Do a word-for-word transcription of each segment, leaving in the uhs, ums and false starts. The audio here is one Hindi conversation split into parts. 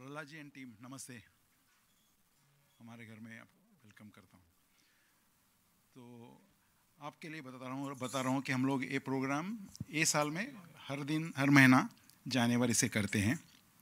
प्रहलाद जी एंड टीम नमस्ते, हमारे घर में वेलकम करता हूँ। तो आपके लिए बता रहा हूँ और बता रहा हूँ कि हम लोग ये प्रोग्राम ये साल में हर दिन हर महीना जनवरी से करते हैं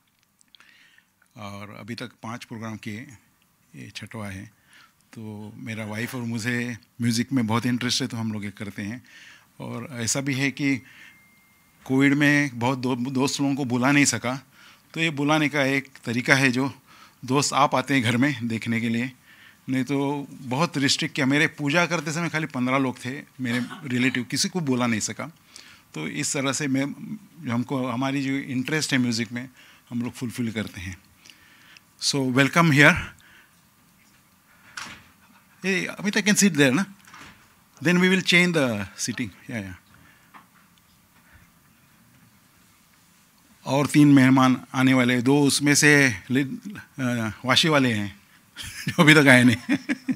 और अभी तक पांच प्रोग्राम किए, ये छठवा है। तो मेरा वाइफ और मुझे म्यूज़िक में बहुत इंटरेस्ट है, तो हम लोग ये करते हैं। और ऐसा भी है कि कोविड में बहुत दो, दोस्त लोगों को बुला नहीं सका, तो ये बुलाने का एक तरीका है जो दोस्त आप आते हैं घर में देखने के लिए, नहीं तो बहुत रिस्ट्रिक्ट किया। मेरे पूजा करते समय खाली पंद्रह लोग थे, मेरे रिलेटिव, किसी को बुला नहीं सका। तो इस तरह से मैं जो हमको हमारी जो इंटरेस्ट है म्यूज़िक में, हम लोग फुलफिल करते हैं। So welcome here. Hey, Amita can sit there, na? Then we will change the sitting. Yeah, yeah. और तीन मेहमान आने वाले, दो उसमें से वाशी वाले हैं जो अभी तक आए नहीं।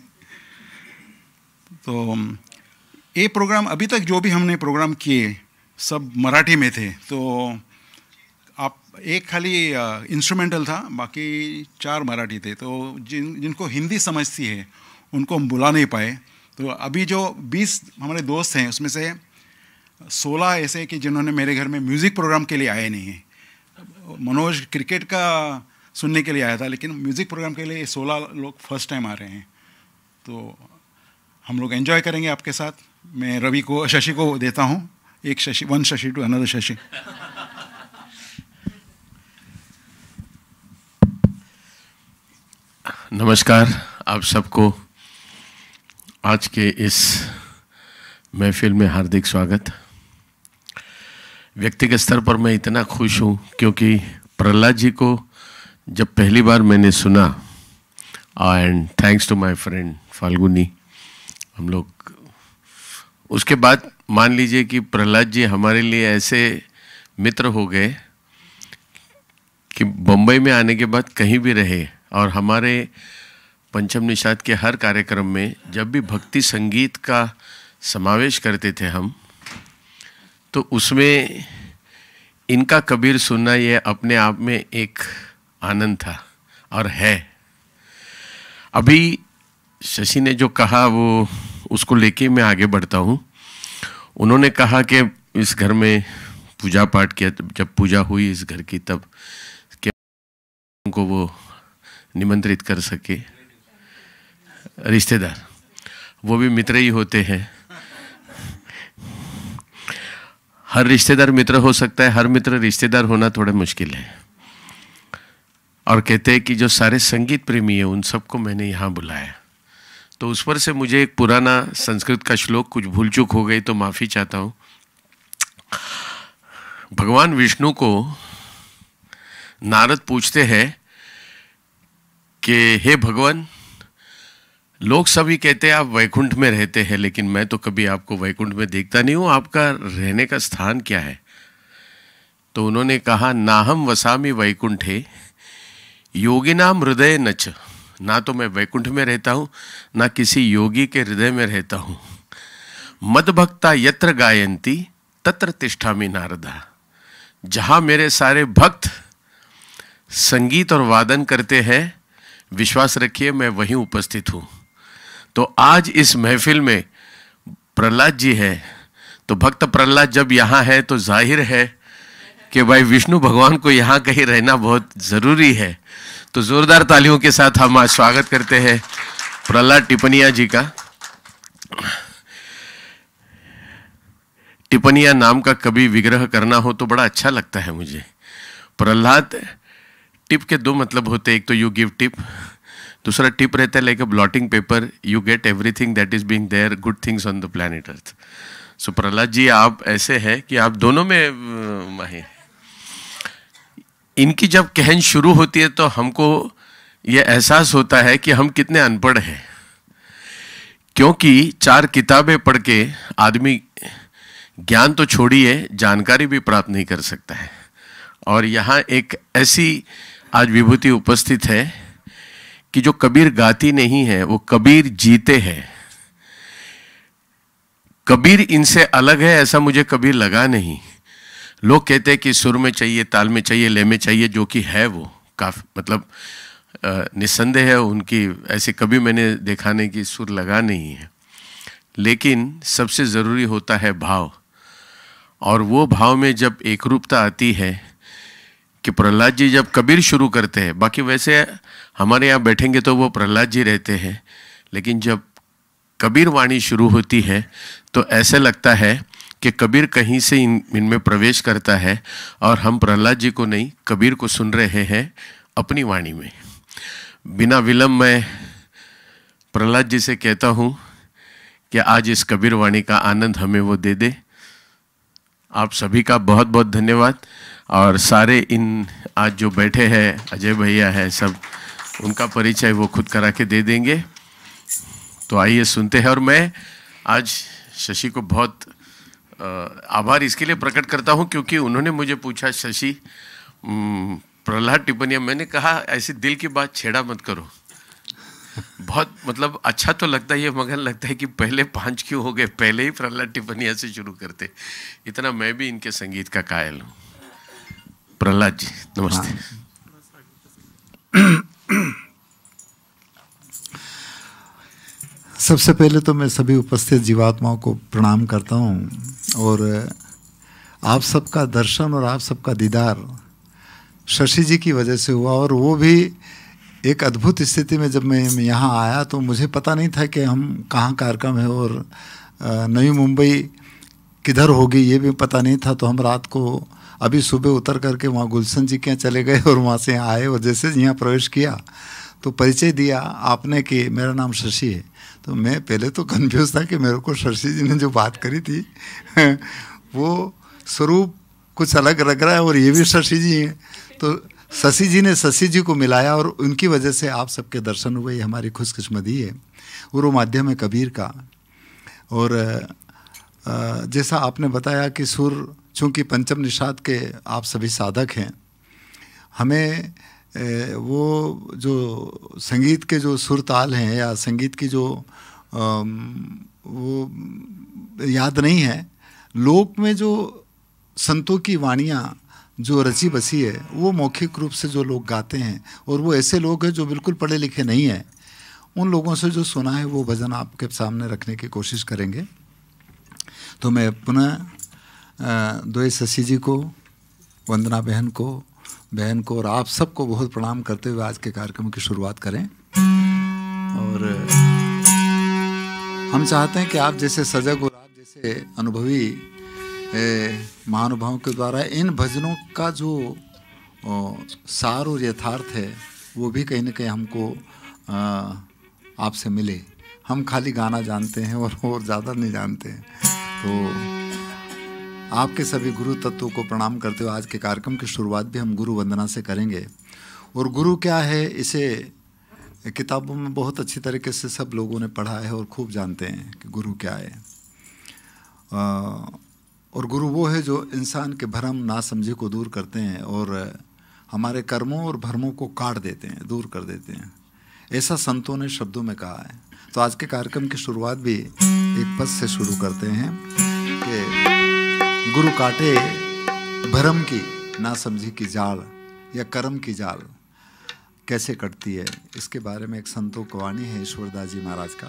तो ये प्रोग्राम अभी तक जो भी हमने प्रोग्राम किए सब मराठी में थे। तो आप एक खाली इंस्ट्रूमेंटल था, बाकी चार मराठी थे। तो जिन जिनको हिंदी समझती है उनको हम बुला नहीं पाए। तो अभी जो बीस हमारे दोस्त हैं उसमें से सोलह ऐसे कि जिन्होंने मेरे घर में म्यूज़िक प्रोग्राम के लिए आए नहीं हैं। मनोज क्रिकेट का सुनने के लिए आया था, लेकिन म्यूज़िक प्रोग्राम के लिए सोलह लोग फर्स्ट टाइम आ रहे हैं। तो हम लोग एंजॉय करेंगे आपके साथ। मैं रवि को, शशि को देता हूँ एक Shashi, one Shashi two another Shashi. नमस्कार आप सबको, आज के इस महफिल में हार्दिक स्वागत। व्यक्तिगत स्तर पर मैं इतना खुश हूँ क्योंकि प्रहलाद जी को जब पहली बार मैंने सुना, and thanks to my friend Falguni, हम लोग उसके बाद मान लीजिए कि प्रहलाद जी हमारे लिए ऐसे मित्र हो गए कि बम्बई में आने के बाद कहीं भी रहे और हमारे पंचम निषाद के हर कार्यक्रम में जब भी भक्ति संगीत का समावेश करते थे हम, तो उसमें इनका कबीर सुनना ये अपने आप में एक आनंद था और है। अभी शशि ने जो कहा वो उसको लेके मैं आगे बढ़ता हूँ। उन्होंने कहा कि इस घर में पूजा पाठ किया, जब पूजा हुई इस घर की, तब क्या उनको वो निमंत्रित कर सके। रिश्तेदार वो भी मित्र ही होते हैं। हर रिश्तेदार मित्र हो सकता है, हर मित्र रिश्तेदार होना थोड़ा मुश्किल है। और कहते हैं कि जो सारे संगीत प्रेमी है उन सबको मैंने यहाँ बुलाया। तो उस पर से मुझे एक पुराना संस्कृत का श्लोक, कुछ भूल चूक हो गई तो माफ़ी चाहता हूँ। भगवान विष्णु को नारद पूछते हैं कि हे भगवान, लोग सभी कहते हैं आप वैकुंठ में रहते हैं, लेकिन मैं तो कभी आपको वैकुंठ में देखता नहीं हूँ, आपका रहने का स्थान क्या है? तो उन्होंने कहा, नाहम वसामि वैकुंठे योगिनाम हृदय नच। ना तो मैं वैकुंठ में रहता हूँ, ना किसी योगी के हृदय में रहता हूँ। मद भक्ता यत्र गायन्ति तत्र तिष्ठामि नारदा। जहाँ मेरे सारे भक्त संगीत और वादन करते हैं, विश्वास रखिए मैं वहीं उपस्थित हूँ। तो आज इस महफिल में प्रहलाद जी है, तो भक्त प्रहलाद जब यहाँ है तो जाहिर है कि भाई विष्णु भगवान को यहाँ कहीं रहना बहुत ज़रूरी है। तो ज़ोरदार तालियों के साथ हम आज स्वागत करते हैं प्रहलाद टिपनिया जी का। टिपनिया नाम का कभी विग्रह करना हो तो बड़ा अच्छा लगता है मुझे। प्रहलाद, टिप के दो मतलब होते हैं, एक तो यू गिव टिप, दूसरा टिप रहता है like a blotting paper, you get everything that is being there, good things on the planet Earth. So Prahlad ji आप ऐसे हैं कि आप दोनों में माहिर। इनकी जब कहन शुरू होती है तो हमको ये एहसास होता है कि हम कितने अनपढ़ हैं, क्योंकि चार किताबें पढ़ के आदमी ज्ञान तो छोड़िए जानकारी भी प्राप्त नहीं कर सकता है। और यहाँ एक ऐसी आज विभूति उपस्थित है कि जो कबीर गाती नहीं है, वो कबीर जीते हैं। कबीर इनसे अलग है ऐसा मुझे कभी लगा नहीं। लोग कहते हैं कि सुर में चाहिए, ताल में चाहिए, लय में चाहिए, जो कि है वो काफ़ी मतलब निस्संदेह है उनकी ऐसे कभी मैंने दिखाने की सुर लगा नहीं है, लेकिन सबसे ज़रूरी होता है भाव। और वो भाव में जब एकरूपता आती है कि प्रहलाद जी जब कबीर शुरू करते हैं, बाकी वैसे हमारे यहाँ बैठेंगे तो वो प्रहलाद जी रहते हैं, लेकिन जब कबीर वाणी शुरू होती है तो ऐसे लगता है कि कबीर कहीं से इन इनमें प्रवेश करता है और हम प्रहलाद जी को नहीं कबीर को सुन रहे हैं अपनी वाणी में। बिना विलंब मैं प्रहलाद जी से कहता हूँ कि आज इस कबीर वाणी का आनंद हमें वो दे दे। आप सभी का बहुत बहुत धन्यवाद। और सारे इन आज जो बैठे हैं, अजय भैया है, सब उनका परिचय वो खुद करा के दे देंगे। तो आइए सुनते हैं। और मैं आज शशि को बहुत आभार इसके लिए प्रकट करता हूं क्योंकि उन्होंने मुझे पूछा, शशि प्रहलाद टिप्पणियाँ, मैंने कहा ऐसी दिल की बात छेड़ा मत करो। बहुत मतलब अच्छा तो लगता है मगर लगता है कि पहले पांच क्यों हो गए, पहले ही प्रहलाद टिप्पणियाँ से शुरू करते। इतना मैं भी इनके संगीत का कायल हूँ। प्रहलाद जी नमस्ते। सबसे पहले तो मैं सभी उपस्थित जीवात्माओं को प्रणाम करता हूँ और आप सबका दर्शन और आप सबका दीदार शशि जी की वजह से हुआ। और वो भी एक अद्भुत स्थिति में जब मैं यहाँ आया तो मुझे पता नहीं था कि हम कहाँ कार्यक्रम है और नई मुंबई किधर होगी ये भी पता नहीं था। तो हम रात को अभी सुबह उतर करके वहाँ गुलशन जी के यहाँ चले गए और वहाँ से आए और जैसे यहाँ प्रवेश किया तो परिचय दिया आपने कि मेरा नाम शशि है। तो मैं पहले तो कंफ्यूज था कि मेरे को शशि जी ने जो बात करी थी वो स्वरूप कुछ अलग लग रहा है और ये भी शशि जी हैं। तो शशि जी ने शशि जी को मिलाया और उनकी वजह से आप सबके दर्शन हुए, ये हमारी खुशकिस्मती है। और वो माध्यम है कबीर का। और जैसा आपने बताया कि सुर चूँकि पंचम निषाद के आप सभी साधक हैं, हमें वो जो संगीत के जो सुर ताल हैं या संगीत की जो वो याद नहीं है, लोक में जो संतों की वाणियाँ जो रची बसी है वो मौखिक रूप से जो लोग गाते हैं और वो ऐसे लोग हैं जो बिल्कुल पढ़े लिखे नहीं हैं, उन लोगों से जो सुना है वो भजन आपके सामने रखने की कोशिश करेंगे। तो मैं पुनः द्वय शशि जी को, वंदना बहन को बहन को और आप सबको बहुत प्रणाम करते हुए आज के कार्यक्रम की शुरुआत करें। और हम चाहते हैं कि आप जैसे सजग और आप जैसे अनुभवी महानुभावों के द्वारा इन भजनों का जो सार और यथार्थ है वो भी कहीं ना कहीं हमको आपसे मिले। हम खाली गाना जानते हैं और और ज़्यादा नहीं जानते हैं। तो आपके सभी गुरु तत्वों को प्रणाम करते हुए आज के कार्यक्रम की शुरुआत भी हम गुरु वंदना से करेंगे। और गुरु क्या है, इसे किताबों में बहुत अच्छी तरीके से सब लोगों ने पढ़ा है और खूब जानते हैं कि गुरु क्या है। और गुरु वो है जो इंसान के भ्रम नासमझी को दूर करते हैं और हमारे कर्मों और भ्रमों को काट देते हैं, दूर कर देते हैं, ऐसा संतों ने शब्दों में कहा है। तो आज के कार्यक्रम की शुरुआत भी एक पद से शुरू करते हैं कि गुरु काटे भ्रम की नासमझी की जाल या कर्म की जाल कैसे कटती है, इसके बारे में एक संतों की वाणी है ईश्वरदास जी महाराज का।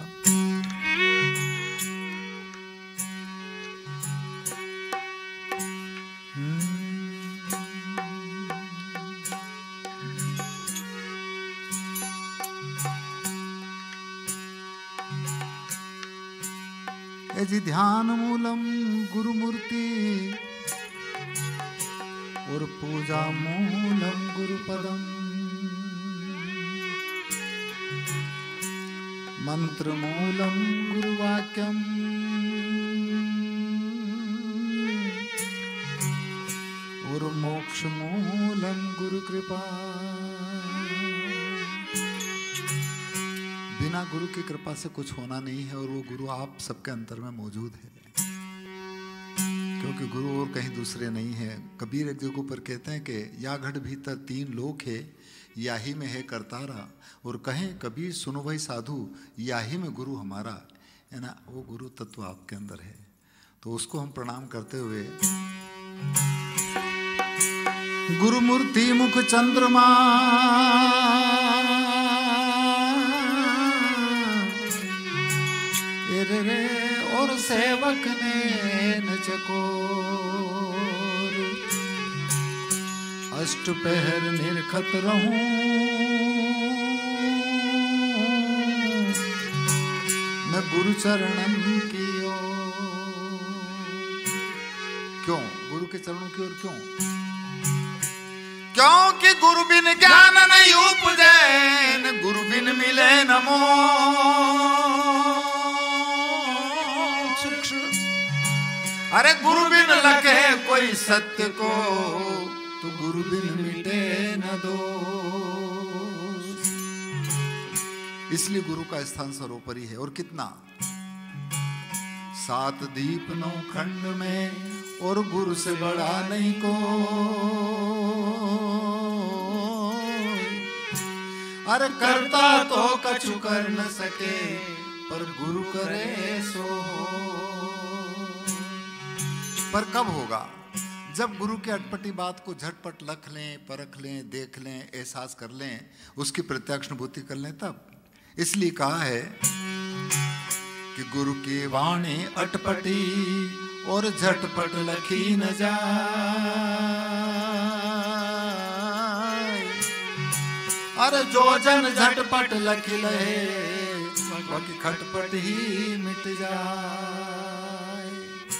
जी ध्यान मूलम गुरुमूर्ति और पूजा मूलम गुरुपदम, मंत्र मूलम गुरुवाक्यम, और मोक्ष मूलम गुरु कृपा। बिना गुरु की कृपा से कुछ होना नहीं है और वो गुरु आप सबके अंतर में मौजूद है, क्योंकि गुरु और कहीं दूसरे नहीं है। कबीर एक जगह पर कहते हैं कि या घट भीतर तीन लोक है, या ही में है करतारा, और कहें कबीर सुनो भाई साधु, या ही में गुरु हमारा है ना। वो गुरु तत्व आपके अंदर है, तो उसको हम प्रणाम करते हुए गुरुमूर्ति मुख चंद्रमा रे रे और सेवक ने नचकोर अष्ट पहर निरखत रहूं मैं गुरु चरणन की ओर। क्यों गुरु के चरणों की ओर? क्यों? क्योंकि गुरु बिन ज्ञान नहीं उपजे, गुरु बिन मिले न मोक्ष। अरे गुरु बिन लगे कोई सत्य को, तो गुरु बिन मिटे न दोष। इसलिए गुरु का स्थान सर्वोपरि है। और कितना? सात दीप नौ खंड में और गुरु से बड़ा नहीं को। अरे करता तो कछु कर न सके, पर गुरु करे सो। पर कब होगा? जब गुरु के अटपटी बात को झटपट लख लें, परख लें, देख लें, एहसास कर लें, उसकी प्रत्यक्ष अनुभूति कर लें तब। इसलिए कहा है कि गुरु की वाणी अटपटी और झटपट लखी न जाए। अरे जो जन झटपट लखी लहे, बाकी खटपट ही मिट जाए।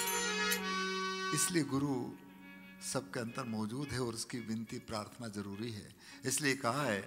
इसलिए गुरु सबके अंदर मौजूद है और उसकी विनती प्रार्थना जरूरी है। इसलिए कहा है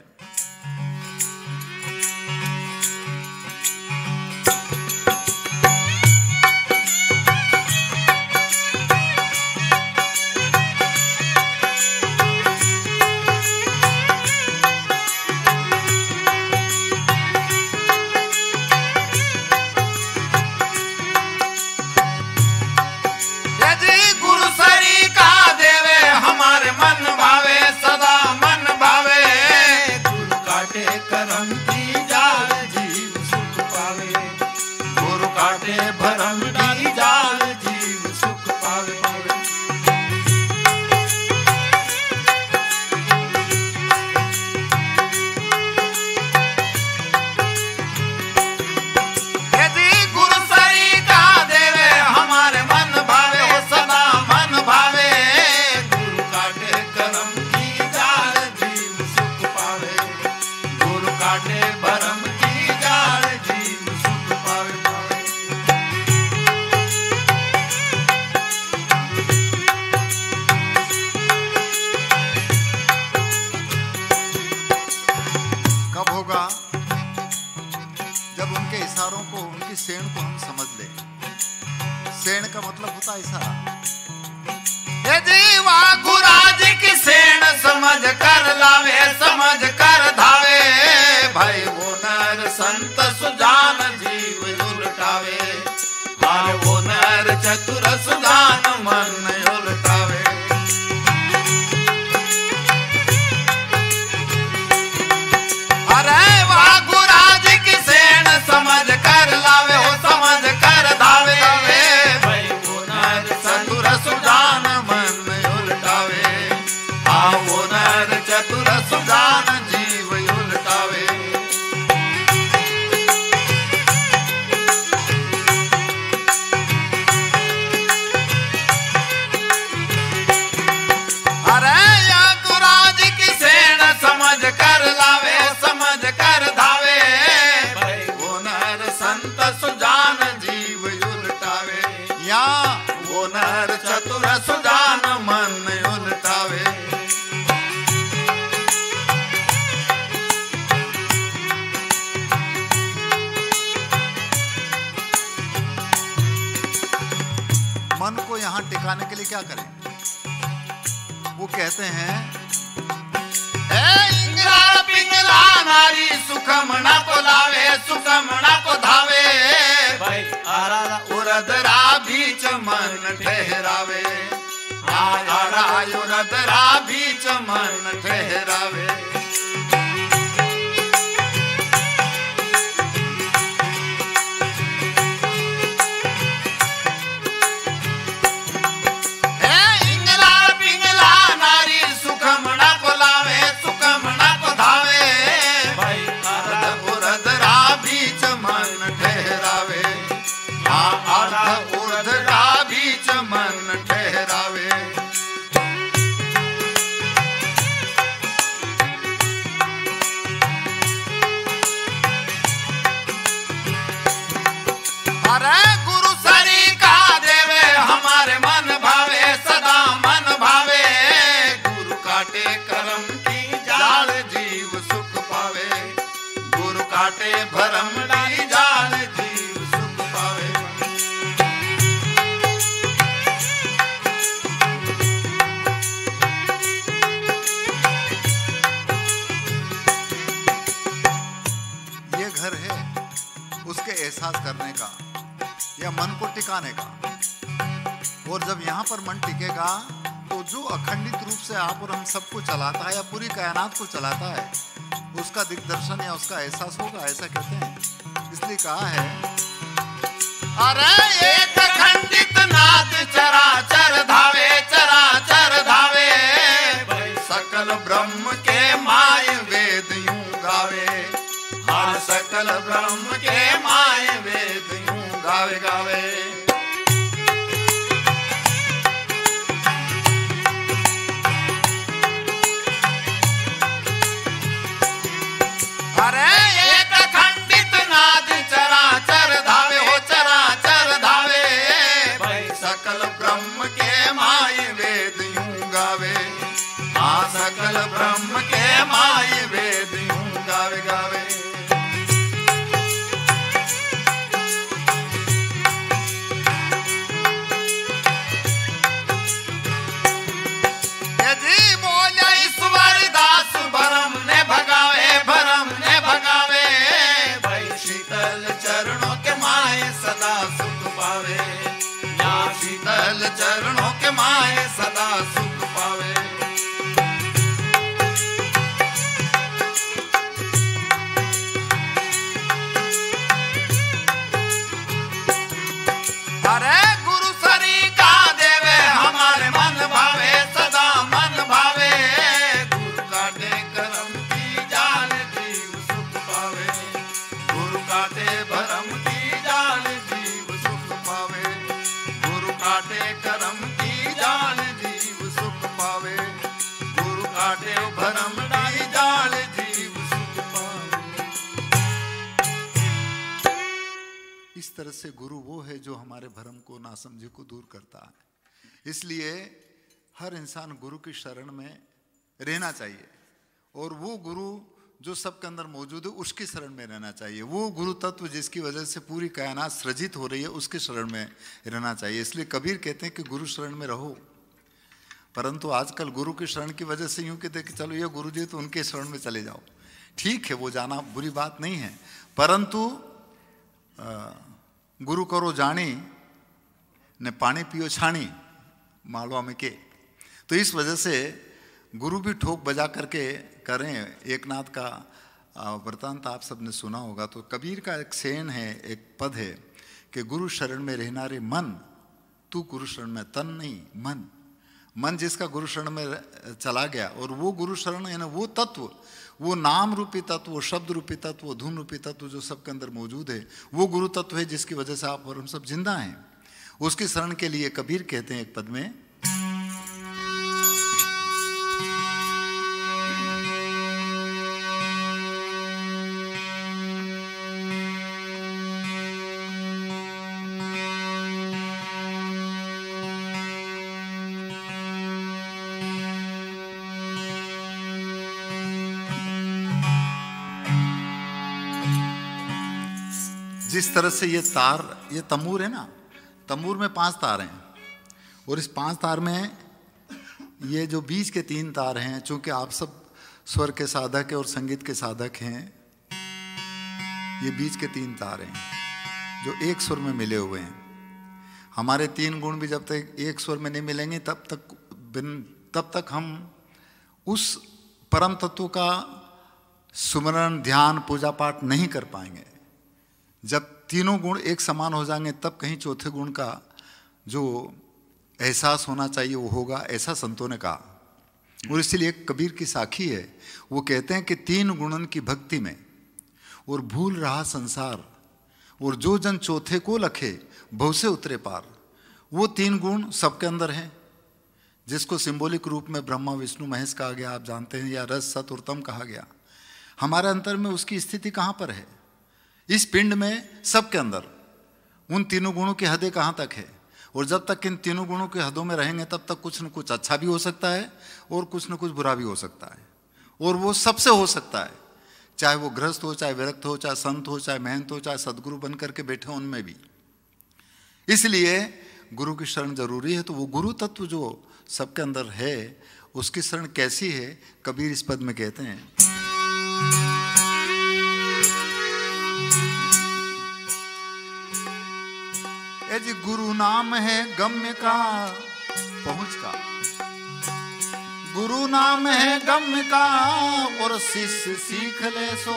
सुखम कर्म की जाल जीव सुख पावे, गुरु काटे भरम की जाल जीव सुख पावे। ये घर है उसके एहसास करने का या मन को टिकाने का, और जब यहाँ पर मन टिकेगा तो जो अखंडित रूप से आप और हम सबको चलाता है या पूरी कायनात को चलाता है, उसका दिग्दर्शन या उसका एहसास होगा, ऐसा कहते हैं। इसलिए कहा है, अरे एक अखंडित नाद चराचर धावे, चराचर धावे, सकल ब्रह्म के माय वेद यूं गावे, हर सकल ब्रह्म के माय वेद यूं गावे गावे। अरे एक अखंडित नाद चराचर धावे, हो चराचर धावे, सकल ब्रह्म के माय वेद यूं गावे, हाँ सकल ब्रह्म के माय वेद यूं गावे गावे। यदि बोले ईश्वर दास भरम ने भगावे, भरम ने भगावे, भाई शीतल चरणों के माय सदा सुख पावे, या शीतल चरणों के माय सदा सुख पावे। अरे गुरु सरी का देवे हमारे मन भावे, सदा मन भावे, गुरु काटे कर्म की जाल जीव सुख पावे, गुरु काटे भरम की जाल जीव सुख पावे, गुरु काटे कर्म की जाल जीव सुख पावे, गुरु काटे भरम की जाल जीव सुख पावे। इस तरह से गुरु वो है जो हमारे भरम को, नासमझी को दूर करता है। इसलिए हर इंसान गुरु की शरण में रहना चाहिए, और वो गुरु जो सबके अंदर मौजूद है उसकी शरण में रहना चाहिए। वो गुरु तत्व जिसकी वजह से पूरी कायनात सृजित हो रही है उसकी शरण में रहना चाहिए। इसलिए कबीर कहते हैं कि गुरु शरण में रहो, परंतु आजकल गुरु की शरण की वजह से यूँ कहते हैं कि चलो ये गुरु जी तो उनके शरण में चले जाओ। ठीक है, वो जाना बुरी बात नहीं है, परंतु गुरु करो जानी ने पानी पियो छानी मालवा में के। तो इस वजह से गुरु भी ठोक बजा करके करें। एक नाथ का वृतांत आप सबने सुना होगा। तो कबीर का एक सेन है, एक पद है कि गुरु शरण में रहना रे मन, तू गुरु शरण में, तन नहीं मन। मन जिसका गुरु शरण में चला गया, और वो गुरु शरण है ना, वो तत्व, वो नाम रूपी तत्व, वो शब्द रूपी तत्व, वो धुन रूपी तत्व जो सबके अंदर मौजूद है, वो गुरु तत्व है जिसकी वजह से आप और हम सब जिंदा हैं। उसकी शरण के लिए कबीर कहते हैं एक पद में, जिस तरह से ये तार, ये तमूर है ना, तमूर में पांच तार हैं, और इस पांच तार में ये जो बीच के तीन तार हैं, चूंकि आप सब स्वर के साधक हैं और संगीत के साधक हैं, ये बीच के तीन तार हैं जो एक स्वर में मिले हुए हैं। हमारे तीन गुण भी जब तक एक स्वर में नहीं मिलेंगे तब तक बिन तब तक हम उस परम तत्व का सुमरण, ध्यान, पूजा पाठ नहीं कर पाएंगे। जब तीनों गुण एक समान हो जाएंगे तब कहीं चौथे गुण का जो एहसास होना चाहिए वो होगा, ऐसा संतों ने कहा। और इसलिए कबीर की साखी है, वो कहते हैं कि तीन गुणन की भक्ति में और भूल रहा संसार, और जो जन चौथे को लखे भव से उतरे पार। वो तीन गुण सबके अंदर हैं, जिसको सिंबॉलिक रूप में ब्रह्मा विष्णु महेश कहा गया, आप जानते हैं, या रस सत और तम कहा गया। हमारे अंतर में उसकी स्थिति कहाँ पर है? इस पिंड में सबके अंदर उन तीनों गुणों की हदें कहाँ तक है? और जब तक इन तीनों गुणों के हदों में रहेंगे तब तक कुछ न कुछ अच्छा भी हो सकता है और कुछ न कुछ बुरा भी हो सकता है, और वो सबसे हो सकता है, चाहे वो गृहस्थ हो, चाहे विरक्त हो, चाहे संत हो, चाहे महंत हो, चाहे सदगुरु बन करके बैठे उनमें भी। इसलिए गुरु की शरण जरूरी है। तो वो गुरु तत्व जो सबके अंदर है उसकी शरण कैसी है, कबीर इस पद में कहते हैं, ए जी गुरु नाम है गम्य का पहुंच का, गुरु नाम है गम्य का और शिष्य सीख ले सो,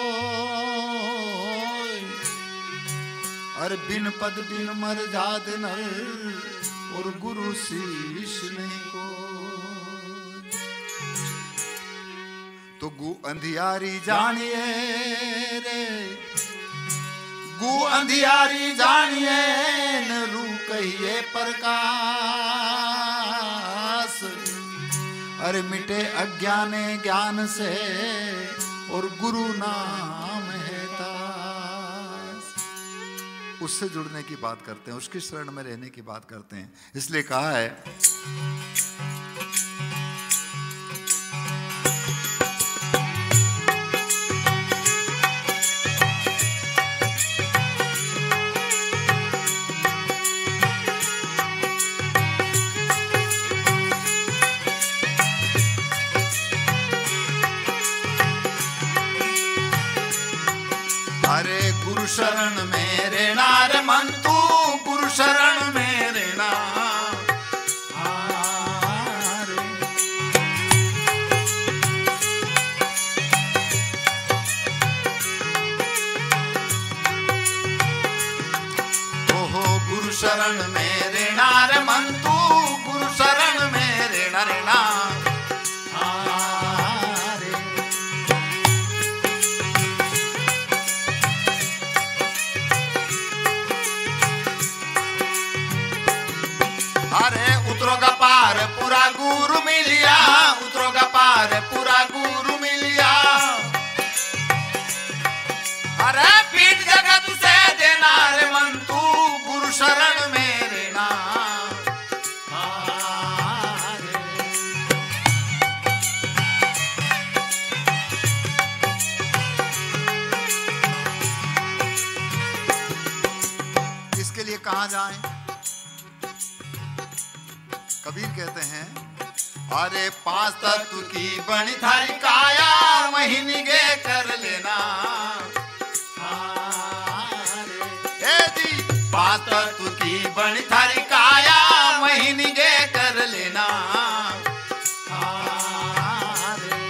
अरे बिन पद बिन मर जाद नर और गुरु शिष्य नहीं को। तो गु अंधियारी जानिए रे, गु अंधियारी जानिए न रू कहिए प्रकाश, अरे मिटे अज्ञाने ज्ञान से और गुरु नाम है दास। उससे जुड़ने की बात करते हैं, उसकी शरण में रहने की बात करते हैं। इसलिए कहा है शरण में रहना रे मन तू, गुरु शरण में रहना रे। ओहो गुरु शरण में रहना रे मन तू, गुरु शरण में रहना रहना। अरे उतरोगा पार पूरा गुरु मिलिया, उतरोगा पार पूरा गुरु मिलिया, अरे पीठ जगत से देना रे मन तू, गुरु शरण में रहना रे। इसके लिए कहाँ जाएं? कबीर कहते हैं, अरे पांच तत्व की बनी थारी काया, वही निगे कर लेना रे। ए जी पांच तत्व की बनी थारी काया, वही निगे कर लेना रे।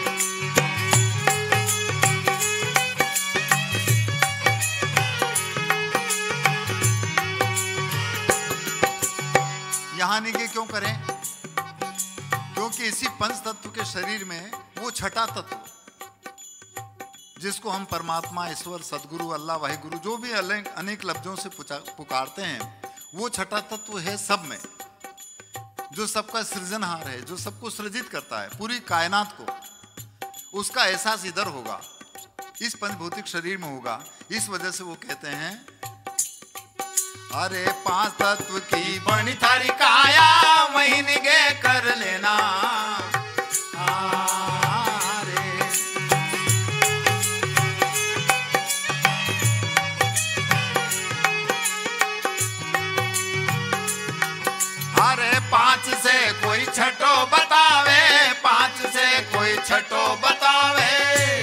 यहाँ निगे क्यों करें? क्योंकि इसी पंच तत्व के शरीर में वो छठा तत्व जिसको हम परमात्मा, ईश्वर, सदगुरु, अल्लाह, वाहिगुरु जो भी अनेक लफ्जों से पुकारते हैं, वो छठा तत्व है सब में, जो सबका सृजनहार है, जो सबको सृजित करता है, पूरी कायनात को। उसका एहसास इधर होगा, इस पंचभौतिक शरीर में होगा। इस वजह से वो कहते हैं, अरे पांच तत्व की बनी थारी काया, वही निगे कर लेना रे। अरे पांच से कोई छठो बतावे, पांच से कोई छठो बतावे,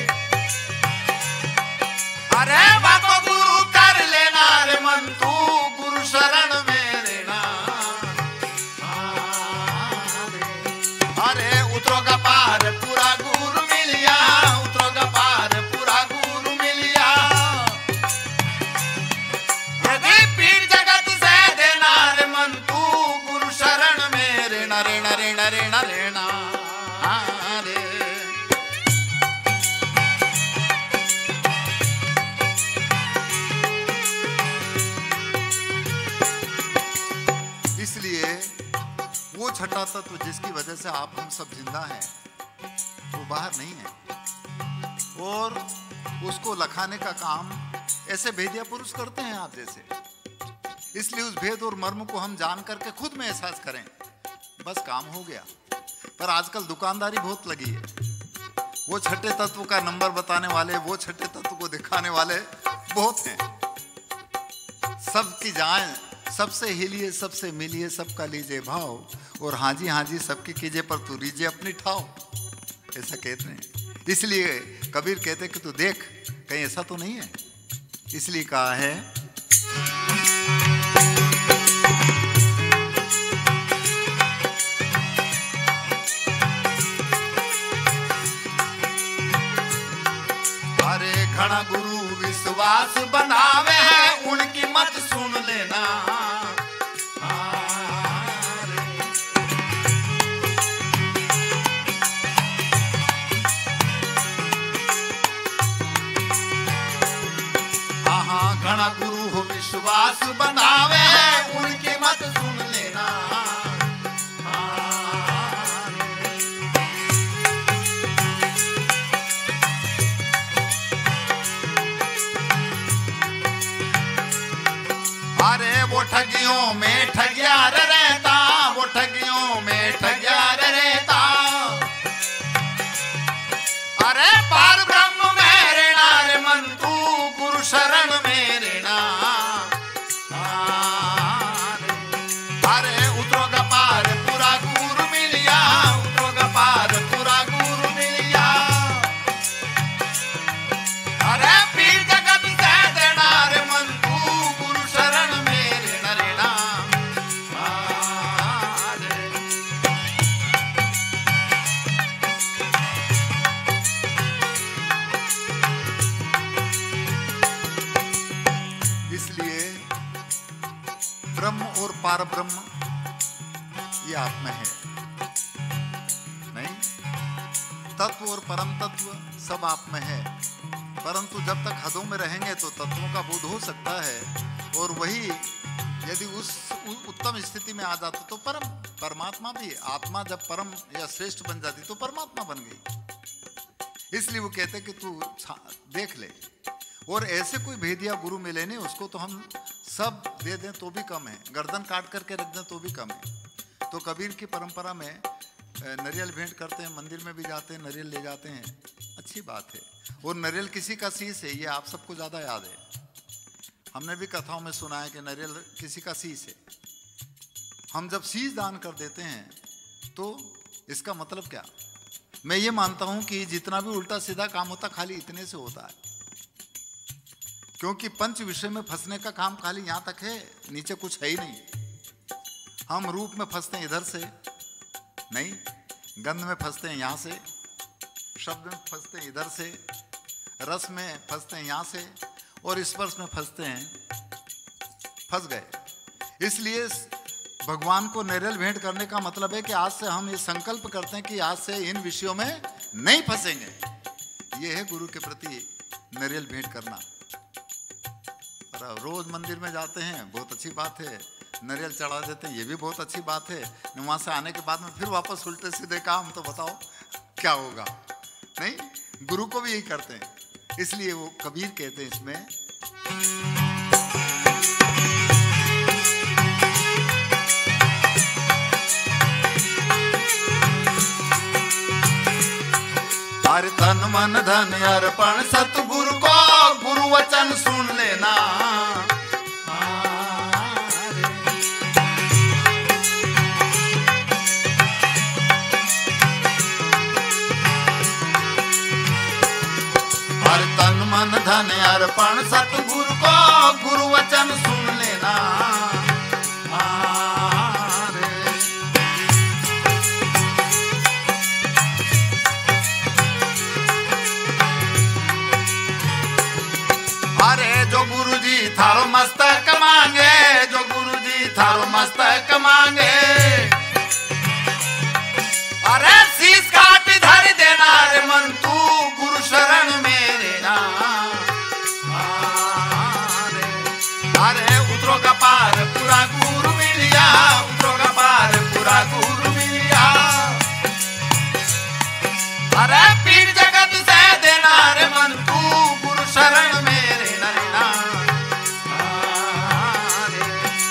अरे बाको गुरु कर लेना रे मन तू, गुरु शरण में रहना रे। अरे उतरोगा पार पूरा गुरु मिलिया, उतरोगा पार पूरा गुरु मिलिया, यदि पीठ जगत से देना रे मन तू, गुरु शरण में रहना रहना रहना रहना रहना रे। इसलिए वो छठा तत्व जिसकी वजह से आप हम सब जिंदा हैं, वो बाहर नहीं है, और उसको लखाने का काम ऐसे भेदिया पुरुष करते हैं आप जैसे। इसलिए उस भेद और मर्म को हम जान करके खुद में एहसास करें, बस काम हो गया। पर आजकल दुकानदारी बहुत लगी है, वो छठे तत्व का नंबर बताने वाले, वो छठे तत्व को दिखाने वाले बहुत हैं। सबकी जान, सबसे हिलिए, सबसे मिलिए, सबका लीजिए भाव, और हाजी हाजी सबकी कीजिए, पर तू रीजिए अपनी ठाव, ऐसा कहते हैं। इसलिए कबीर कहते कि तू देख कहीं ऐसा तो नहीं है, इसलिए कहा है अरे घना गुरु विश्वास बनावे है, उनकी मत सुन लेना। घना गुरु हो विश्वास बनावे, उनकी मत सुन लेना। अरे वो ठगियों में ठगियार रहता, वो ठगियों में ठगियार रहता। अरे पार ब्रह्म में रहना रे मन तू, गुरु शरण में रहना। अरे उतरोगा पार पूरा गुरु मिलिया, उतरोगा पार पूरा गुरु मिलिया। अरे पीर जगत से देना रे मन तू, गुरु शरण में रहना रहना। ब्रह्म और पार ब्रह्म ये आप में है नहीं, तत्व और परम तत्व सब आप में है। परंतु जब तक हदों में रहेंगे तो तत्वों का बोध हो सकता है, और वही यदि उस उत्तम स्थिति में आ जाता तो परम परमात्मा भी, आत्मा जब परम या श्रेष्ठ बन जाती तो परमात्मा बन गई। इसलिए वो कहते कि तू देख ले, और ऐसे कोई भेदिया गुरु मिले नहीं उसको तो हम सब दे दें तो भी कम है, गर्दन काट करके रख दें तो भी कम है। तो कबीर की परंपरा में नरियल भेंट करते हैं, मंदिर में भी जाते हैं, नरियल ले जाते हैं, अच्छी बात है। और नरियल किसी का शीश है, ये आप सबको ज़्यादा याद है, हमने भी कथाओं में सुना है कि नरियल किसी का शीश है। हम जब शीश दान कर देते हैं तो इसका मतलब क्या? मैं ये मानता हूँ कि जितना भी उल्टा सीधा काम होता खाली इतने से होता है, क्योंकि पंच विषय में फंसने का काम खाली यहाँ तक है, नीचे कुछ है ही नहीं। हम रूप में फंसते हैं इधर से नहीं, गंध में फंसते हैं यहाँ से, शब्द में फंसते हैं इधर से, रस में फंसते हैं यहाँ से, और स्पर्श में फंसते हैं, फंस गए। इसलिए भगवान को नरियल भेंट करने का मतलब है कि आज से हम ये संकल्प करते हैं कि आज से इन विषयों में नहीं फंसेंगे। ये है गुरु के प्रति नरियल भेंट करना। रोज मंदिर में जाते हैं, बहुत अच्छी बात है, नरियल चढ़ा देते हैं, ये भी बहुत अच्छी बात है। वहां से आने के बाद में फिर वापस उल्टे सीधे काम, तो बताओ क्या होगा? नहीं, गुरु को भी यही करते हैं। इसलिए वो कबीर कहते हैं इसमें, हर तन मन धन अर्पण सतगुरु को, गुरु वचन सुन लेना। हर तन मन धन अर्पण सतगुरु को, गुरु वचन सुन लेना। अरे जो गुरुजी थारो मस्तक मांगे, जो गुरुजी थारो मस्तक मांगे, अरे शीश काट धर देना रे मन तू, गुरु शरण में रहना। अरे उतरो का पार पूरा गुरु मिलिया, उतरो का पार पूरा गुरु मिलिया। अरे पीर जगत से देना रे मन तू, गुरु शरण में रहना रहना।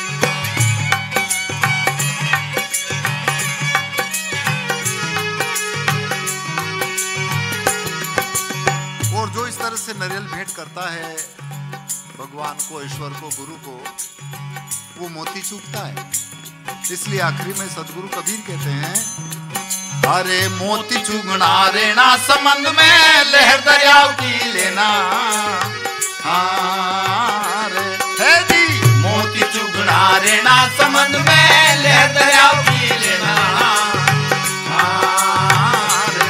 आदर से नारियल भेंट करता है भगवान को, ईश्वर को, गुरु को, वो मोती चूकता है। इसलिए आखिरी में सदगुरु कबीर कहते हैं, अरे मोती चुगना रेना संबंध में लहर दरियाव की लेना। हाँ रे है जी, मोती चुगना रेना संबंध में लहर दरियाव की लेना। हाँ रे।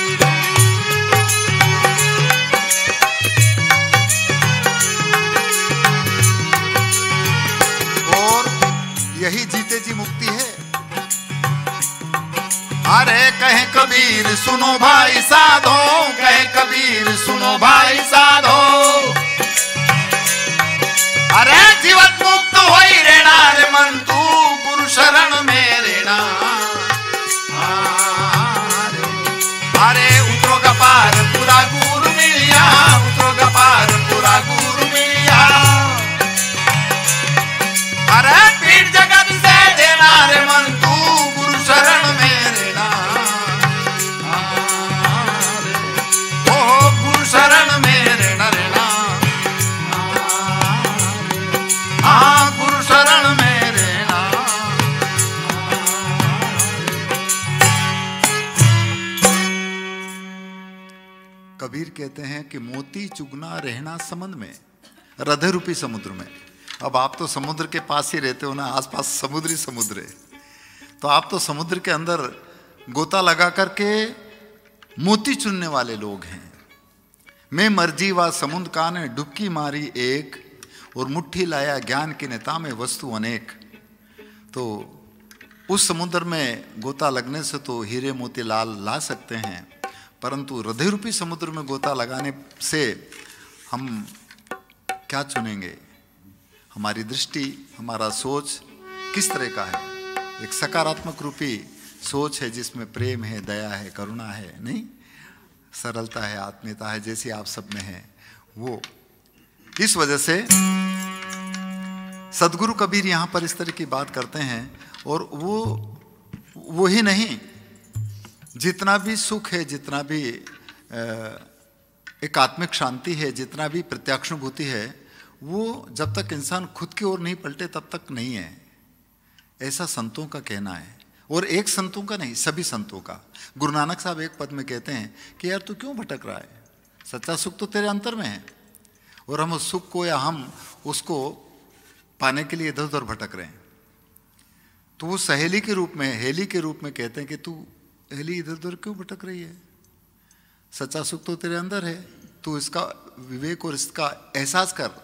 और यही जीते जी मुक्ति है। अरे कहे कबीर सुनो भाई साधो, कहे कबीर सुनो भाई साधो, अरे जीवन मुक्त होई रहना रे मन तू गुरु शरण में रहना। अरे उतरो का पार पूरा गुरु मिलिया, उतरो का पार पूरा गुरु मिलिया। अरे पीठ जगत से देना रे मन तू गुरु शरण में रहना। ओ गुरु शरण में रहना रहना। हाँ गुरु शरण में रहना। कबीर कहते हैं कि मोती चुगना रहना संबंध में, हृदय रूपी समुद्र में। अब आप तो समुद्र के पास ही रहते हो ना, आसपास समुद्री समुद्र है, तो आप तो समुद्र के अंदर गोता लगा करके मोती चुनने वाले लोग हैं। मैं मर्जी व समुद्र का ने डुबकी मारी एक, और मुट्ठी लाया ज्ञान की नेता में वस्तु अनेक। तो उस समुद्र में गोता लगने से तो हीरे मोती लाल ला सकते हैं, परंतु हृदय रूपी समुद्र में गोता लगाने से हम क्या चुनेंगे? हमारी दृष्टि, हमारा सोच किस तरह का है? एक सकारात्मक रूपी सोच है जिसमें प्रेम है, दया है, करुणा है, नहीं सरलता है, आत्मीयता है, जैसी आप सब में है वो। इस वजह से सदगुरु कबीर यहाँ पर इस तरह की बात करते हैं। और वो वो ही नहीं, जितना भी सुख है, जितना भी एक आत्मिक शांति है, जितना भी प्रत्याक्षानुभूति है, वो जब तक इंसान खुद की ओर नहीं पलटे तब तक नहीं है, ऐसा संतों का कहना है। और एक संतों का नहीं, सभी संतों का। गुरु नानक साहब एक पद में कहते हैं कि यार तू क्यों भटक रहा है, सच्चा सुख तो तेरे अंतर में है, और हम उस सुख को या हम उसको पाने के लिए इधर उधर भटक रहे हैं। तो वो सहेली के रूप में, हेली के रूप में कहते हैं कि तू हेली इधर उधर क्यों भटक रही है, सच्चा सुख तो तेरे अंदर है, तू इसका विवेक और इसका एहसास कर।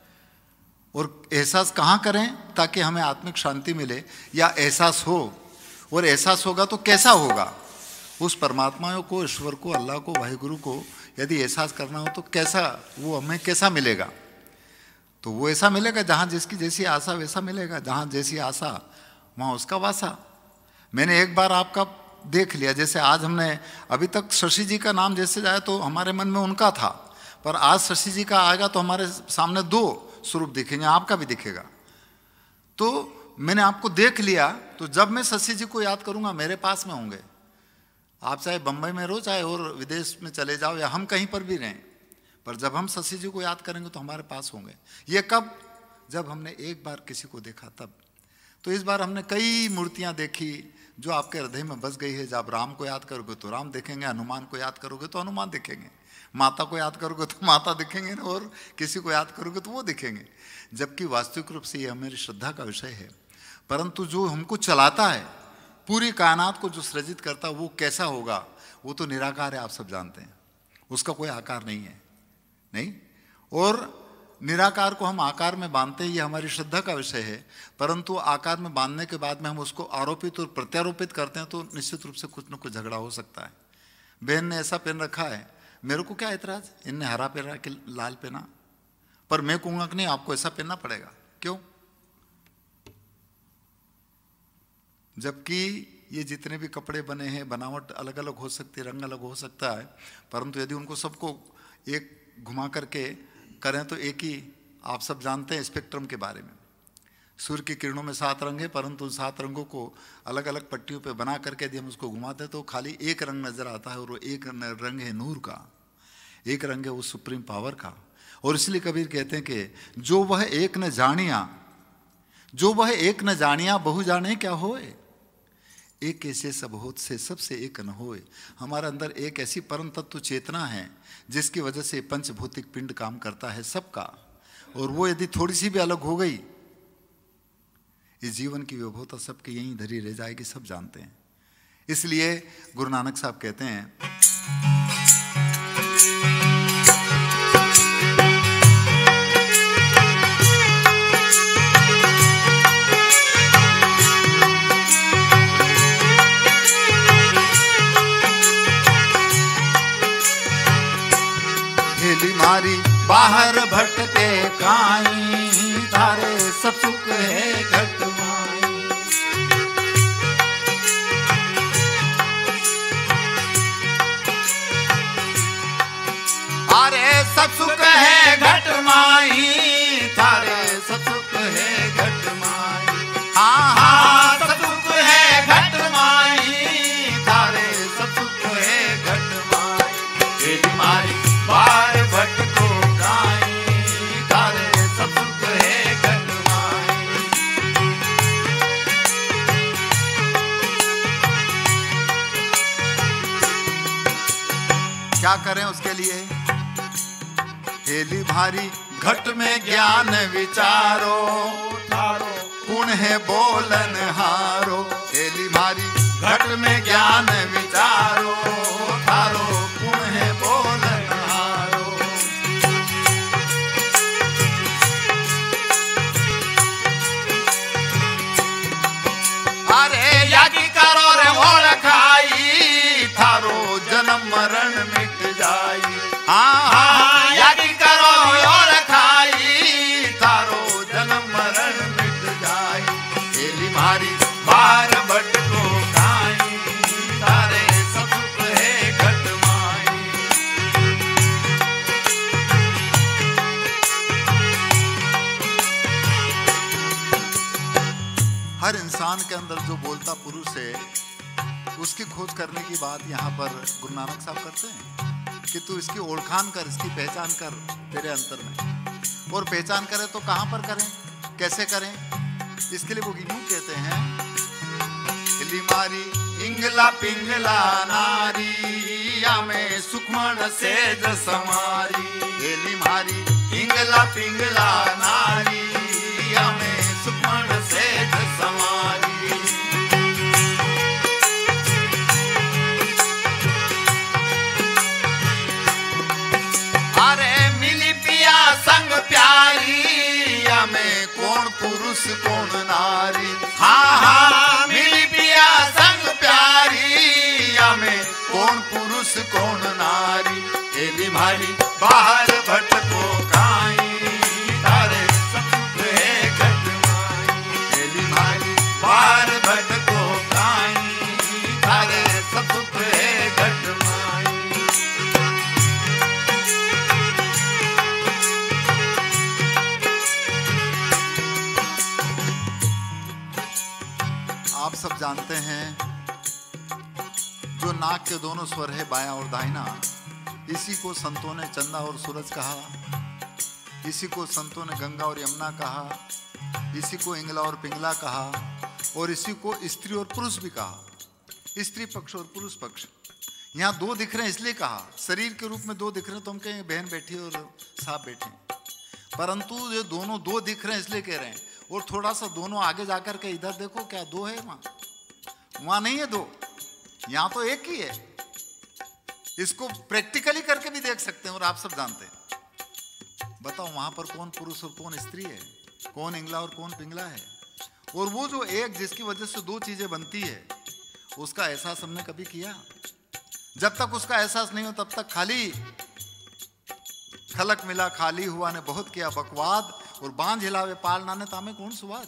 और एहसास कहाँ करें ताकि हमें आत्मिक शांति मिले, या एहसास हो, और एहसास होगा तो कैसा होगा? उस परमात्मा को, ईश्वर को, अल्लाह को, वाहिगुरु को यदि एहसास करना हो तो कैसा, वो हमें कैसा मिलेगा? तो वो ऐसा मिलेगा जहाँ जिसकी जैसी आशा वैसा मिलेगा, जहाँ जैसी आशा वहाँ उसका वासा। मैंने एक बार आपका देख लिया, जैसे आज हमने अभी तक शशि जी का नाम जैसे जाए तो हमारे मन में उनका था, पर आज शशि जी का आएगा तो हमारे सामने दो स्वरूप दिखेंगे, आपका भी दिखेगा। तो मैंने आपको देख लिया, तो जब मैं शशि जी को याद करूंगा मेरे पास में होंगे। आप चाहे बंबई में रहो, चाहे और विदेश में चले जाओ, या हम कहीं पर भी रहें, पर जब हम शशि जी को याद करेंगे तो हमारे पास होंगे। ये कब? जब हमने एक बार किसी को देखा तब। तो इस बार हमने कई मूर्तियां देखी जो आपके हृदय में बस गई है। जब राम को याद करोगे तो राम देखेंगे, हनुमान को याद करोगे तो हनुमान दिखेंगे, माता को याद करोगे तो माता दिखेंगे, और किसी को याद करोगे तो वो दिखेंगे। जबकि वास्तविक रूप से ये हमारी श्रद्धा का विषय है। परंतु जो हमको चलाता है, पूरी कायनात को जो सृजित करता है, वो कैसा होगा? वो तो निराकार है, आप सब जानते हैं, उसका कोई आकार नहीं है, नहीं। और निराकार को हम आकार में बांधते हैं, ये हमारी श्रद्धा का विषय है। परंतु आकार में बांधने के बाद में हम उसको आरोपित और प्रत्यारोपित करते हैं तो निश्चित रूप से कुछ न कुछ झगड़ा हो सकता है। बहन ने ऐसा पहन रखा है, मेरे को क्या एतराज, इनने हरा पहना कि लाल पहना, पर मैं कहूँगा कि नहीं आपको ऐसा पहनना पड़ेगा। क्यों? जबकि ये जितने भी कपड़े बने हैं, बनावट अलग अलग हो सकती है, रंग अलग हो सकता है, परंतु यदि उनको सबको एक घुमा करके करें तो एक ही, आप सब जानते हैं स्पेक्ट्रम के बारे में। सूर्य की किरणों में सात रंग है, परंतु उन सात रंगों को अलग अलग पट्टियों पे बना करके यदि हम उसको घुमाते हैं तो खाली एक रंग नजर आता है, और वो एक रंग है नूर का। एक रंग है वो सुप्रीम पावर का। और इसलिए कबीर कहते हैं कि जो वह एक न जानिया, जो वह एक न जानिया बहु जाने क्या होए, एक ऐसे सब होत से सबसे एक न होए। हमारे अंदर एक ऐसी परम तत्व चेतना है जिसकी वजह से पंचभौतिक पिंड काम करता है सबका, और वो यदि थोड़ी सी भी अलग हो गई, इस जीवन की विभवता सबके यहीं धरी रह जाएगी, सब जानते हैं। इसलिए गुरु नानक साहब कहते हैं, मारी बाहर भटके काई, तारे सब सुख है घट माई। तारे सब सुख है घट माई, तारे सब सुख है घट माई। हाँ हाँ सब सुख है घट माई, तारे सब सुख है घट माई। तेरी मारी बाहर भटको काई, तारे सब सुख है घट माई। क्या करें उसके लिए? हेली भारी घट में ज्ञान विचारो, थारो गुण है बोलन हारो। हेली भारी घट में ज्ञान विचारो, थारो गुण है बोलन हारो। अरे यागी करो रे ओढ़ खाई, थारो जन्म मरण मिट जाई। हाँ हाँ यागी करो ओढ़ खाई, थारो जन्म मरण मिट जाई। हेली मारी बाहर भटको काई, तारे सब सुख है घट माई। हर इंसान के अंदर जो बोलता पुरुष है, उसकी खोज करने की बात यहाँ पर गुरु नानक साहब करते हैं कि तू इसकी ओळखान कर, इसकी पहचान कर तेरे अंतर में। और पहचान करें तो कहाँ पर करें, कैसे करें? इसके लिए वो यूं कहते हैं, हिली मारी इंगला पिंगला नारी, या में सुखमण सेज समारी। हिली मारी इंगला पिंगला नारी, या में सुखमण सेज समारी। संग प्यारी, या में कौन पुरुष कौन नारी। हाँ हाँ मिली पिया संग प्यारी, या में कौन पुरुष कौन नारी। हेली भारी बाहर भटको काई, तारे सब सुख है घट माई। हेली भारी बाहर भटको काई, तारे सब सुख है घट माई। आप सब जानते हैं, जो नाक के दोनों स्वर है बायां और दाहिना, इसी को संतों ने चंदा और सूरज कहा, इसी को संतों ने गंगा और यमुना कहा, इसी को इंगला और पिंगला कहा, और इसी को स्त्री और पुरुष भी कहा। स्त्री पक्ष और पुरुष पक्ष। यहाँ दो दिख रहे हैं इसलिए कहा, शरीर के रूप में दो दिख रहे हैं तो हम कहें बहन बैठी और साहब बैठे, परंतु ये दोनों दो दिख रहे हैं इसलिए कह रहे हैं। और थोड़ा सा दोनों आगे जाकर के इधर देखो, क्या दो है? वहां वहां नहीं है दो, यहां तो एक ही है। इसको प्रैक्टिकली करके भी देख सकते हैं और आप सब जानते हैं। बताओ वहां पर कौन पुरुष और कौन स्त्री है, कौन इंगला और कौन पिंगला है? और वो जो एक जिसकी वजह से दो चीजें बनती है, उसका एहसास हमने कभी किया? जब तक उसका एहसास नहीं हो तब तक खाली खलक मिला खाली हुआ ने बहुत किया बकवाद, और बांझ हिलावे पाल नाने तामे कौन सुवाद।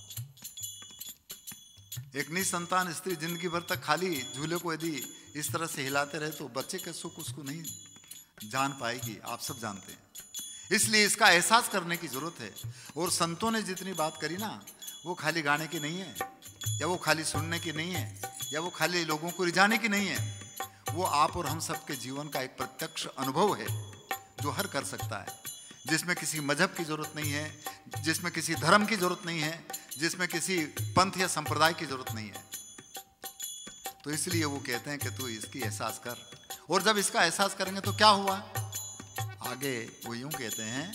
एक निसंतान स्त्री जिंदगी भर तक खाली झूले को यदि इस तरह से हिलाते रहे तो बच्चे के सुख उसको नहीं जान पाएगी, आप सब जानते हैं। इसलिए इसका एहसास करने की जरूरत है। और संतों ने जितनी बात करी ना, वो खाली गाने की नहीं है, या वो खाली सुनने की नहीं है, या वो खाली लोगों को रिझाने की नहीं है। वो आप और हम सबके जीवन का एक प्रत्यक्ष अनुभव है जो हर कर सकता है, जिसमें किसी मजहब की जरूरत नहीं है, जिसमें किसी धर्म की जरूरत नहीं है, जिसमें किसी पंथ या संप्रदाय की जरूरत नहीं है। तो इसलिए वो कहते हैं कि तू इसकी एहसास कर, और जब इसका एहसास करेंगे तो क्या हुआ, आगे वो यूं कहते हैं,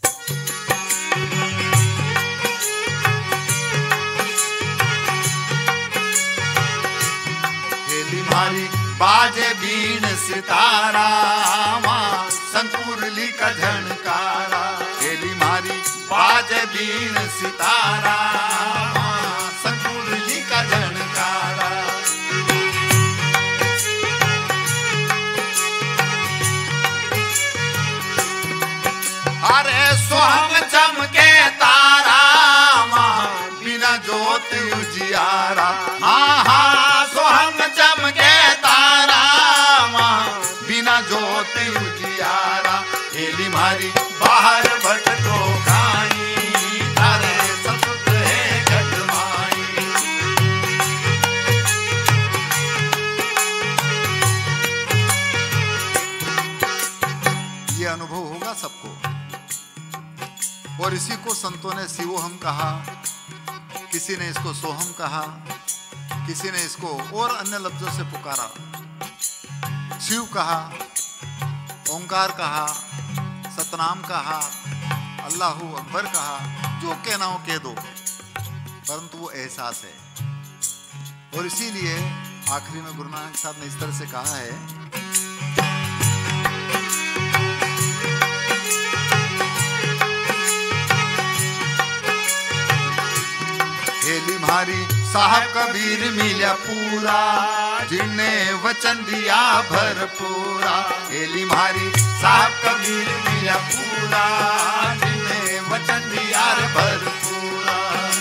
हेली मारी बाजे बीन सितारा, संकुरली का झनकारा, हेली मारी बाजे बीन सितारा, संकुरली का झनकारा। अरे सोहम चमके तारा, बिना ज्योत उजियारा, हाँ हाँ सोहम चमके तारा, बिना ज्योत उजियारा, हेली मारी बाहर भटको काई, तारे सतुत है घटमाई। ये अनुभव होगा सबको, और इसी को संतों ने शिवोहम कहा, किसी ने इसको सोहम कहा, किसी ने इसको और अन्य लफ्जों से पुकारा, शिव कहा, ओंकार कहा, सतनाम कहा, अल्लाहू अकबर कहा, जो कहना हो कह दो, परंतु वो एहसास है। और इसीलिए आखिरी में गुरु नानक साहब ने इस तरह से कहा है, हेली मारी साहब कबीर मिला पूरा, जिन्ने वचन दिया भरपूरा, हेली मारी साहब कबीर मिला पूरा, जिन्ने वचन दिया भरपूरा।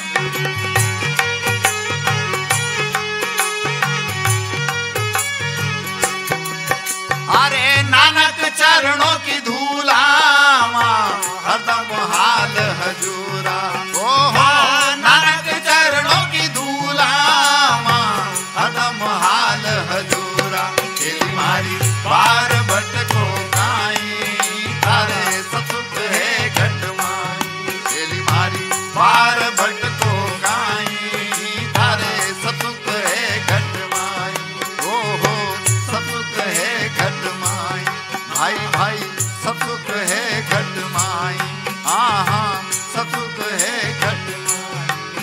अरे नानक चरणों की धूला, हरदम हाल हजूरा, ओ हो नानक चरणों की धूला, हरदम हाल हजूरा, हेली मारी बार भटको काई, तारे सतुत है घटमाई, हेली मारी बार भटको काई, तारे सतुत है घटमाई, ओ हो सतुत है घटमाई, भाई भाई सतुत है घटमाई, हाँ हाँ सतुत है घटमाई।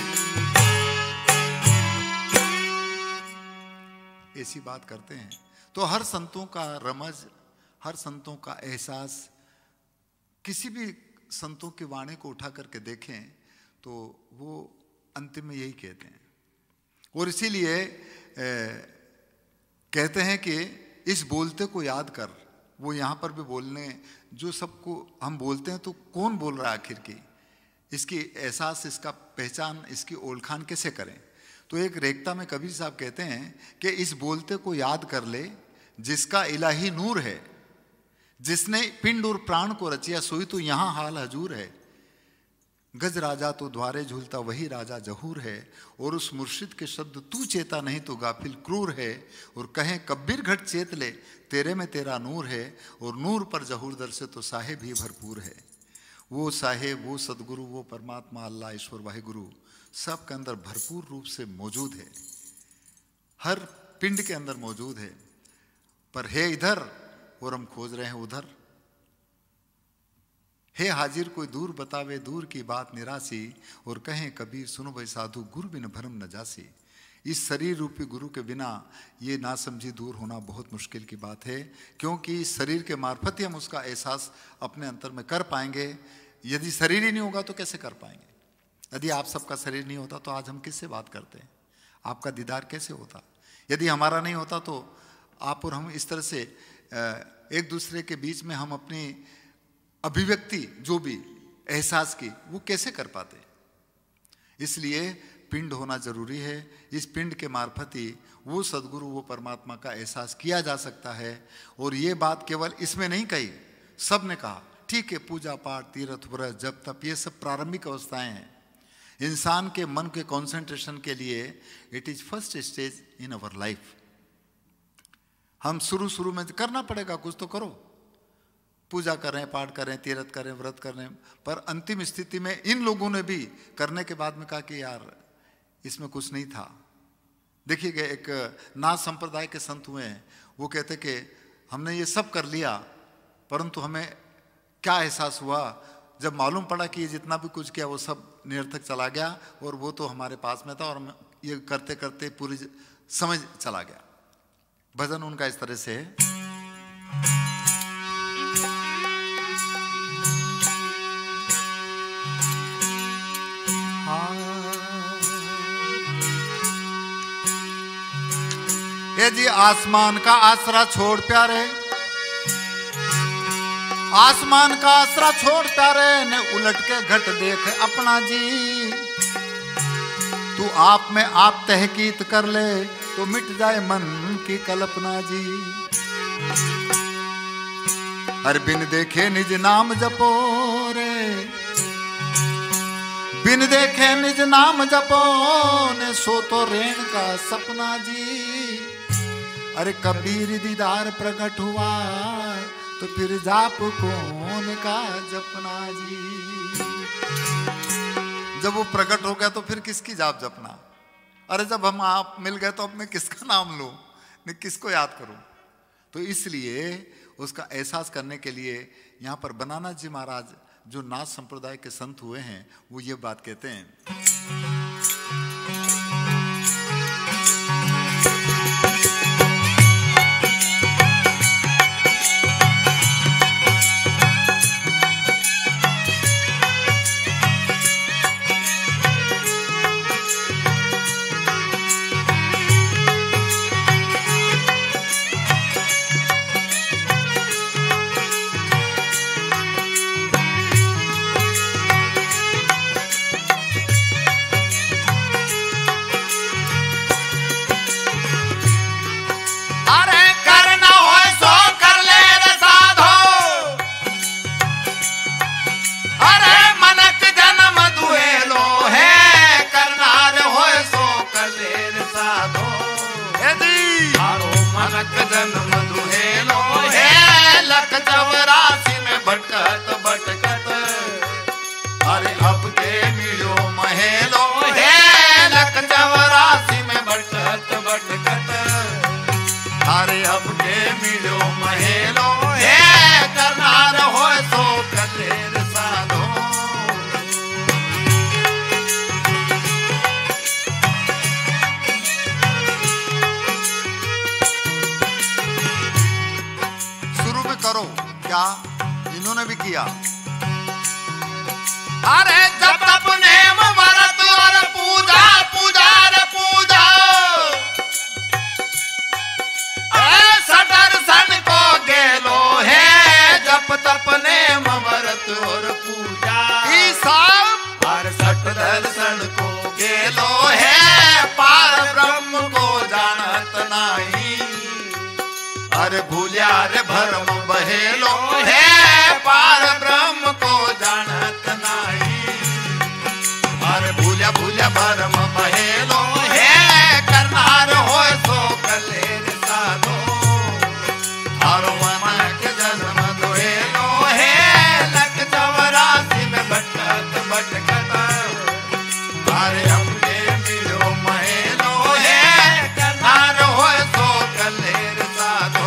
ऐसी बात करते हैं। तो हर संतों का रमज, हर संतों का एहसास, किसी भी संतों की वाणी को उठा करके देखें तो वो अंतिम में यही कहते हैं। और इसीलिए कहते हैं कि इस बोलते को याद कर, वो यहाँ पर भी बोलने, जो सबको हम बोलते हैं तो कौन बोल रहा है आखिर की, इसकी एहसास, इसका पहचान, इसकी ओळखान कैसे करें। तो एक रेखता में कबीर साहब कहते हैं कि इस बोलते को याद कर ले, जिसका इलाही नूर है, जिसने पिंड और प्राण को रचिया, सोई तो यहाँ हाल हजूर है। गज राजा तो द्वारे झूलता वही राजा जहूर है, और उस मुर्शिद के शब्द तू चेता नहीं तो गाफिल क्रूर है। और कहें कब्बीर घट चेत ले, तेरे में तेरा नूर है, और नूर पर जहूर दर से तो साहेब ही भरपूर है। वो साहेब, वो सदगुरु, वो परमात्मा अल्लाह ईश्वर वाहिगुरु सब के अंदर भरपूर रूप से मौजूद है, हर पिंड के अंदर मौजूद है, पर है इधर और हम खोज रहे हैं उधर। हे हाजिर कोई दूर बतावे दूर की बात निरासी, और कहें कबीर सुनो भाई साधु गुरु बिन भरम न जासी। इस शरीर रूपी गुरु के बिना ये नासमझी दूर होना बहुत मुश्किल की बात है, क्योंकि इस शरीर के मार्फत ही हम उसका एहसास अपने अंतर में कर पाएंगे। यदि शरीर ही नहीं होगा तो कैसे कर पाएंगे। यदि आप सबका शरीर नहीं होता तो आज हम किससे बात करते हैं, आपका दीदार कैसे होता। यदि हमारा नहीं होता तो आप और हम इस तरह से एक दूसरे के बीच में हम अपनी अभिव्यक्ति जो भी एहसास की वो कैसे कर पाते। इसलिए पिंड होना जरूरी है। इस पिंड के मार्फत ही वो सदगुरु, वो परमात्मा का एहसास किया जा सकता है। और ये बात केवल इसमें नहीं कही, सब ने कहा ठीक है, पूजा पाठ, तीर्थ, व्रत, जप, तप, ये सब प्रारंभिक अवस्थाएं हैं। इंसान के मन के कंसंट्रेशन के लिए it is first stage in our life. हम शुरू शुरू में करना पड़ेगा, कुछ तो करो, पूजा करें, पाठ करें, तीर्थ करें, व्रत करें, पर अंतिम स्थिति में इन लोगों ने भी करने के बाद में कहा कि यार इसमें कुछ नहीं था। देखिए एक नाथ संप्रदाय के संत हुए हैं, वो कहते कि हमने ये सब कर लिया, परंतु हमें क्या एहसास हुआ जब मालूम पड़ा कि ये जितना भी कुछ किया वो सब निरर्थक चला गया, और वो तो हमारे पास में था और ये करते करते पूरी समझ चला गया। भजन उनका इस तरह से है। ये जी आसमान का आसरा छोड़ प्यारे, आसमान का आसरा छोड़ प्यारे, ने उलट के घट देख अपना जी। तू आप में आप तहकीक कर ले तो मिट जाए मन की कल्पना जी। हर बिन देखे निज नाम जपो रे, बिन देखे निज नाम जपो, ने सो तो रेण का सपना जी। अरे कबीर दीदार प्रकट हुआ तो फिर जाप कौन का जपना जी। जब वो प्रकट हो गया तो फिर किसकी जाप जपना। अरे जब हम आप मिल गए तो अब मैं किसका नाम लूं, मैं किसको याद करूं। तो इसलिए उसका एहसास करने के लिए यहाँ पर बनाना जी महाराज जो नाथ संप्रदाय के संत हुए हैं वो ये बात कहते हैं। इन्होंने भी किया। अरे जब तप नेम व्रत और पूजा पूजा रे पूजा, सटर सन को गेलो है जप तप नेम व्रत और पूजा। और सट दर्शन को गेलो है पार ब्रह्म को जानत नहीं। अरे भूलिया रे भरम बहेलो है पार ब्रह्म को जानत नहीं। अरे भूलिया भूलिया भरम बहेलो है करनार हो सो कलेर साधो। और मन के जन्म दोहेलो है लख चौरासी में भटकत भटकत। अरे अपने मिलो महेलो है करनार हो सो कलेर साधो।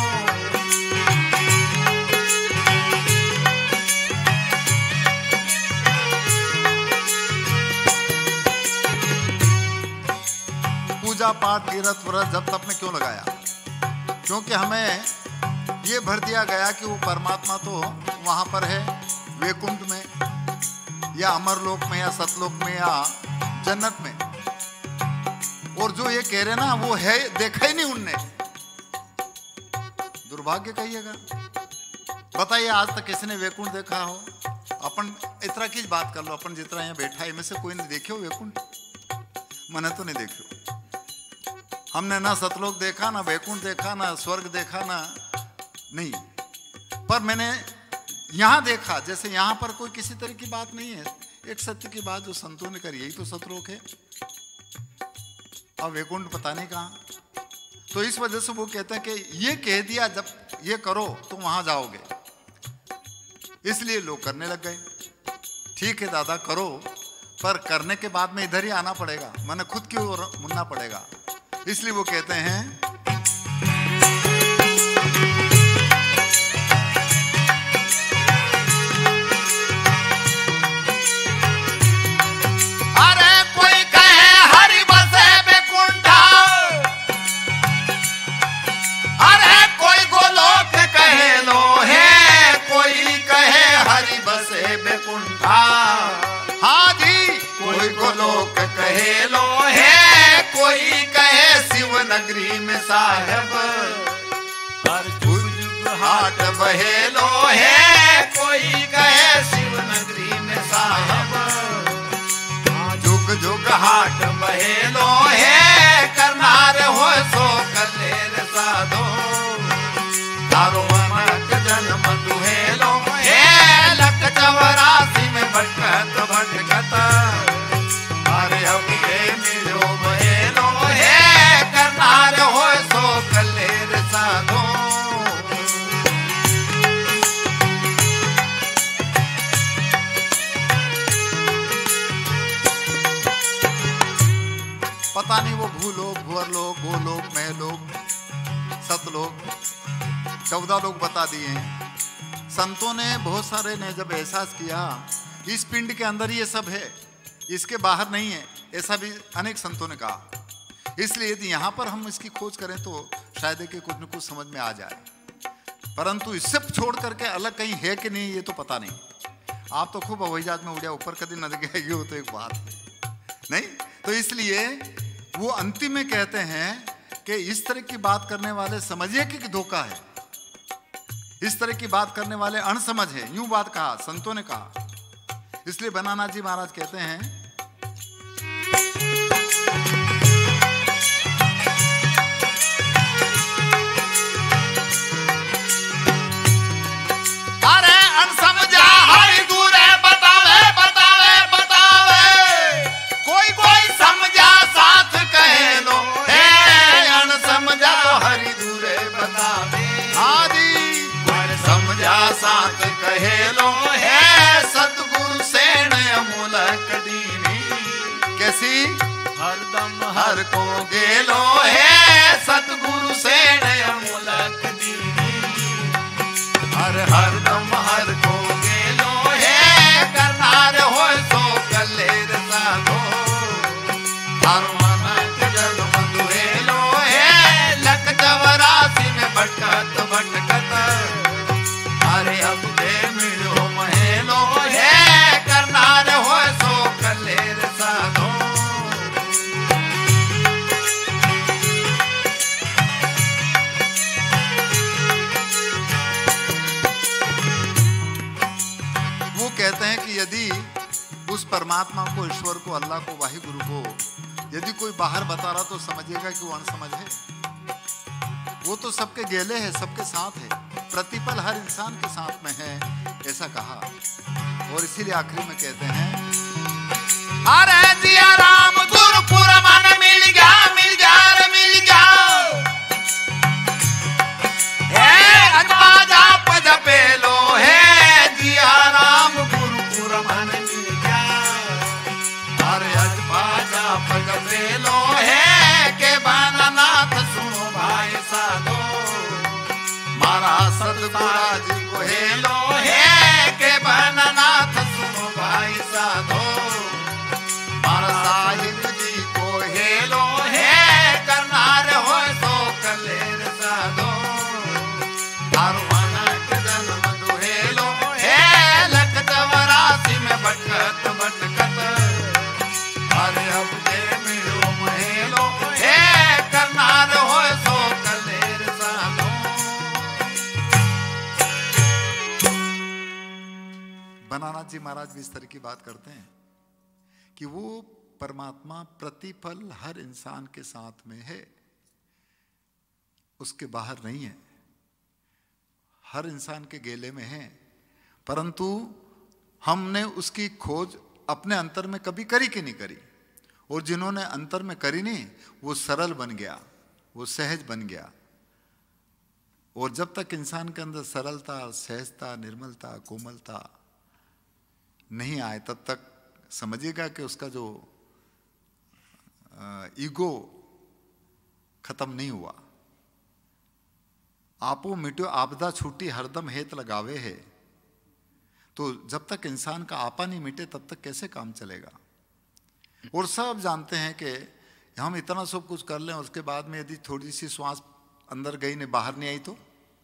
पूजा पाठ तीर्थ व्रत जब तक में क्यों लगाया? क्योंकि हमें ये भर दिया गया कि वो परमात्मा तो वहां पर है वैकुंठ में या अमरलोक में या सतलोक में या जन्नत में। और जो ये कह रहे ना वो है देखा ही नहीं उनने। दुर्भाग्य कहिएगा। बताइए आज तक किसी ने वैकुंठ देखा हो? अपन इतना की बात कर लो, अपन जितना यहाँ बैठा है में से कोई नहीं देखे हो वैकुंठ? मैंने तो नहीं देखो। हमने ना सतलोक देखा, ना वैकुंठ देखा, ना स्वर्ग देखा, ना नहीं। पर मैंने यहाँ देखा, जैसे यहाँ पर कोई किसी तरह की बात नहीं है, एक सत्य की बात जो संतों ने करी, यही तो सतलोक है। अब वैकुंठ पता नहीं कहाँ। तो इस वजह से वो कहते हैं कि ये कह दिया जब ये करो तो वहां जाओगे, इसलिए लोग करने लग गए। ठीक है दादा करो, पर करने के बाद में इधर ही आना पड़ेगा, मैंने खुद की ओर मुड़ना पड़ेगा। इसलिए वो कहते हैं अरे कोई कहे हरि बसे बेकुंठा, अरे कोई गोलोक कहे लो है, कोई कहे हरि बसे बेकुंठा। हाँ जी, कोई गोलोक कहे लो है, कोई कहे शिव नगरी में साहेब, हर जुग जुग हाट बहे लो है, कोई कहे शिव नगरी में साहेब, जुग जुग हाट बहे लो है, करनार हो सो कलेर साधो, तारो मनक जन्म दुहे लो है, लक चौरासी में भटकत भटकत, अरे अब ये मिलो बहे लो है, करनार हो सो कलेर साधो। पता नहीं वो भूलोक, भुवरलोक, गोलोक, महलोक, सतलोक, चौदह लोग बता दिए हैं। संतों ने, बहुत सारे ने जब एहसास किया इस पिंड के अंदर ये सब है, इसके बाहर नहीं है, ऐसा भी अनेक संतों ने कहा। इसलिए यदि यहाँ पर हम इसकी खोज करें तो शायद कि कुछ न कुछ समझ में आ जाए, परंतु इससे छोड़ करके अलग कहीं है कि नहीं ये तो पता नहीं। आप तो खूब हवाई जहाज में उड़िया, ऊपर कभी न गए, ये हो तो एक बात है नहीं। तो इसलिए वो अंतिम में कहते हैं कि इस तरह की बात करने वाले समझिए कि धोखा है, इस तरह की बात करने वाले अणसमझ है, यूं बात कहा संतों ने कहा। इसलिए बनाना जी महाराज कहते हैं अरे अनसमझा हरि दूरे बतावे बतावे बतावे, कोई कोई समझा साथ कहे लो है, अनसमझा हरि दूरे बतावे। हाँ जी, समझा साथ कहे लो है, सतगुरु से अमूलक दीनी, कैसी हरदम हर को गेलो है, सतगुरु से अमूलक दीनी, हर हरदम हर को गेलो है, करनार हो सो कलेर साधो, हर मनक जन्म दुहेलो है, लक चौरासी में भटकत भटकत, अरे अब दे मिलो महेलो है, करनार हो सो कलेर साधो। वो कहते हैं कि यदि उस परमात्मा को, ईश्वर को, अल्लाह को, वाहिगुरु को यदि कोई बाहर बता रहा तो समझिएगा कि वो अनसमझ है। वो तो सबके गेले है, सबके साथ है, प्रतिपल हर इंसान के साथ में है, ऐसा कहा। और इसीलिए आखिरी में कहते हैं अरे जिया राम गुरुपुर मन मिल गया मिल गया रे मिल गया, ए अजबाजा पजपे लो है, जिया राम गुरुपुर मन मिल गया, अरे अजबाजा पजपे लो है, के बानानाथ सुनो भाई साधो, मारा सतगुरा जी को हेलो है, के बानानाथ सुनो भाई साधो, मारा साहिब जी को हेलो है, करनार हो सो कलेर साधो, हर मनक जन्म दुहेलो है, लक चौरासी में भटकत भटकत, अरे अब दे मिलो महेलो है, करनार हो सो कलेर साधो। बनाना जी महाराज भी इस तरह की बात करते हैं कि वो परमात्मा प्रतिपल हर इंसान के साथ में है, उसके बाहर नहीं है, हर इंसान के गेले में है, परंतु हमने उसकी खोज अपने अंतर में कभी करी कि नहीं करी, और जिन्होंने अंतर में करी नहीं वो सरल बन गया, वो सहज बन गया। और जब तक इंसान के अंदर सरलता, सहजता, निर्मलता, कोमलता नहीं आए, तब तक समझिएगा कि उसका जो ईगो खत्म नहीं हुआ। आपो मिट्यो आपदा छूटी हरदम हेत लगावे है। तो जब तक इंसान का आपा नहीं मिटे तब तक कैसे काम चलेगा। और सब जानते हैं कि हम इतना सब कुछ कर लें, उसके बाद में यदि थोड़ी सी श्वास अंदर गई ने बाहर नहीं आई तो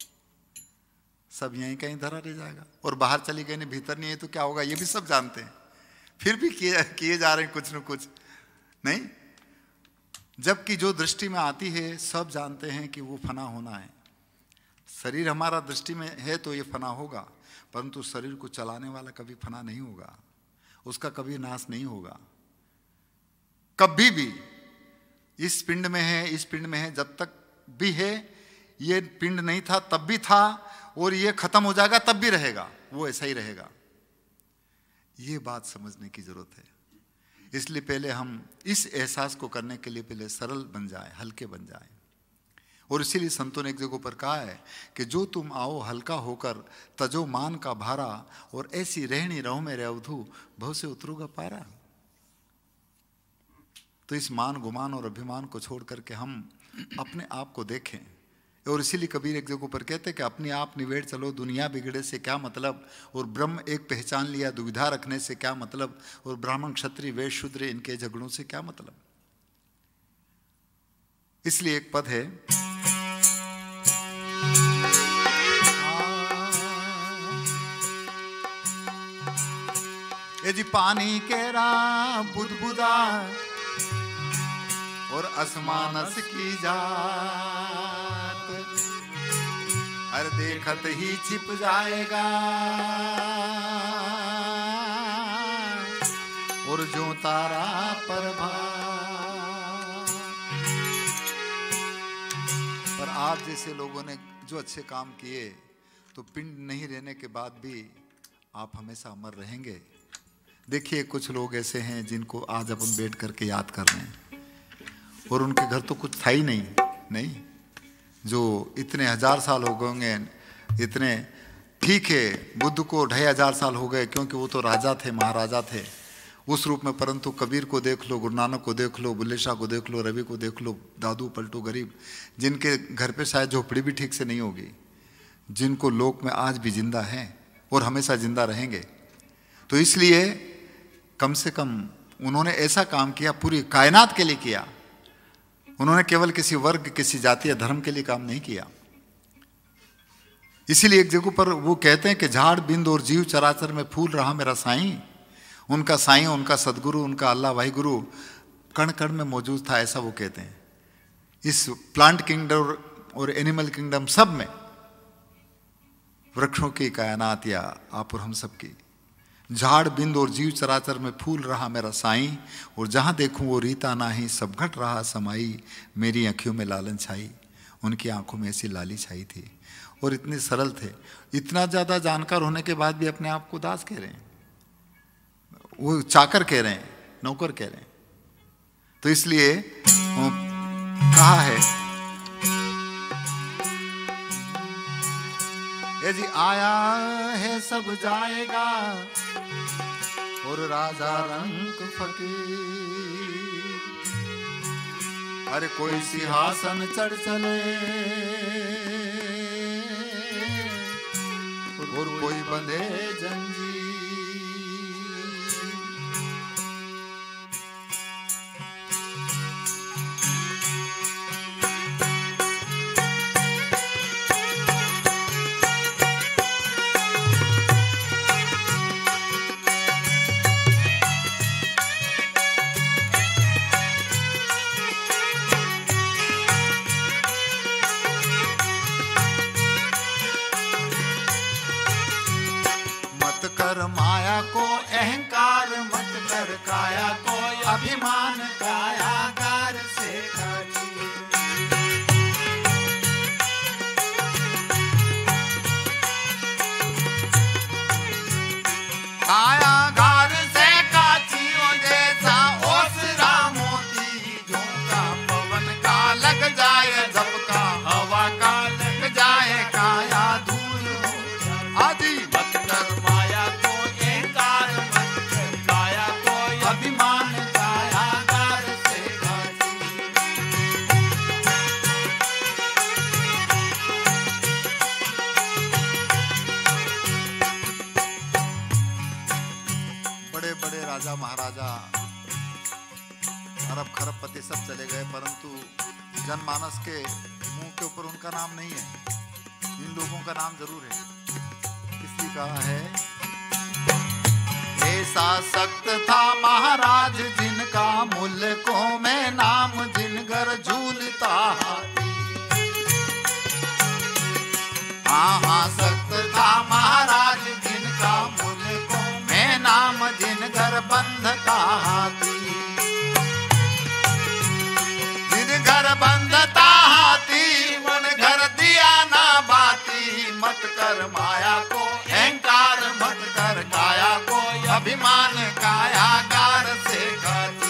सब यहीं कहीं धरा रह जाएगा। और बाहर चली गई ने भीतर नहीं आई तो क्या होगा, ये भी सब जानते हैं, फिर भी किए किए जा रहे हैं कुछ न कुछ, नहीं। जबकि जो दृष्टि में आती है सब जानते हैं कि वो फना होना है। शरीर हमारा दृष्टि में है तो ये फना होगा, परंतु शरीर को चलाने वाला कभी फना नहीं होगा, उसका कभी नाश नहीं होगा, कभी भी। इस पिंड में है, इस पिंड में है, जब तक भी है, ये पिंड नहीं था तब भी था, और ये खत्म हो जाएगा तब भी रहेगा, वो ऐसा ही रहेगा। ये बात समझने की जरूरत है। इसलिए पहले हम इस एहसास को करने के लिए पहले सरल बन जाए, हल्के बन जाए। और इसीलिए संतों ने एक जगह पर कहा है कि जो तुम आओ हल्का होकर, तजो मान का भारा, और ऐसी रहनी रहो मेरे अवधू, भव से उतरूगा पारा। तो इस मान गुमान और अभिमान को छोड़ करके हम अपने आप को देखें। और इसीलिए कबीर एक जगह पर कहते हैं कि अपने आप निवेड़ चलो, दुनिया बिगड़े से क्या मतलब, और ब्रह्म एक पहचान लिया, दुविधा रखने से क्या मतलब, और ब्राह्मण क्षत्रिय वैश्य शूद्र इनके झगड़ों से क्या मतलब। इसलिए एक पद है, ये जी पानी केरा बुदबुदा और असमानस की जात, हर देखत ही छिप जाएगा, और जो तारा प्रभात। पर आप जैसे लोगों ने जो अच्छे काम किए, तो पिंड नहीं रहने के बाद भी आप हमेशा अमर रहेंगे। देखिए कुछ लोग ऐसे हैं जिनको आज अपन बैठ करके याद कर रहे हैं, और उनके घर तो कुछ था ही नहीं, नहीं, जो इतने हजार साल हो गए होंगे, इतने, ठीक है बुद्ध को ढाई हजार साल हो गए क्योंकि वो तो राजा थे, महाराजा थे उस रूप में, परंतु कबीर को देख लो, गुरु नानक को देख लो, बुल्ले शाह को देख लो, रवि को देख लो, दादू पलटू गरीब, जिनके घर पे शायद झोपड़ी भी ठीक से नहीं होगी, जिनको लोक में आज भी जिंदा हैं और हमेशा जिंदा रहेंगे। तो इसलिए कम से कम उन्होंने ऐसा काम किया, पूरी कायनात के लिए किया। उन्होंने केवल किसी वर्ग, किसी जाति या धर्म के लिए काम नहीं किया। इसीलिए एक जगह पर वो कहते हैं कि झाड़ बिंद और जीव चराचर में फूल रहा मेरा साईं। उनका साईं, उनका सदगुरु, उनका अल्लाह वाहिगुरु कण कण में मौजूद था, ऐसा वो कहते हैं। इस प्लांट किंगडम और एनिमल किंगडम सब में, वृक्षों की कायनात या आप और हम सब की, झाड़ बिंद और जीव चराचर में फूल रहा मेरा साईं, और जहां देखूं वो रीता नाही, सब घट रहा समाई, मेरी आंखों में लालन छाई। उनकी आंखों में ऐसी लाली छाई थी, और इतने सरल थे। इतना ज्यादा जानकार होने के बाद भी अपने आप को दास कह रहे हैं, वो चाकर कह रहे हैं, नौकर कह रहे हैं। तो इसलिए कहा है, ये जी आया है सब जाएगा, और राजा रंग फकीर, अरे कोई सिंहासन चढ़ चले, और कोई बंधे जंजीर। माया को अहंकार मत कर, काया को अभिमान, कायागार से काटी। कायागार से काची जैसा ओसरा मोती, झोंका पवन का लग जाए राजा महाराजा अरब खरबपति सब चले गए, परंतु जनमानस के मुंह के ऊपर उनका नाम नहीं है। इन लोगों का नाम जरूर है। इसलिए कहा है, ऐसा सख्त था महाराज जिनका मुल्कों में नाम, जिन घर झूलता हाथी। हाँ हाँ सख्त था महाराज जिनका मुल्कों में नाम, जिन घर बंधता हाथी। जिन घर बंधता हाथी मन घर दिया ना बाती। मत कर माया को अहंकार, मत कर काया को अभिमान, कायागार से खाती।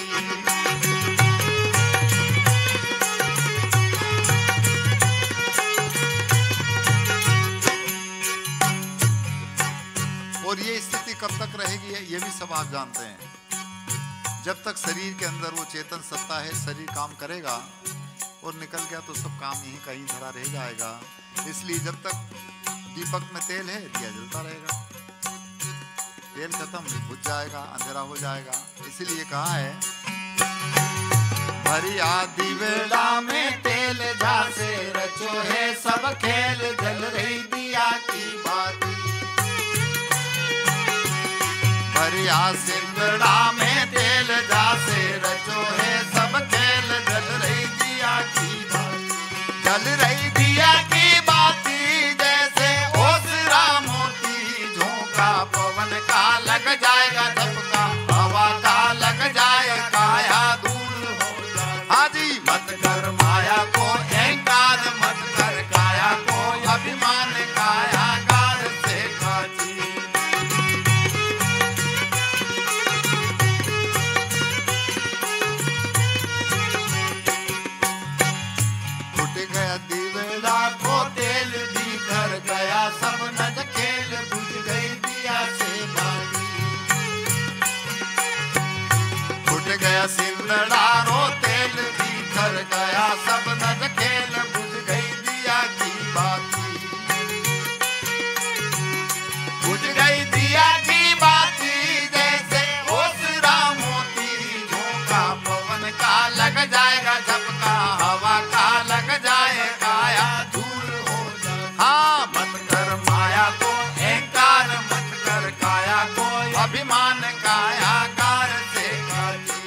और ये स्थिति कब तक रहेगी ये भी सब आप जानते हैं। जब तक शरीर के अंदर वो चेतन सत्ता है, शरीर काम करेगा और निकल गया तो सब काम यहीं कहीं धरा रह जाएगा। इसलिए जब तक दीपक में तेल है दिया जलता रहेगा, तेल खत्म बुझ जाएगा, अंधेरा हो जाएगा। इसीलिए कहा है, भरिया दिवेला में तेल जासे रचो है सब खेल, जल रही दिया की बाती। भरिया सिंगड़ा में तेल जासे रचो है सब खेल, जल रही दिया की बाती। जल रही दिया की बाती जैसे ओसरा मोती, झोंका पवन का लग जाएगा झपका, हवा का लग जाए काया दूर हो जाए। हाजी मत कर माया को अहंकार, मत कर काया को अभिमान, कायागार से खाची। फुट गया दिवेला को तेल भी घर गया सब नज खेल, बुझ गई दिया से बाती। फुट गया सिंदड़ा रो तेल भी घर गया सब नज खेल, बुझ गई दिया की बाती। बुझ गई दिया की बाती जैसे ओसरा मोती, झोंका पवन का लग जाएगा झपका, हवा का लग जाए काया दूर हो जाए। हाँ मत कर माया को अहंकार, मत कर काया को अभिमान, कायागार से खाची।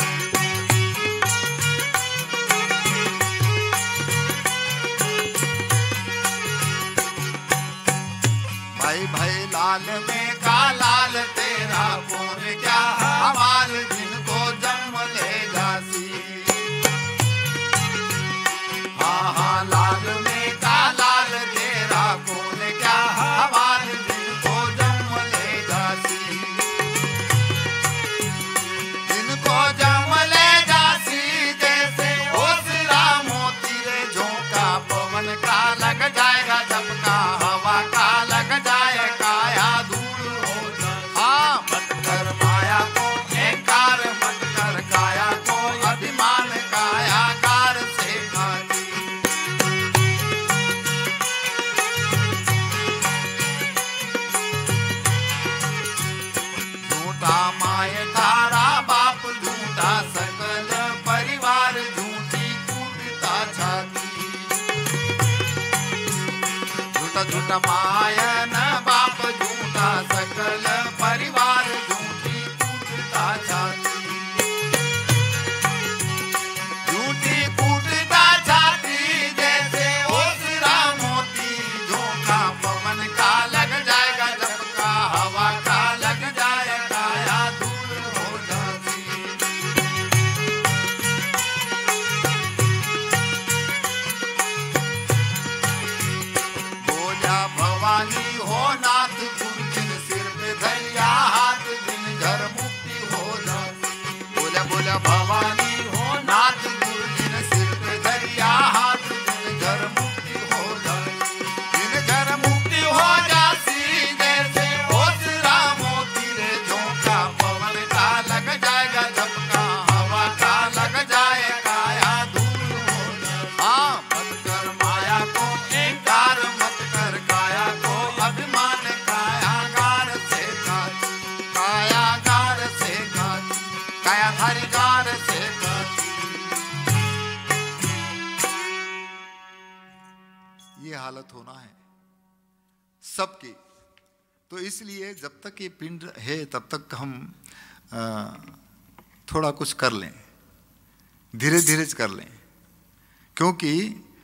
भाई भाई लाल में का लाल तेरा कौन क्या हमाल, जिनको जन्म ले जासी। हाँ हाँ लाल में का लाल तेरा कौन क्या हमाल, जिनको जन्म ले जासी। जिनको जन्म ले जासी जैसे ओसरा मोती रे, झोंका पवन का लग जाएगा झपका, हवा का लग जाए काया दूर हो जाए। हाँ मत कर माया को अहंकार, मत कर काया को अभिमान, कायागार से खाची। झूठा माय तारा बाप, झूठा सकल परिवार, झूठी कूटता छाती। झूठा झूठा मायन बाप, झूठा सकल परिवार, झूठी कूटता छाती। झूठी कूटता छाती जैसे ओसरा मोती, झोंका पवन का लग जाएगा झपका, हवा का लग जाए काया दूर हो जाती। बोला भवानी हो नाथ गुरु जिन से अनंत होना है सबकी। तो इसलिए जब तक ये पिंड है तब तक हम आ, थोड़ा कुछ कर लें, धीरे धीरे कर लें, क्योंकि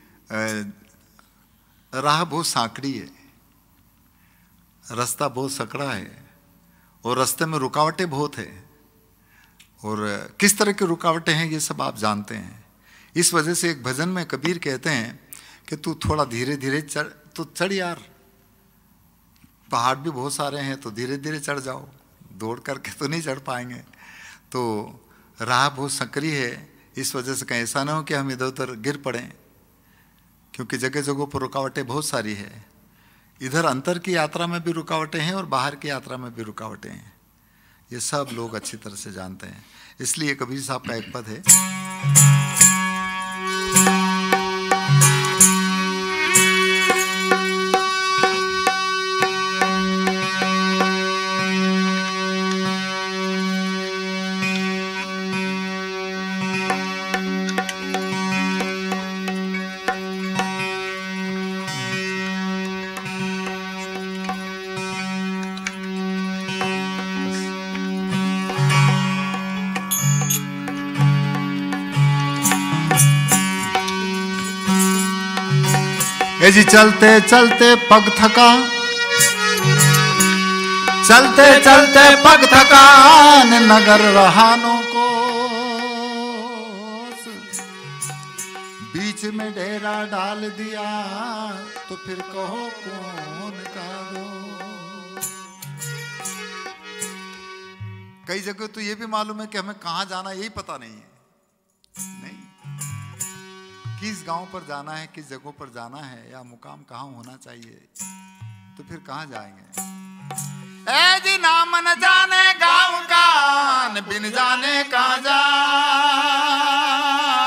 राह बहुत सांकड़ी है, रास्ता बहुत सकड़ा है और रास्ते में रुकावटें बहुत है। और किस तरह की रुकावटें हैं ये सब आप जानते हैं। इस वजह से एक भजन में कबीर कहते हैं कि तू थोड़ा धीरे धीरे चढ़, तो चढ़ यार, पहाड़ भी बहुत सारे हैं तो धीरे धीरे चढ़ जाओ, दौड़ करके तो नहीं चढ़ पाएंगे। तो राह बहुत संकरी है, इस वजह से कहीं ऐसा ना हो कि हम इधर उधर गिर पड़ें, क्योंकि जगह जगहों पर रुकावटें बहुत सारी है। इधर अंतर की यात्रा में भी रुकावटें हैं और बाहर की यात्रा में भी रुकावटें हैं, ये सब लोग अच्छी तरह से जानते हैं। इसलिए कबीर साहब का एक पद है, ए जी चलते चलते पग थका, चलते चलते पग थकान नगर रहानों को, बीच में डेरा डाल दिया तो फिर कहो कौन का दो। कई जगह तो ये भी मालूम है कि हमें कहां जाना यही पता नहीं है, नहीं किस गांव पर जाना है, किस जगहों पर जाना है, या मुकाम कहाँ होना चाहिए, तो फिर कहाँ जाएंगे। ए जी नाम न जाने गांव का, बिन जाने कहाँ जाए।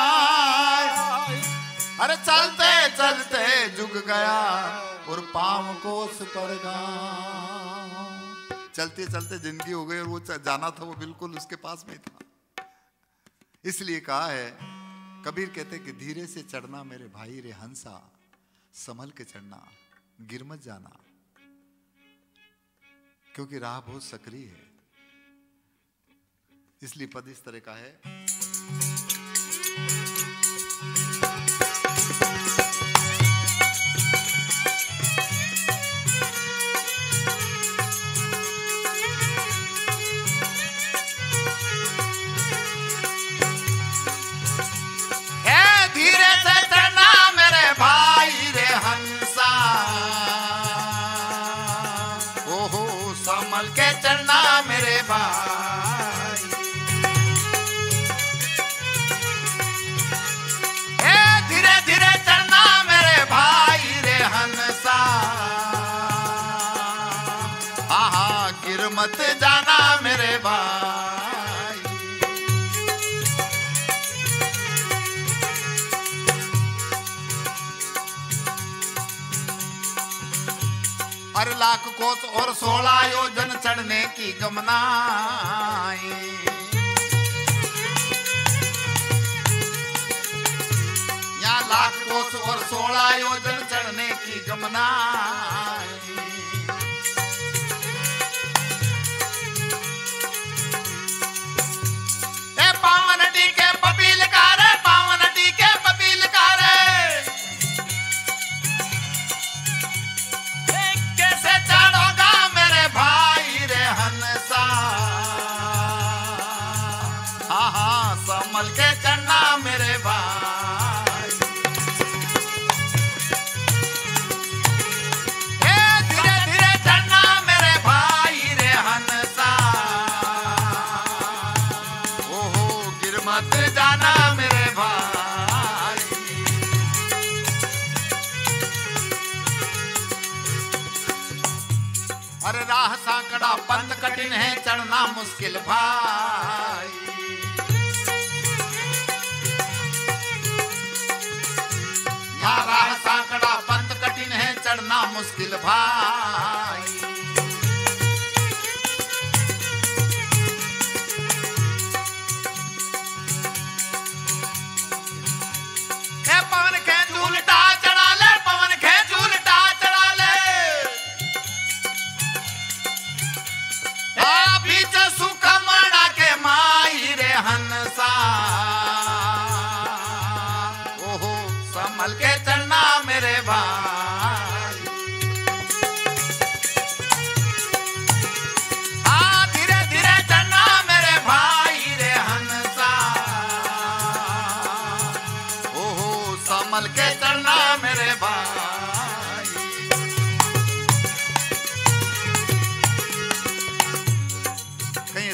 अरे चलते चलते जुग गया और पांव कोस पर गांव। चलते चलते जिंदगी हो गई और वो जाना था वो बिल्कुल उसके पास में था। इसलिए कहा है, कबीर कहते कि धीरे से चढ़ना मेरे भाई रे हंसा, संभल के चढ़ना, गिर मत जाना, क्योंकि राह बहुत सकरी है। इसलिए पद इस तरह का है, धीरे धीरे चढ़ना मेरे भाई रे हंसा, हाँ हाँ गिर मत जाना मेरे भाई। अरे लाख कोस और सोलह योजन चढ़ने की गमनाई, या लाख कोस और सोलह योजन चढ़ने की गमनाई। ए पावन टीके पपील का रे, पावन टीके पपील का रे, कैसे चढ़ोगा मेरे भाई रे हंसा, हाँ हाँ संभल के चढ़ना मेरे भाई। ए धीरे धीरे चढ़ना मेरे भाई रे हंसा, ओहो गिर मत जाना मेरे भाई। अरे राह सांकड़ा पंथ कठिन है, चढ़ना मुश्किल भाई। या राह सांकड़ा पंथ कठिन है, चढ़ना मुश्किल भाई। ए पवन खेच उल्टा चढ़ा ले, पवन खेच उल्टा,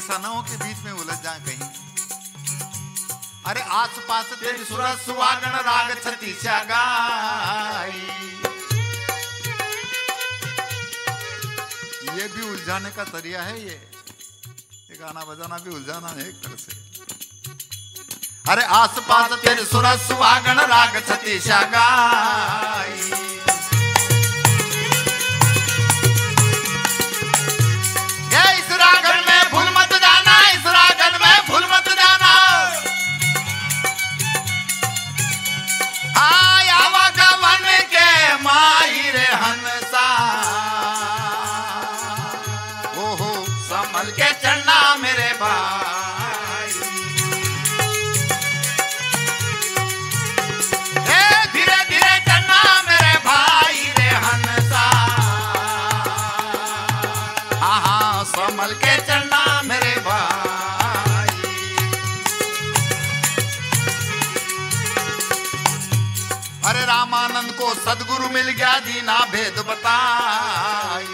ऐसा ना हो कि बीच में उलझ जाए कहीं। अरे आस पास तेरी सुरत सुहागण राग छतीसा गाई। ये भी उलझाने का तरीका है, ये ये गाना बजाना भी उलझाना है एक तरह से। अरे आस पास तेरी सुरत सुहागण राग छतीसा गाई। इस रागन में भूल मत जाना, इस रागन में भूल मत जाना। आया गवन के माही रे हंसा, ओहो संभल के चढ़ना मेरे भाई। ए धीरे धीरे चढ़ना मेरे भाई रे हंसा। हाँ हाँ संभल के चढ़ना मेरे भाई। अरे रामानंद को सदगुरु मिल गया दीना भेद बताई।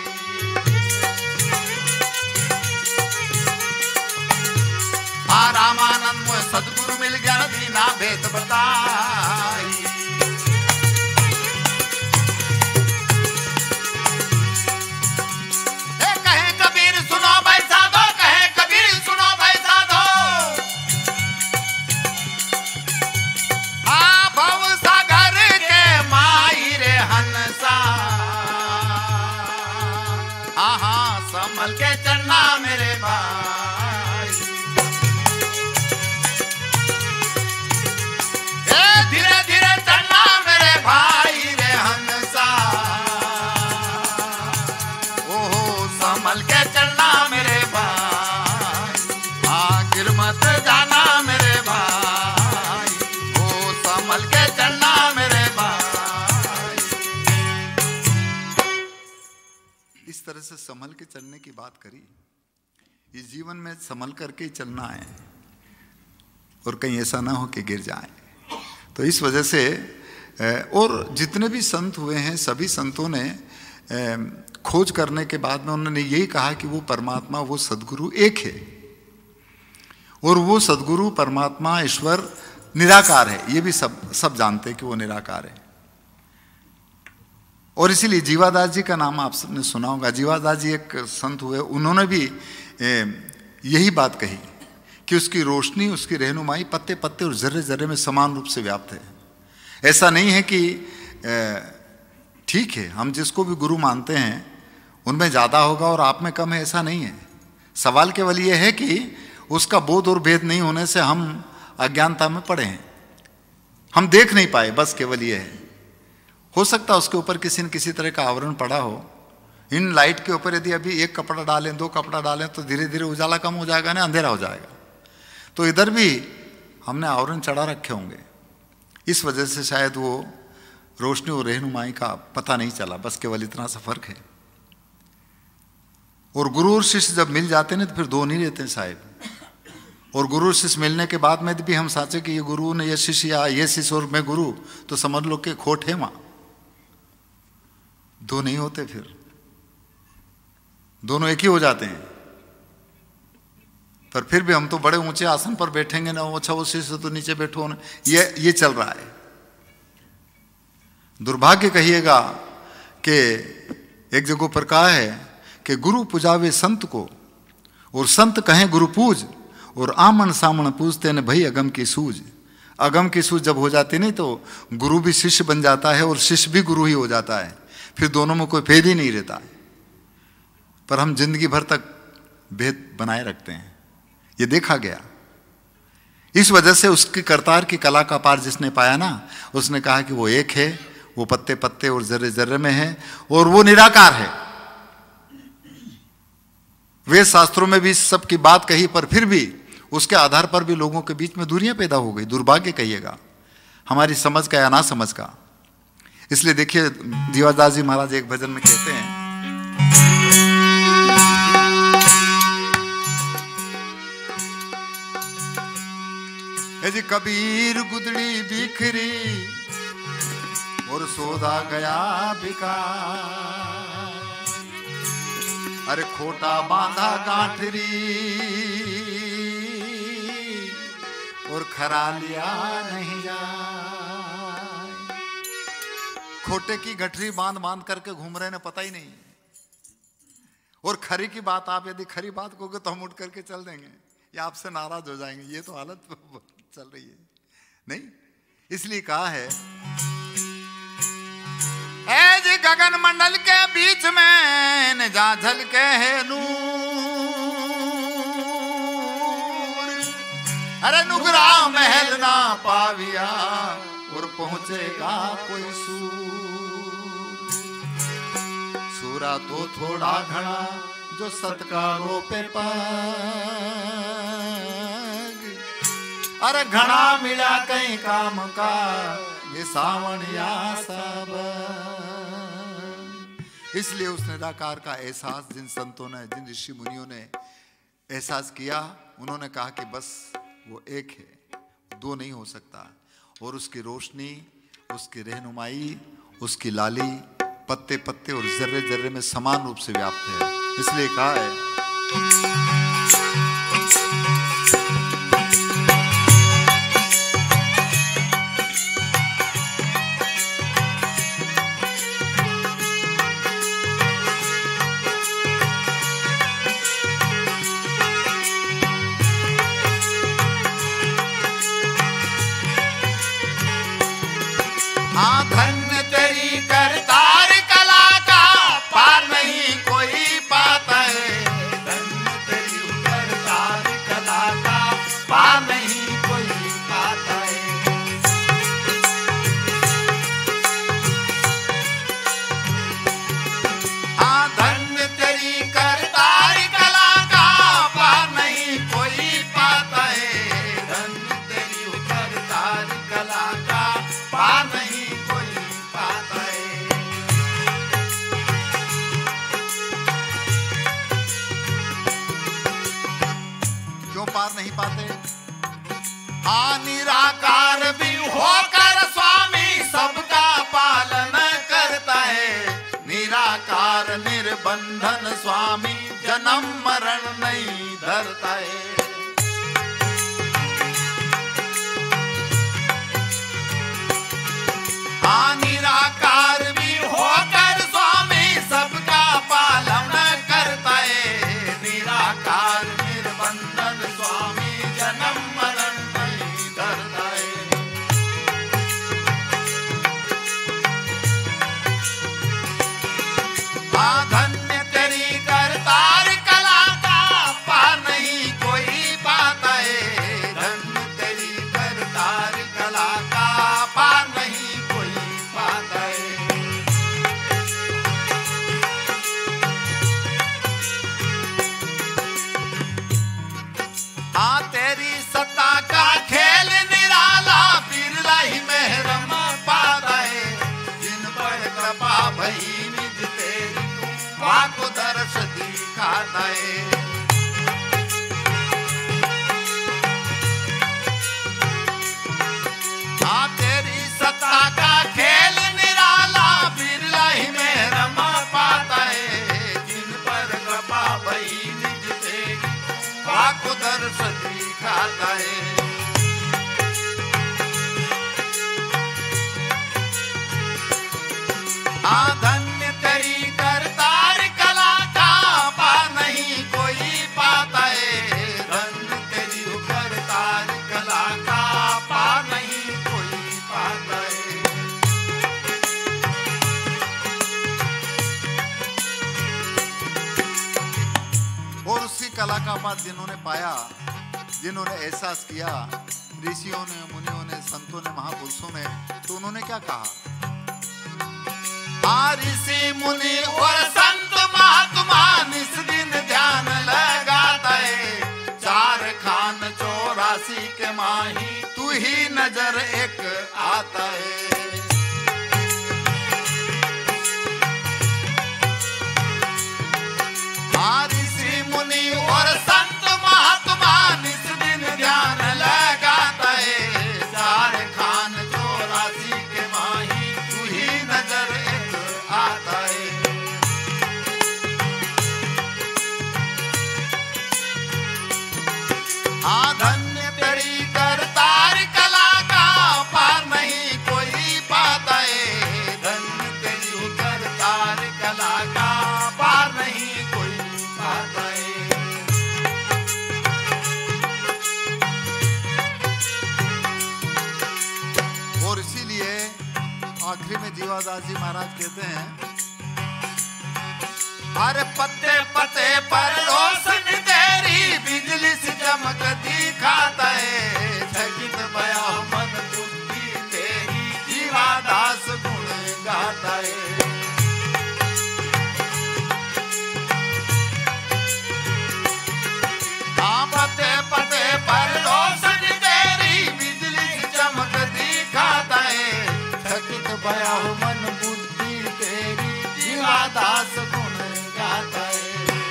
हाँ रामानंद को सदगुरु मिल गया दीना भेद बताई। ए कहे कबीर सुनो भाई साधो, कहे कबीर सुनो भाई साधो। हाँ भव सागर के माही रे हंसा। हाँ हाँ संभल के चढ़ना मेरे भाई। ए धीरे धीरे चढ़ना मेरे भाई रे हंसा। ओहो संभल के चढ़ना मेरे भाई। हाँ गिर मत जाना मेरे भाई। ओ संभल के चढ़ना मेरे भाई। इस तरह से संभल के चलने की बात करी। इस जीवन में संभल करके ही चलना है और कहीं ऐसा ना हो कि गिर जाए। तो इस वजह से और जितने भी संत हुए हैं सभी संतों ने खोज करने के बाद में उन्होंने यही कहा कि वो परमात्मा, वो सदगुरु एक है और वो सदगुरु परमात्मा ईश्वर निराकार है। ये भी सब सब जानते हैं कि वो निराकार है। और इसीलिए जीवादास जी का नाम आप सबने सुना होगा। जीवादास जी एक संत हुए, उन्होंने भी यही बात कही कि उसकी रोशनी, उसकी रहनुमाई पत्ते पत्ते और जर्रे जर्रे में समान रूप से व्याप्त है। ऐसा नहीं है कि ठीक है हम जिसको भी गुरु मानते हैं उनमें ज़्यादा होगा और आप में कम है, ऐसा नहीं है। सवाल केवल ये है कि उसका बोध और भेद नहीं होने से हम अज्ञानता में पड़े हैं, हम देख नहीं पाए, बस केवल ये है। हो सकता है उसके ऊपर किसी न किसी तरह का आवरण पड़ा हो। इन लाइट के ऊपर यदि अभी एक कपड़ा डालें, दो कपड़ा डालें तो धीरे धीरे उजाला कम हो जाएगा ना, अंधेरा हो जाएगा। तो इधर भी हमने आवरण चढ़ा रखे होंगे, इस वजह से शायद वो रोशनी और रहनुमाई का पता नहीं चला, बस केवल इतना सा फर्क है। और गुरु और शिष्य जब मिल जाते हैं तो फिर दो नहीं रहते साहिब। और गुरु और शिष्य मिलने के बाद में भी हम साचे कि ये गुरु ने ये शिष्य या ये शिष्य और मैं गुरु, तो समझ लो कि खोट है वहाँ, दो नहीं होते, फिर दोनों एक ही हो जाते हैं। पर फिर भी हम तो बड़े ऊंचे आसन पर बैठेंगे ना, अच्छा वो शिष्य तो नीचे बैठो ना, ये ये चल रहा है। दुर्भाग्य कहिएगा कि एक जगह पर कहा है कि गुरु पुजावे संत को और संत कहें गुरु पूज, और आमन सामन पूजते न भई अगम की सूझ। अगम की सूझ जब हो जाती नहीं तो गुरु भी शिष्य बन जाता है और शिष्य भी गुरु ही हो जाता है, फिर दोनों में कोई भेद ही नहीं रहता है। पर हम जिंदगी भर तक भेद बनाए रखते हैं, ये देखा गया। इस वजह से उसकी करतार की कला का पार जिसने पाया ना, उसने कहा कि वो एक है, वो पत्ते पत्ते और जर्रे जर्रे में है और वो निराकार है। वेद शास्त्रों में भी सबकी बात कही, पर फिर भी उसके आधार पर भी लोगों के बीच में दूरियां पैदा हो गई। दुर्भाग्य कहिएगा हमारी समझ का या ना समझ का। इसलिए देखिए जीवादास जी महाराज एक भजन में कहते हैं, जी कबीर गुदड़ी बिखरी और सौदा गया बिका, अरे खोटा बांधा गांठरी और खरा लिया नहीं जाए। खोटे की गठरी बांध बांध करके घूम रहे ने पता ही नहीं। और खरी की बात आप यदि खरी बात कहोगे तो हम उठ करके चल देंगे या आपसे नाराज हो जाएंगे। ये तो हालत चल रही है नहीं। इसलिए कहा है ऐ जी गगन मंडल के बीच में न जा झलके है नूर। अरे नुगरा महल ना पाविया और पहुंचेगा कोई सूर। सूरा तो थोड़ा घड़ा जो सत्कारों पे पग। अरे घड़ा मिला कहीं काम का ये सावन या सब। इसलिए उस निराकार का एहसास जिन संतों ने, जिन ऋषि मुनियों ने एहसास किया, उन्होंने कहा कि बस वो एक है, दो नहीं हो सकता। और उसकी रोशनी, उसकी रहनुमाई, उसकी लाली पत्ते पत्ते और जर्रे जर्रे में समान रूप से व्याप्त है। इसलिए कहा है धन्य तेरी करतार कला का पार नहीं कोई पाता है। धन्य तेरी करतार कला का पार नहीं कोई पाता है। हाँ धन्य तेरी करतार कला का पार नहीं कोई पाता है। धन्य तेरी करतार कला का पार नहीं पार नहीं पाते। हाँ निराकार भी होकर स्वामी सबका पालन करता है। निराकार निर्बंधन स्वामी जन्म मरण नहीं धरता है। हाँ निराकार भी होकर स्वामी सबका पालन करता है। निराकार निर्बंधन स्वामी जन्म मरण नहीं धरता है। हाँ धन्य तेरी करतार कला का पार नहीं कोई पाता है। धन्य तेरी करतार कला का पार नहीं कोई पाता है। हाँ तेरी सत्ता का खेल निराला बिरला ही महरम पाता है। जिन पर कृपा भई निज तेरी वहाँ को दर्श दिखाता है। हाँ तेरी सत्ता का खेल निराला बिरला ही महरम पाता है। जिन पर कृपा भई निज तेरी वहाँ को दर्श दिखाता है। हाँ धन्य तेरी करतार कला का पार नहीं कोई पाता है। धन्य तेरी करतार कला का पार नहीं कोई पाता है। और उसी कला का पार जिन्होंने पाया, जिन्होंने एहसास किया, ऋषियों ने, मुनियों ने, संतों ने, महापुरुषों ने, तो उन्होंने क्या कहा? ऋषि मुनि और संत महात्मा निस दिन ध्यान लगाता है। चार खान चौरासी के माही तू ही नजर एक आता है। ऋषि मुनि और संत महात्मा निस दिन ध्यान लगाता है। चार खान चौरासी के माही तू ही नजर एक आता है। जीवादास जी महाराज कहते हैं, हर पत्ते पत्ते पर रोशन तेरी बिजली से चमक दिखाता है, चकित भया मन बुद्धि तेरी जीवादास गुण गाता है। हाँ पत्ते पत्ते पर रोशन तेरी बिजली से चमक दिखाता है, चकित भया मन बुद्धि तेरी जीवादास गुण गाता है।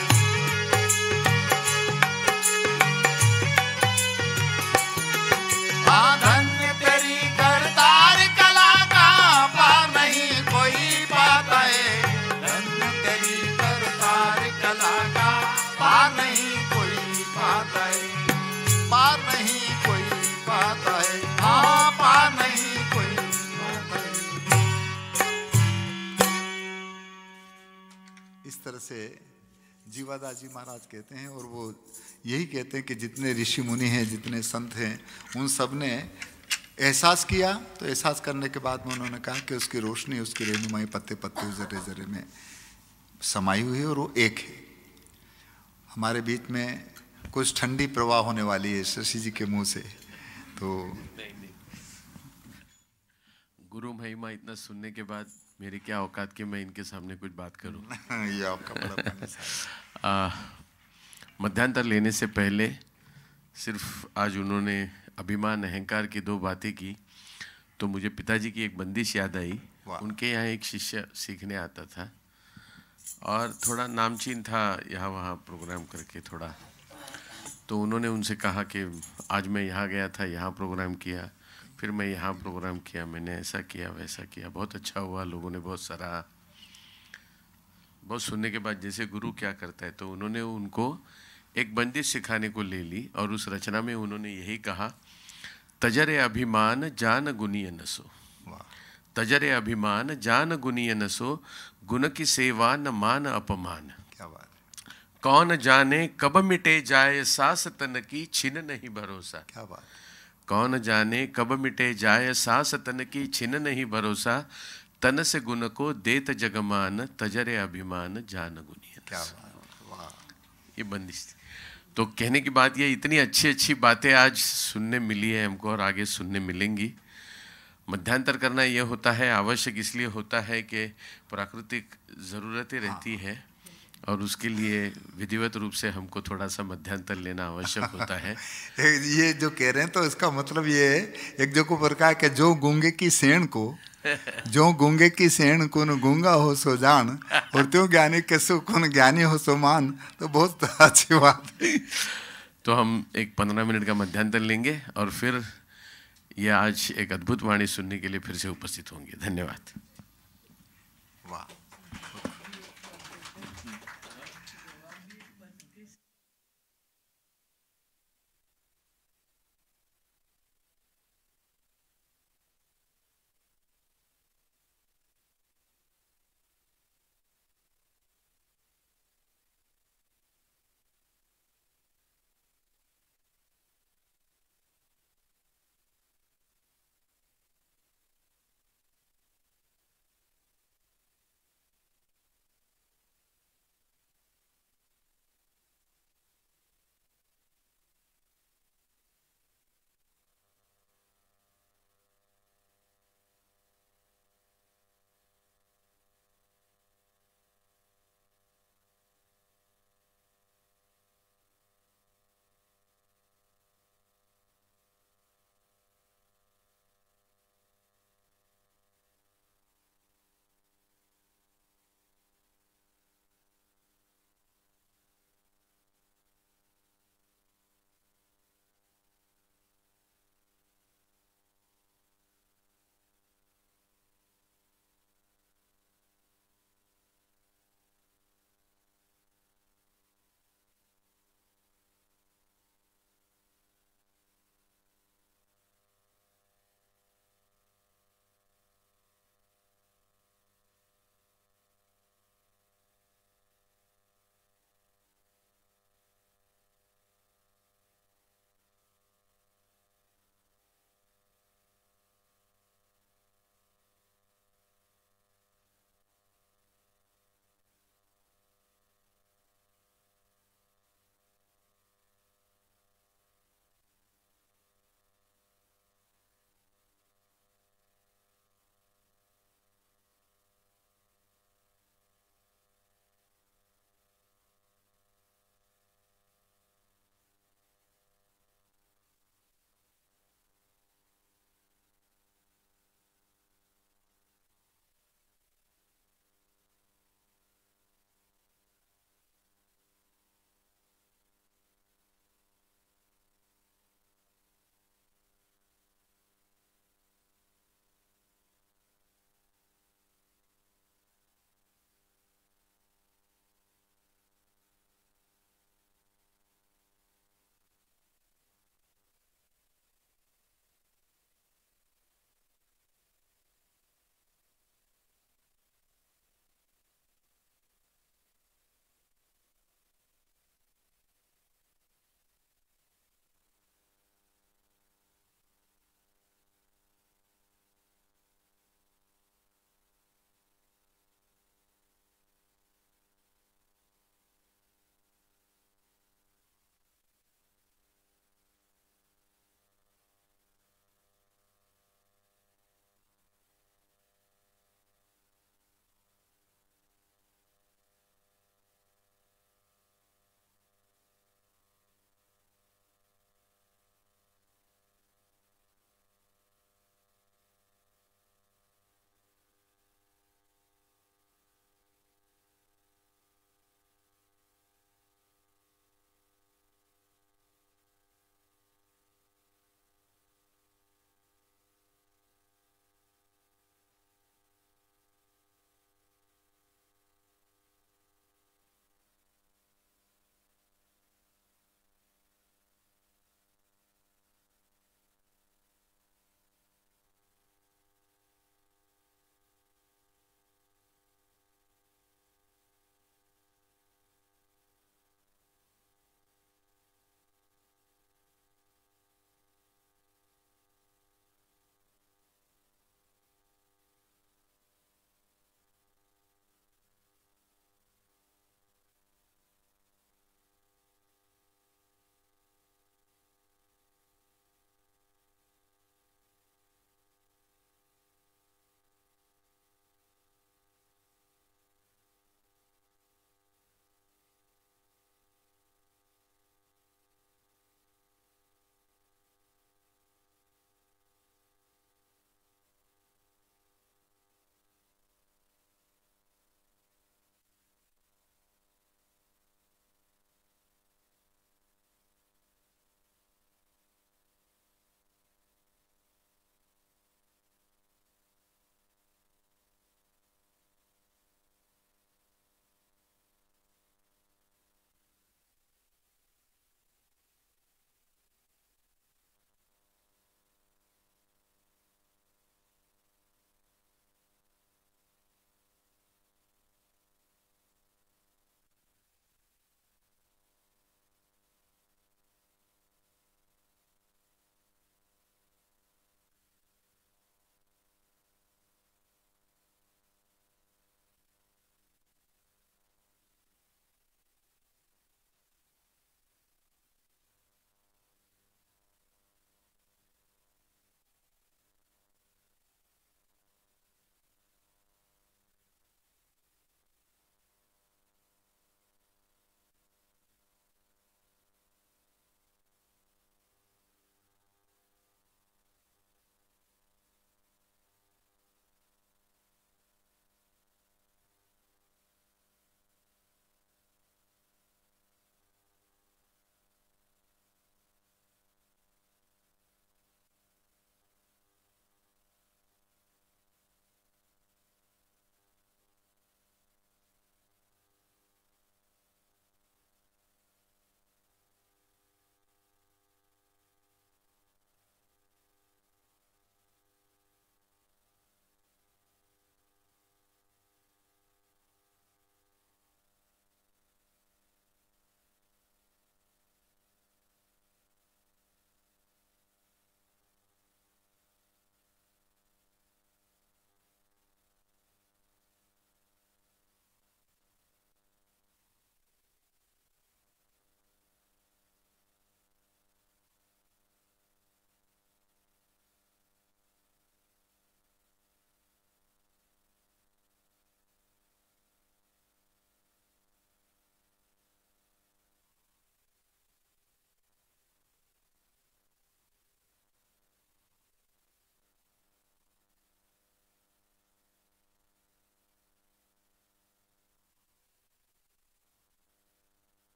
हाँ धन्य तेरी करतार कला का पार नहीं कोई पाता है, धन्य तेरी करतार कला का पार नहीं कोई पाता है, पार नहीं कोई पाता है, हाँ पार नहीं कोई पाता है। इस तरह से जीवादास जी महाराज कहते हैं। और वो यही कहते हैं कि जितने ऋषि मुनि हैं, जितने संत हैं, उन सब ने एहसास किया, तो एहसास करने के बाद में उन्होंने कहा कि उसकी रोशनी, उसकी रेनुमाई पत्ते पत्ते जरे जरे में समाई हुई है और वो एक है। हमारे बीच में कुछ ठंडी प्रवाह होने वाली है शशि जी के मुंह से, तो नहीं नहीं, गुरु महिमा इतना सुनने के बाद मेरी क्या औकात कि मैं इनके सामने कुछ बात करूं। ये आपका बड़ा आ, मध्यांतर लेने से पहले सिर्फ आज उन्होंने अभिमान अहंकार की दो बातें की, तो मुझे पिताजी की एक बंदिश याद आई। उनके यहाँ एक शिष्य सीखने आता था और थोड़ा नामचीन था यहाँ वहाँ प्रोग्राम करके थोड़ा, तो उन्होंने उनसे कहा कि आज मैं यहाँ गया था, यहाँ प्रोग्राम किया, फिर मैं यहाँ प्रोग्राम किया, मैंने ऐसा किया वैसा किया, बहुत अच्छा हुआ, लोगों ने बहुत सराहा। बहुत सुनने के बाद जैसे गुरु क्या करता है, तो उन्होंने उनको एक बंदिश सिखाने को ले ली और उस रचना में उन्होंने यही कहा, तजरे अभिमान जान गुनीय नसो, तजरे अभिमान जान गुनीय नसो, गुण की सेवा न मान अपमान। क्या बात, कौन जाने कब मिटे जाए सास तन की, छिन नहीं भरोसा। क्या बात, कौन जाने कब मिटे जाए सास तन की, छिन नहीं भरोसा, तन से गुण को देत जगमान, तजरे अभिमान जान गुनीय। क्या बात, वाह। ये बंदिश थी। तो कहने की बात ये, इतनी अच्छी अच्छी बातें आज सुनने मिली है हमको और आगे सुनने मिलेंगी। मध्यांतर करना ये होता है, आवश्यक इसलिए होता है कि प्राकृतिक ज़रूरतें रहती है और उसके लिए विधिवत रूप से हमको थोड़ा सा मध्यांतर लेना आवश्यक होता है। ये जो कह रहे हैं तो इसका मतलब ये है, एक जो को प्रकार के जो गूंगे की सेण को, जो गूंगे की सेण को न गूंगा हो सो जान, और त्यों ज्ञानी के सो कौन ज्ञानी हो सो मान, तो बहुत अच्छी बात है। तो हम एक पंद्रह मिनट का मध्यांतर लेंगे और फिर ये आज एक अद्भुत वाणी सुनने के लिए फिर से उपस्थित होंगे। धन्यवाद। वाह।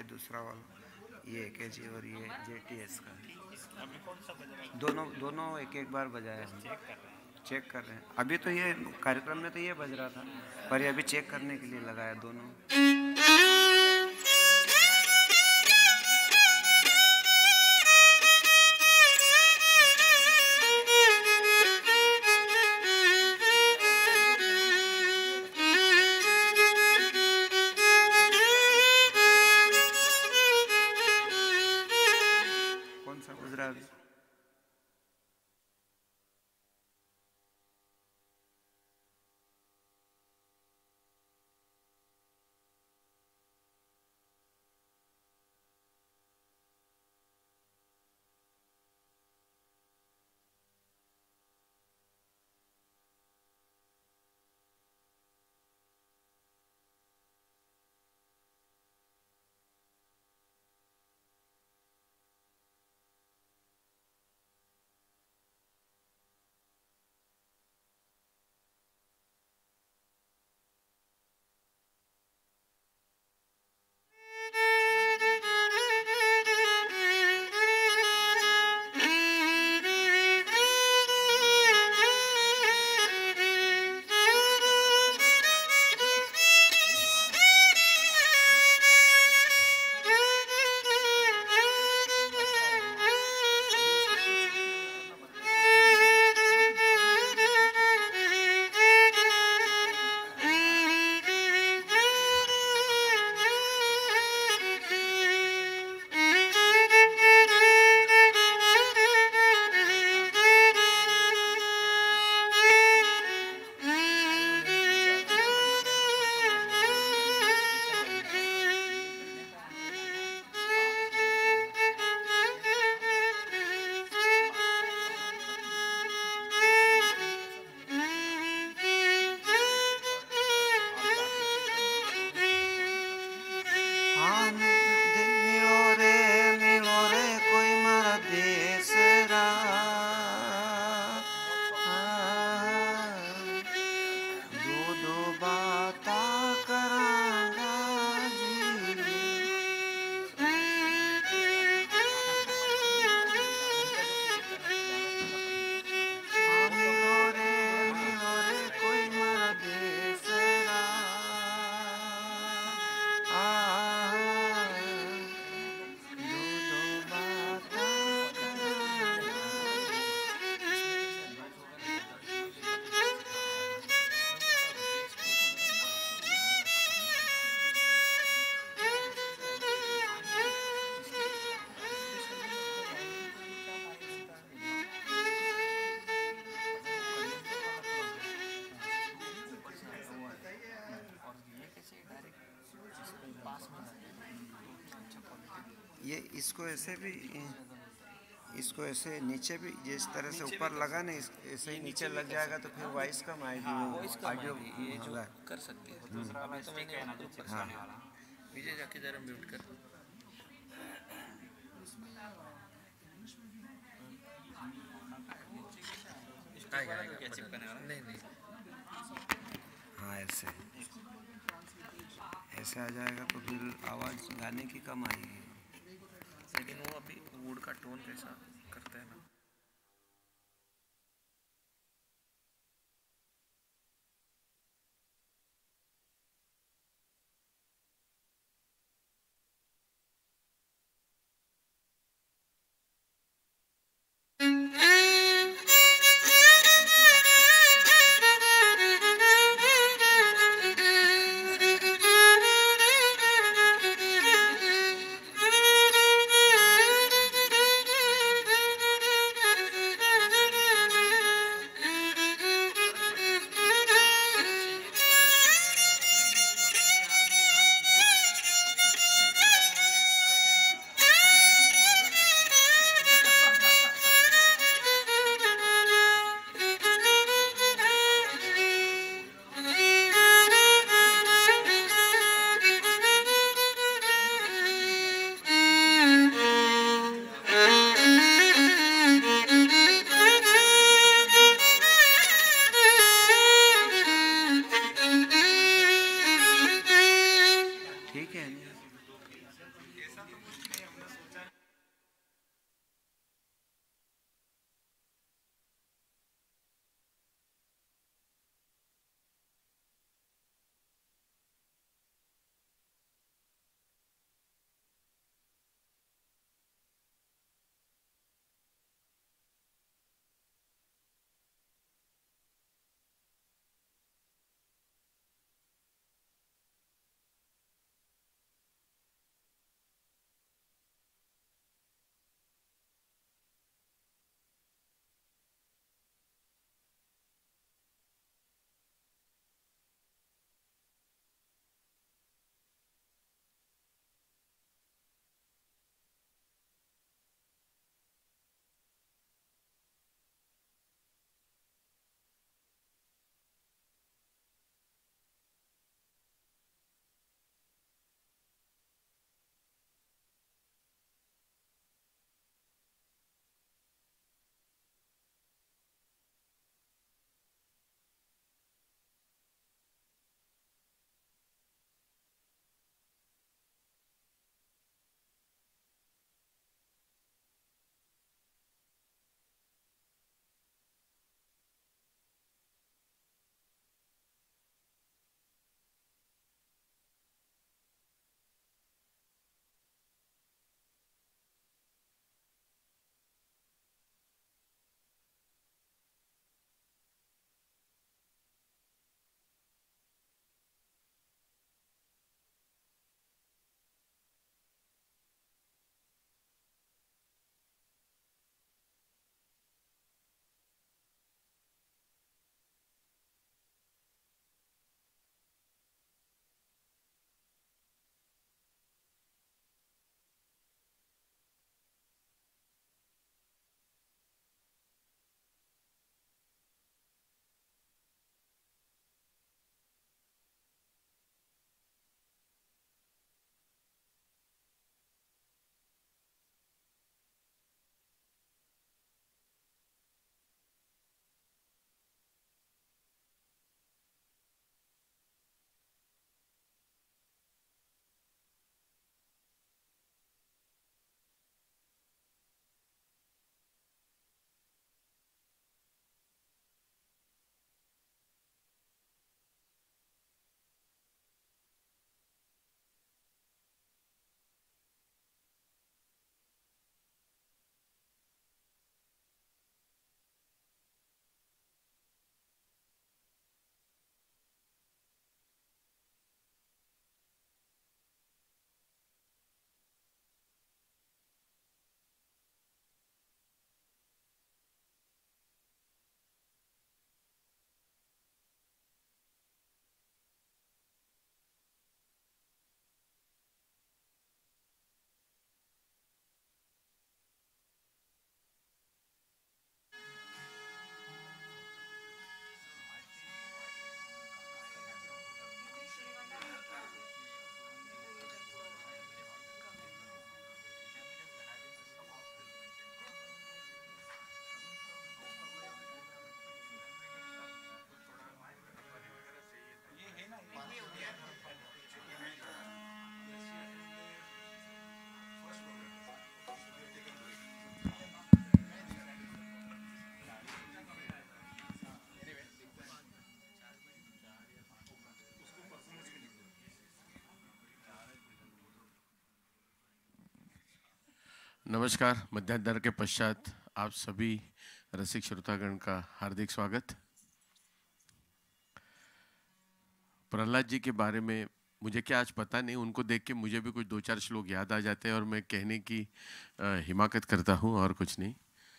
दूसरा वाला, ये के जी और ये जे टी एस का। दोनों दोनों एक एक बार बजाया हम। चेक कर रहे हैं अभी। तो ये कार्यक्रम में तो ये बज रहा था, पर ये अभी चेक करने के लिए लगाया दोनों। कौन सा गुजरा अभी? ये इसको ऐसे भी, इसको ऐसे नीचे भी जिस तरह से ऊपर लगा ना, ऐसे ही नीचे लग जाएगा तो फिर वॉइस कम आएगी। ऑडियो ये जो कर सकते हैं। हाँ विजय जाके जरा म्यूट कर। नहीं नहीं हाँ ऐसे ऐसे आ जाएगा तो फिर आवाज़ गाने की कम आएगी। लेकिन वो अभी वुड का टोन कैसा करता है ना। नमस्कार। मध्यान्ह के पश्चात आप सभी रसिक श्रोतागण का हार्दिक स्वागत। प्रहलाद जी के बारे में मुझे क्या आज पता नहीं, उनको देख के मुझे भी कुछ दो चार श्लोक याद आ जाते हैं और मैं कहने की हिमाकत करता हूँ और कुछ नहीं।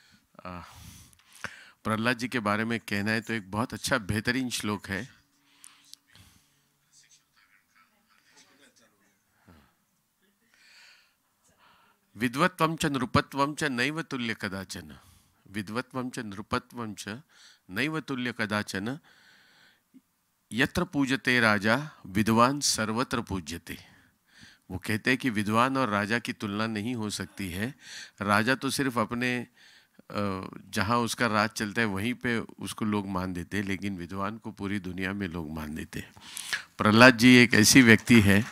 प्रहलाद जी के बारे में कहना है तो एक बहुत अच्छा बेहतरीन श्लोक है। विद्वत्वं च नृपत्वं च नैव तुल्य कदाचन, विद्वत्वं च नृपत्वं च नैव तुल्य कदाचन, यत्र पूजते राजा विद्वान सर्वत्र पूज्यते। वो कहते हैं कि विद्वान और राजा की तुलना नहीं हो सकती है। राजा तो सिर्फ अपने जहाँ उसका राज चलता है वहीं पे उसको लोग मान देते हैं, लेकिन विद्वान को पूरी दुनिया में लोग मान देते हैं। प्रहलाद जी एक ऐसी व्यक्ति है,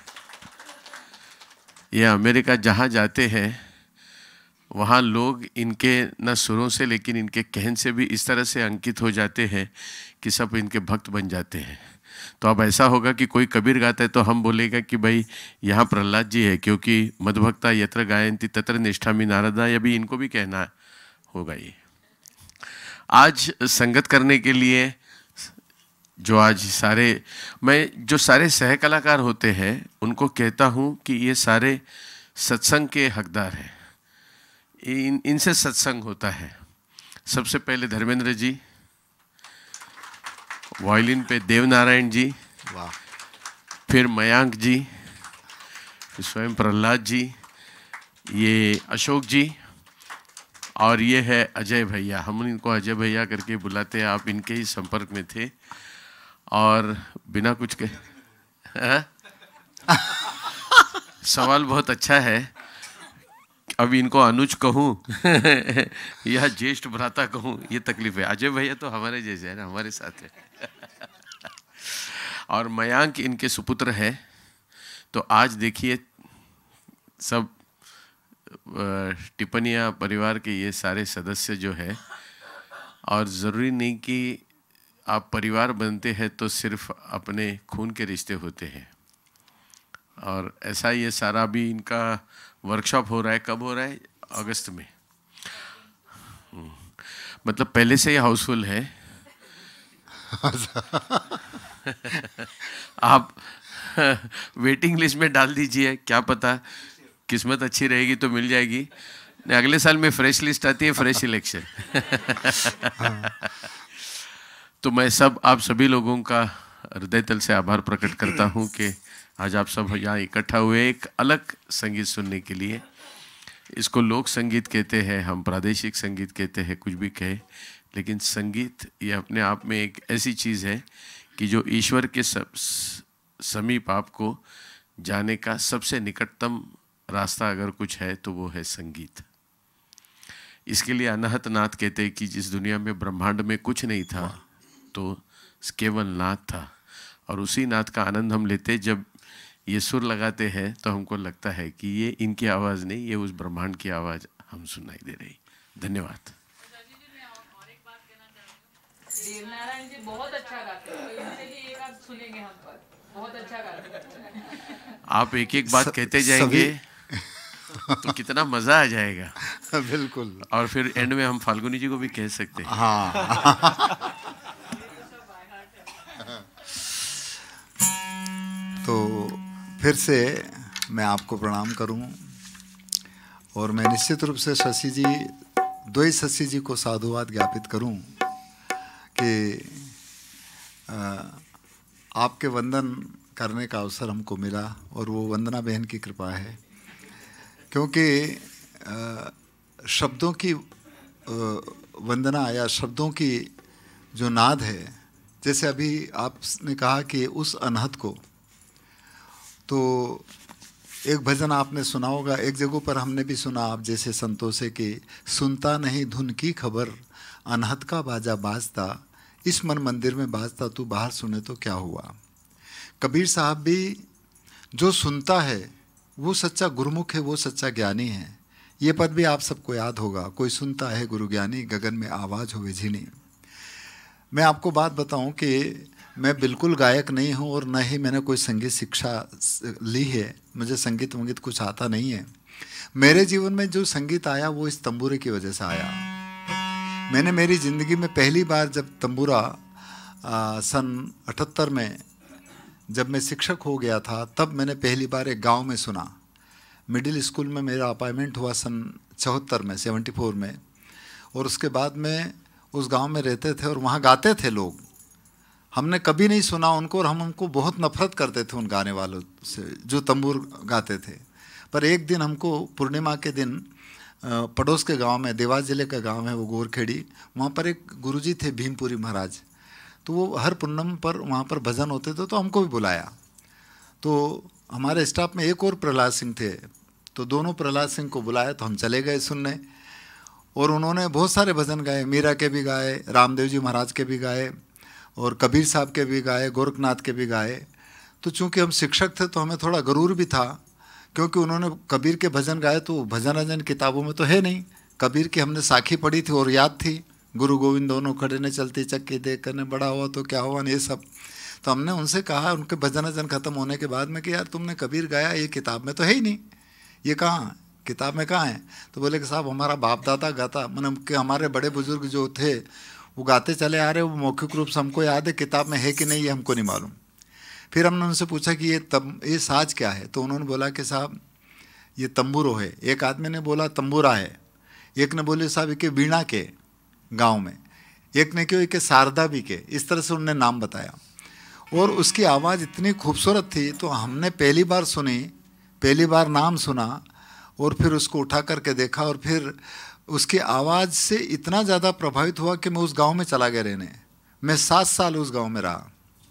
ये अमेरिका जहाँ जाते हैं वहाँ लोग इनके न सुरों से लेकिन इनके कहन से भी इस तरह से अंकित हो जाते हैं कि सब इनके भक्त बन जाते हैं। तो अब ऐसा होगा कि कोई कबीर गाता है तो हम बोलेगा कि भाई यहाँ प्रहलाद जी है, क्योंकि मदभक्ता यत्र गायन्ति तत्र निष्ठामि नारदा, ये भी इनको भी कहना होगा। ये आज संगत करने के लिए जो आज सारे मैं जो सारे सह कलाकार होते हैं उनको कहता हूँ कि ये सारे सत्संग के हकदार हैं। इन इनसे सत्संग होता है। सबसे पहले धर्मेंद्र जी, वायलिन पे देवनारायण जी, वाह, फिर मयांक जी, फिर स्वयं प्रहलाद जी, ये अशोक जी और ये है अजय भैया। हम इनको अजय भैया करके बुलाते हैं, आप इनके ही संपर्क में थे। और बिना कुछ कहे सवाल बहुत अच्छा है, अब इनको अनुज कहूँ या ज्येष्ठ भ्राता कहूँ ये तकलीफ है। अजय भैया तो हमारे जैसे है ना, हमारे साथ है। और मयांक इनके सुपुत्र है। तो आज देखिए सब टिप्पणियाँ परिवार के ये सारे सदस्य जो है, और ज़रूरी नहीं कि आप परिवार बनते हैं तो सिर्फ अपने खून के रिश्ते होते हैं। और ऐसा ये सारा भी इनका वर्कशॉप हो रहा है। कब हो रहा है? अगस्त में। मतलब पहले से ही हाउसफुल है। आप वेटिंग लिस्ट में डाल दीजिए, क्या पता किस्मत अच्छी रहेगी तो मिल जाएगी। अगले साल में फ्रेश लिस्ट आती है, फ्रेश इलेक्शन। तो मैं सब आप सभी लोगों का हृदय तल से आभार प्रकट करता हूँ कि आज आप सब यहाँ इकट्ठा हुए एक अलग संगीत सुनने के लिए। इसको लोक संगीत कहते हैं, हम प्रादेशिक संगीत कहते हैं, कुछ भी कहे, लेकिन संगीत ये अपने आप में एक ऐसी चीज़ है कि जो ईश्वर के सब समीप आपको जाने का सबसे निकटतम रास्ता अगर कुछ है तो वो है संगीत। इसके लिए अनहत नाथ कहते हैं कि जिस दुनिया में ब्रह्मांड में कुछ नहीं था तो केवल नाथ था, और उसी नाथ का आनंद हम लेते। जब ये सुर लगाते हैं तो हमको लगता है कि ये इनकी आवाज़ नहीं, ये उस ब्रह्मांड की आवाज़ हम सुनाई दे रही। धन्यवाद। देवनारायण जी बहुत अच्छा गाते हैं, तो इनसे भी एक आध सुनेंगे हम पर, बहुत अच्छा गाते हैं। आप एक एक बात कहते जाएंगे तो कितना मजा आ जाएगा। बिल्कुल। और फिर एंड में हम फाल्गुनी जी को भी कह सकते हैं। हाँ। तो फिर से मैं आपको प्रणाम करूं, और मैं निश्चित रूप से शशि जी, द्वै शशि जी को साधुवाद ज्ञापित करूं कि आपके वंदन करने का अवसर हमको मिला, और वो वंदना बहन की कृपा है। क्योंकि शब्दों की वंदना या शब्दों की जो नाद है, जैसे अभी आपने कहा कि उस अनहद को, तो एक भजन आपने सुना होगा, एक जगह पर हमने भी सुना आप जैसे संतों से कि सुनता नहीं धुन की खबर, अनहद का बाजा बाजता, इस मन मंदिर में बाजता, तू बाहर सुने तो क्या हुआ। कबीर साहब भी जो सुनता है वो सच्चा गुरुमुख है, वो सच्चा ज्ञानी है। ये पद भी आप सबको याद होगा, कोई सुनता है गुरु ज्ञानी, गगन में आवाज़ होवे झीनी। मैं आपको बात बताऊं कि मैं बिल्कुल गायक नहीं हूं, और न ही मैंने कोई संगीत शिक्षा ली है, मुझे संगीत वंगीत कुछ आता नहीं है। मेरे जीवन में जो संगीत आया वो इस तंबूरे की वजह से आया। मैंने मेरी ज़िंदगी में पहली बार जब तंबूरा आ, सन अठहत्तर में जब मैं शिक्षक हो गया था, तब मैंने पहली बार एक गांव में सुना। मिडिल स्कूल में मेरा अपॉइंटमेंट हुआ सन चौहत्तर में, सेवेंटी फोर में, और उसके बाद में उस गांव में रहते थे और वहाँ गाते थे लोग। हमने कभी नहीं सुना उनको और हम उनको बहुत नफरत करते थे उन गाने वालों से जो तंबूर गाते थे। पर एक दिन हमको पूर्णिमा के दिन पड़ोस के गांव में, देवास जिले का गांव है वो गोरखेड़ी, वहाँ पर एक गुरुजी थे भीमपुरी महाराज। तो वो हर पूर्णिमा पर वहाँ पर भजन होते थे, तो हमको भी बुलाया। तो हमारे स्टाफ में एक और प्रहलाद सिंह थे, तो दोनों प्रहलाद सिंह को बुलाया तो हम चले गए सुनने। और उन्होंने बहुत सारे भजन गाए, मीरा के भी गाए, रामदेव जी महाराज के भी गाए, और कबीर साहब के भी गाए, गोरखनाथ के भी गाए। तो चूँकि हम शिक्षक थे तो हमें थोड़ा गरूर भी था, क्योंकि उन्होंने कबीर के भजन गाए तो भजन अजन किताबों में तो है नहीं। कबीर की हमने साखी पढ़ी थी और याद थी, गुरु गोविंद दोनों खड़े ने चलती चक्की देख करने बड़ा हुआ तो क्या हुआ, ये सब। तो हमने उनसे कहा उनके भजन अजन खत्म होने के बाद में कि यार तुमने कबीर गाया, ये किताब में तो है ही नहीं, ये कहाँ किताब में कहाँ है? तो बोले कि साहब हमारा बाप दादा गाता, मतलब कि हमारे बड़े बुजुर्ग जो थे वो गाते चले आ रहे, वो मौखिक रूप से हमको याद है, किताब में है कि नहीं ये हमको नहीं मालूम। फिर हमने उनसे पूछा कि ये तब ये साज क्या है? तो उन्होंने बोला कि साहब ये तंबूरो है। एक आदमी ने बोला तंबूरा है, एक ने बोले साहब के वीणा के गांव में, एक ने क्यों के शारदा भी के, इस तरह से उन्होंने नाम बताया। और उसकी आवाज़ इतनी खूबसूरत थी, तो हमने पहली बार सुनी, पहली बार नाम सुना और फिर उसको उठा करके देखा, और फिर उसकी आवाज़ से इतना ज़्यादा प्रभावित हुआ कि मैं उस गांव में चला गया रहने। मैं सात साल उस गांव में रहा,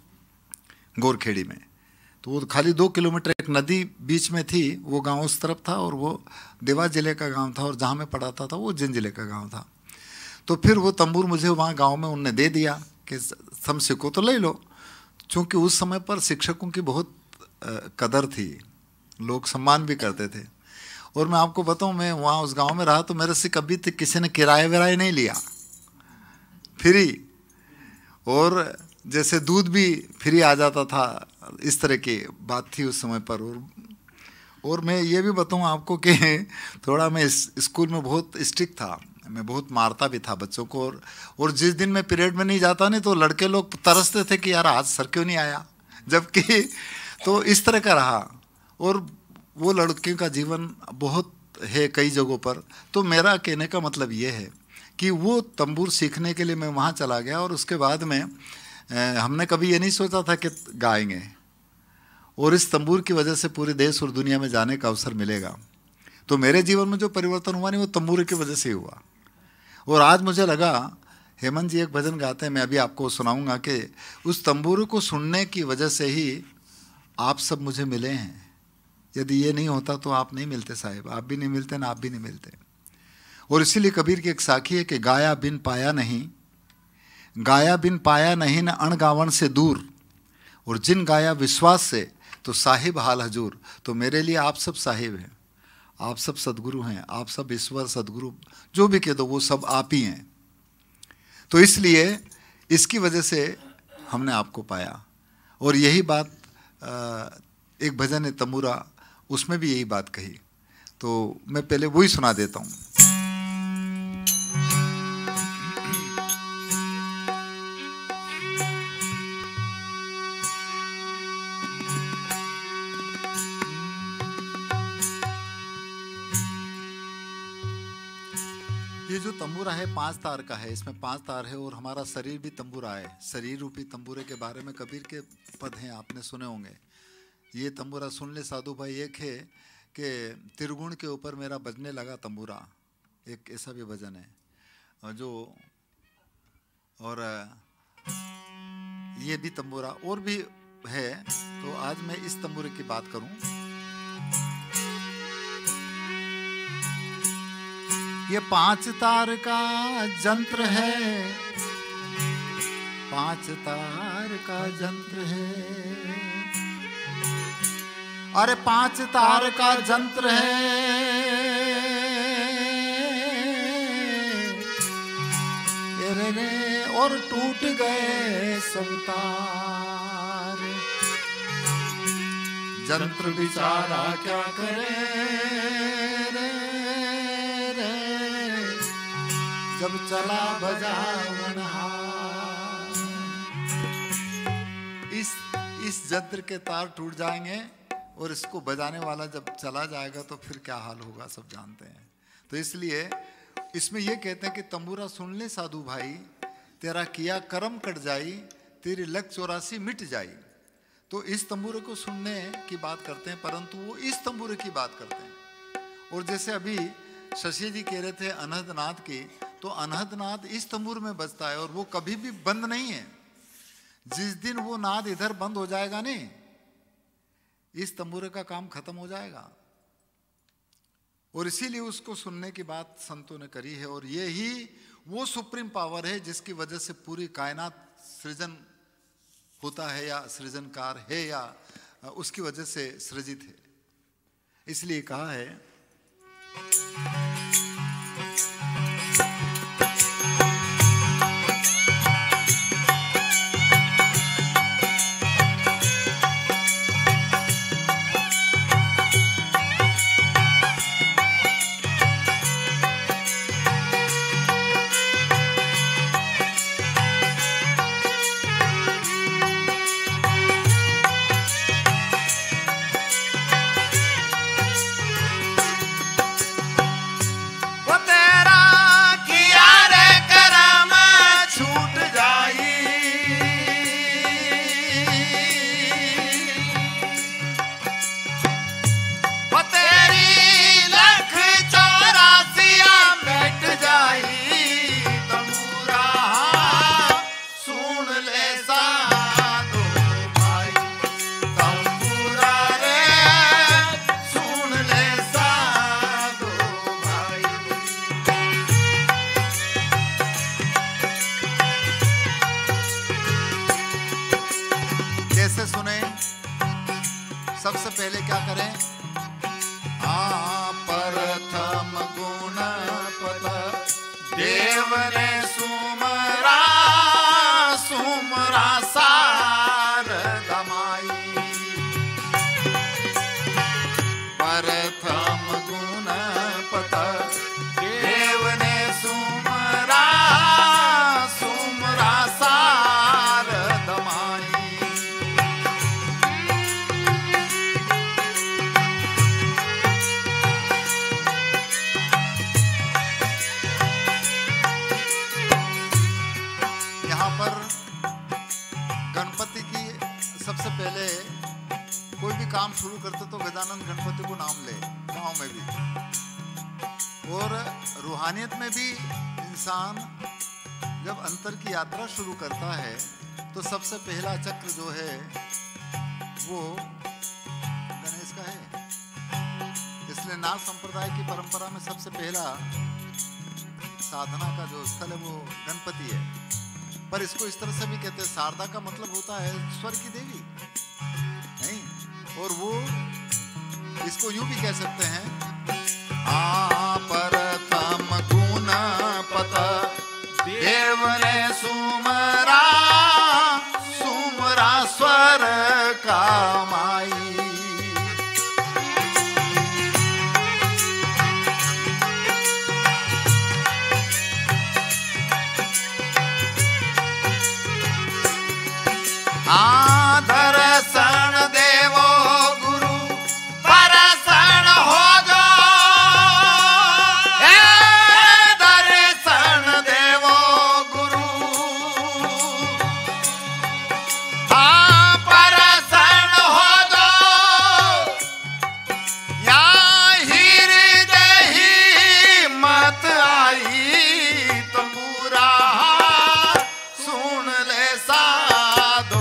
गोरखेड़ी में। तो वो खाली दो किलोमीटर, एक नदी बीच में थी, वो गांव उस तरफ था और वो देवास जिले का गांव था, और जहाँ मैं पढ़ाता था वो उज्जैन जिले का गांव था। तो फिर वो तंबूर मुझे वहाँ गांव में उनने दे दिया कि तुम सीखो तो ले लो। चूँकि उस समय पर शिक्षकों की बहुत कदर थी, लोग सम्मान भी करते थे। और मैं आपको बताऊं, मैं वहाँ उस गांव में रहा तो मेरे से कभी तक किसी ने किराए विराए नहीं लिया, फ्री। और जैसे दूध भी फ्री आ जाता था, इस तरह की बात थी उस समय पर। और और मैं ये भी बताऊं आपको कि थोड़ा मैं इस स्कूल में बहुत स्ट्रिक्ट था, मैं बहुत मारता भी था बच्चों को। और और जिस दिन मैं पीरियड में नहीं जाता नहीं तो लड़के लोग तरसते थे कि यार आज सर क्यों नहीं आया, जबकि तो इस तरह का रहा। और वो लड़के का जीवन बहुत है कई जगहों पर। तो मेरा कहने का मतलब ये है कि वो तंबूर सीखने के लिए मैं वहाँ चला गया, और उसके बाद में हमने कभी ये नहीं सोचा था कि गाएंगे, और इस तंबूर की वजह से पूरे देश और दुनिया में जाने का अवसर मिलेगा। तो मेरे जीवन में जो परिवर्तन हुआ नहीं वो तंबूर की वजह से ही हुआ। और आज मुझे लगा, हेमंत जी एक भजन गाते हैं, मैं अभी आपको सुनाऊंगा, कि उस तंबूर को सुनने की वजह से ही आप सब मुझे मिले हैं। यदि ये नहीं होता तो आप नहीं मिलते साहिब, आप भी नहीं मिलते ना आप भी नहीं मिलते। और इसीलिए कबीर की एक साखी है कि गाया बिन पाया नहीं, गाया बिन पाया नहीं न अणगावन से दूर, और जिन गाया विश्वास से तो साहिब हाल हजूर। तो मेरे लिए आप सब साहिब हैं, आप सब सदगुरु हैं, आप सब ईश्वर सदगुरु जो भी कह दो वो सब आप ही हैं। तो इसलिए इसकी वजह से हमने आपको पाया। और यही बात एक भजन है तंबूरा, उसमें भी यही बात कही। तो मैं पहले वही सुना देता हूँ। ये जो तंबूरा है पांच तार का है, इसमें पांच तार है, और हमारा शरीर भी तंबूरा है। शरीर रूपी तंबूरे के बारे में कबीर के पद हैं, आपने सुने होंगे। ये तंबूरा सुन ले साधु भाई। एक है कि त्रिगुण के ऊपर मेरा बजने लगा तंबूरा, एक ऐसा भी भजन है जो। और ये भी तंबूरा और भी है। तो आज मैं इस तंबूरे की बात करूं। ये पांच तार का जंत्र है, पांच तार का जंत्र है, अरे पांच तार का जंत्र है, रे और टूट गए सब तार। जंत्र बिचारा क्या करे रे, जब चला बजावन इस इस यंत्र के तार टूट जाएंगे और इसको बजाने वाला जब चला जाएगा तो फिर क्या हाल होगा सब जानते हैं। तो इसलिए इसमें यह कहते हैं कि तंबूरा सुन ले साधु भाई, तेरा किया कर्म कट जाई, तेरी लक चौरासी मिट जाई। तो इस तंबूरे को सुनने की बात करते हैं, परंतु वो इस तंबूरे की बात करते हैं। और जैसे अभी शशि जी कह रहे थे अनहदनाद की, तो अनहदनाद इस तंबूर में बजता है और वो कभी भी बंद नहीं है। जिस दिन वो नाद इधर बंद हो जाएगा नहीं, इस तंबूरे का काम खत्म हो जाएगा। और इसीलिए उसको सुनने की बात संतों ने करी है। और ये ही वो सुप्रीम पावर है जिसकी वजह से पूरी कायनात सृजन होता है या सृजनकार है या उसकी वजह से सृजित है। इसलिए कहा है सबसे पहले क्या करें? हाँ, प्रथम गुण पद देव ने सुमरा सुमरा सार दमाई। प्रथम गुण पद देव ने सुमरा सुमरा सार दमाई। गणपति की सबसे पहले कोई भी काम शुरू करते तो गजानन गणपति को नाम ले, गांव में भी। और रूहानियत में भी इंसान जब अंतर की यात्रा शुरू करता है तो सबसे पहला चक्र जो है वो गणेश का है। इसलिए नाथ संप्रदाय की परंपरा में सबसे पहला साधना का जो स्थल है वो गणपति है। पर इसको इस तरह से भी कहते हैं, शारदा का मतलब होता है स्वर की देवी, नहीं? और वो इसको यूं भी कह सकते हैं, आ प्रथम गुण पद देव ने सुमरा सुमरा स्वर का माई। दर्शन देवो गुरु परसन हो जो, दर्शन देवो गुरु हाँ परसन हो जो। या हृदय मत आई तंबूरा सुन ले साधो।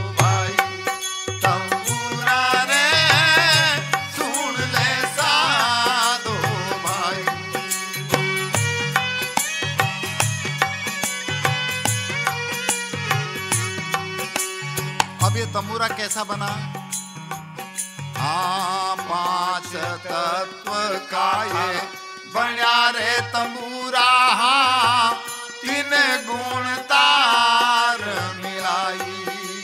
तंबूरा कैसा बना? हाँ, पांच तत्व का ये बना रे तंबूरा, हाँ तीन गुण तार मिलाई।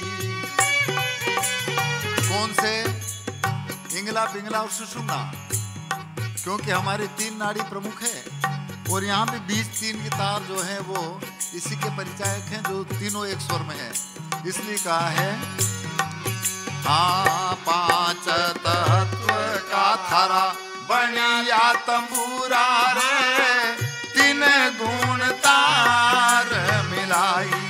कौन से? इंगला, पिंगला और सुषुम्ना, क्योंकि हमारी तीन नाड़ी प्रमुख है और यहाँ भी बीच तीन की तार जो है वो इसी के परिचायक हैं, जो तीनों एक स्वर में है। इसलिए कहा है हाँ पांच तत्व का थारा बनिया तंबूरा रे, तीन गुण तार मिलाई।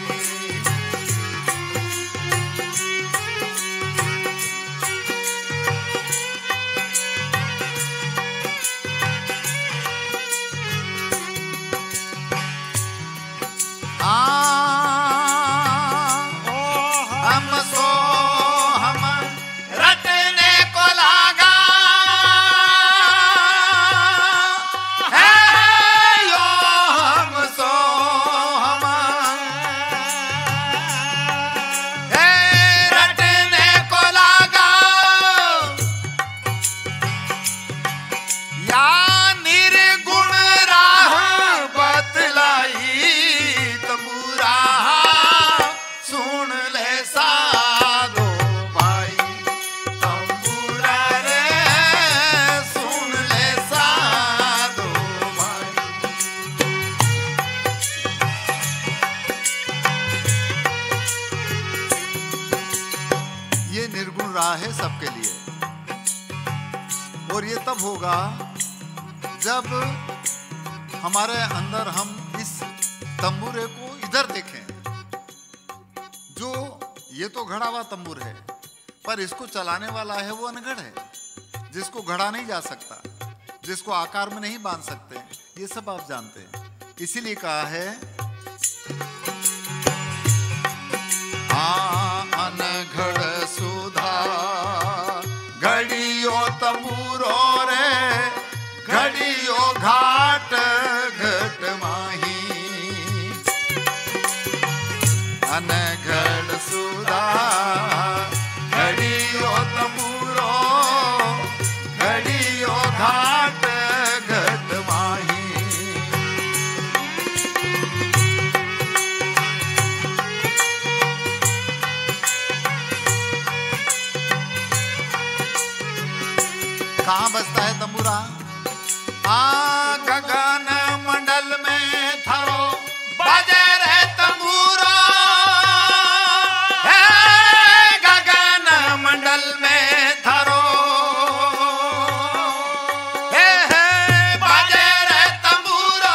है सबके लिए, और ये तब होगा जब हमारे अंदर हम इस तंबूरे को इधर देखें। जो ये तो घड़ा हुआ तंबूर है, पर इसको चलाने वाला है वो अनगढ़ है, जिसको घड़ा नहीं जा सकता, जिसको आकार में नहीं बांध सकते, ये सब आप जानते हैं। इसीलिए कहा है अनघड़ सुधा घड़ियो तंबूरो रे, घड़ियो घाट घट माही। अनघड़ सुधा घड़ियो तंबूरो, घड़ियो घाट घट माही। कहाँ बजता है तंबूरा? आ गगन मंडल में थारो बजे रे तंबूरा, है गगन मंडल में थारो, हे हे बजे रे तंबूरा।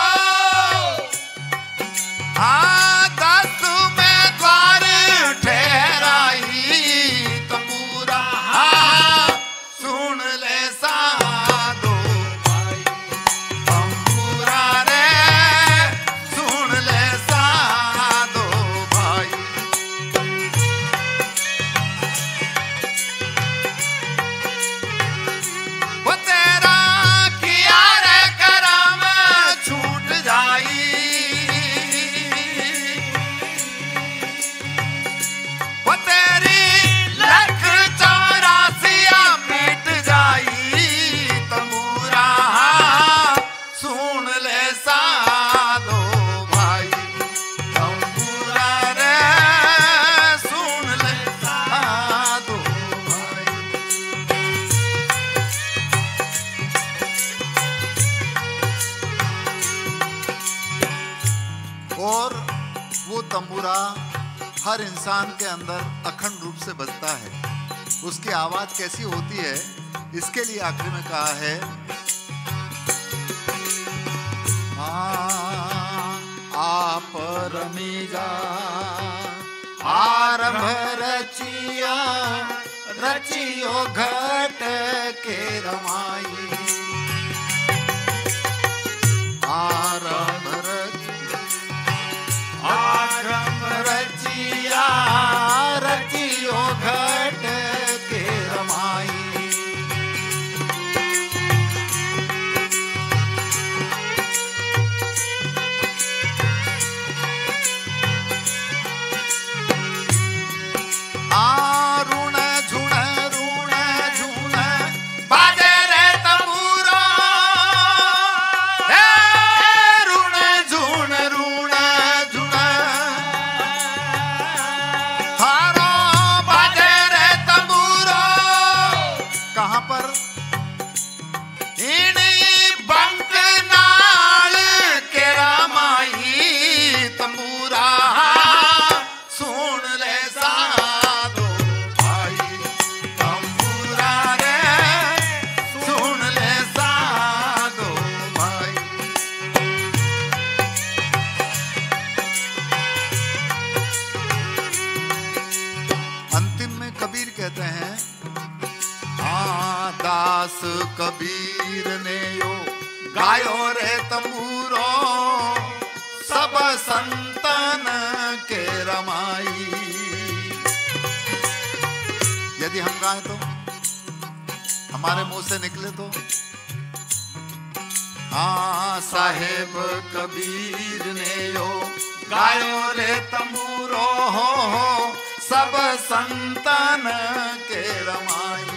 हाँ दस में द्वार ठहराई तंबूरा, सुन ले साधो भाई तंबूरा रे, सुन ले साधो भाई। वो तेरा किया रे करम छूट जाई, वो तेरी लख चौरासिया मिट जाई तंबूरा, सुन ले साधो भाई तंबूरा रे, सुन ले साधो भाई। और वो तंबूरा हर इंसान के अंदर अखंड रूप से बजता है। उसकी आवाज कैसी होती है, इसके लिए आखिर में कहा है आप रमीजा आरंभ रचिया, रचियो घट के रमाई। आरंभ आरंभ रचिया, रचियो घट के रमाई। आ ऋण झुण ऋण झुण बाजे रे तंबूरा, कबीर ने यो गायो रे तंबूरो सब संतन के रमाई। यदि हम गाएं तो, हमारे मुंह से निकले तो, हाँ साहेब कबीर ने यो गायो रे तंबूरो हो सब संतन के रमाई।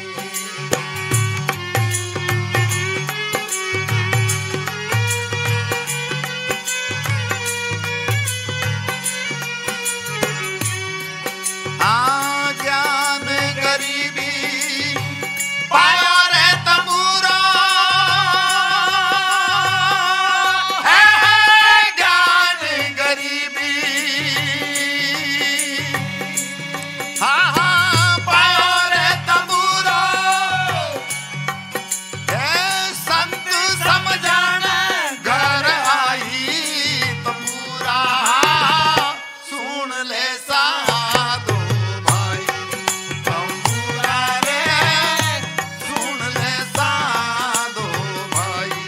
हाँ ज्ञान गरीबी पायो रे तंबूरो है, ज्ञान गरीबी हाँ हाँ पायो रे तंबूरो है, संत समझण घर आई तंबूरा सुन ले साधो भाई तंबूरा रे सुन ले साधो भाई।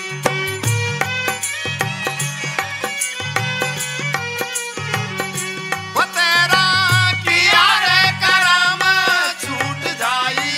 वो तेरा किया रे करम छूट जाई,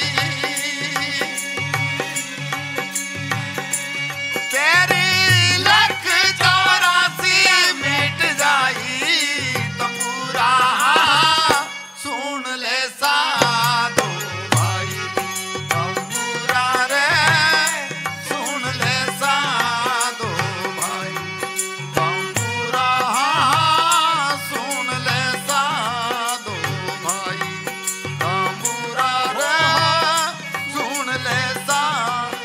तेरी लख चौरासी मिट जाई तंबूरा सुन ले साधो भाई तंबूरा रे सुन ले साधो भाई तंबूरा सुन ले साधो भाई तंबूरा रे सुन ले साधो।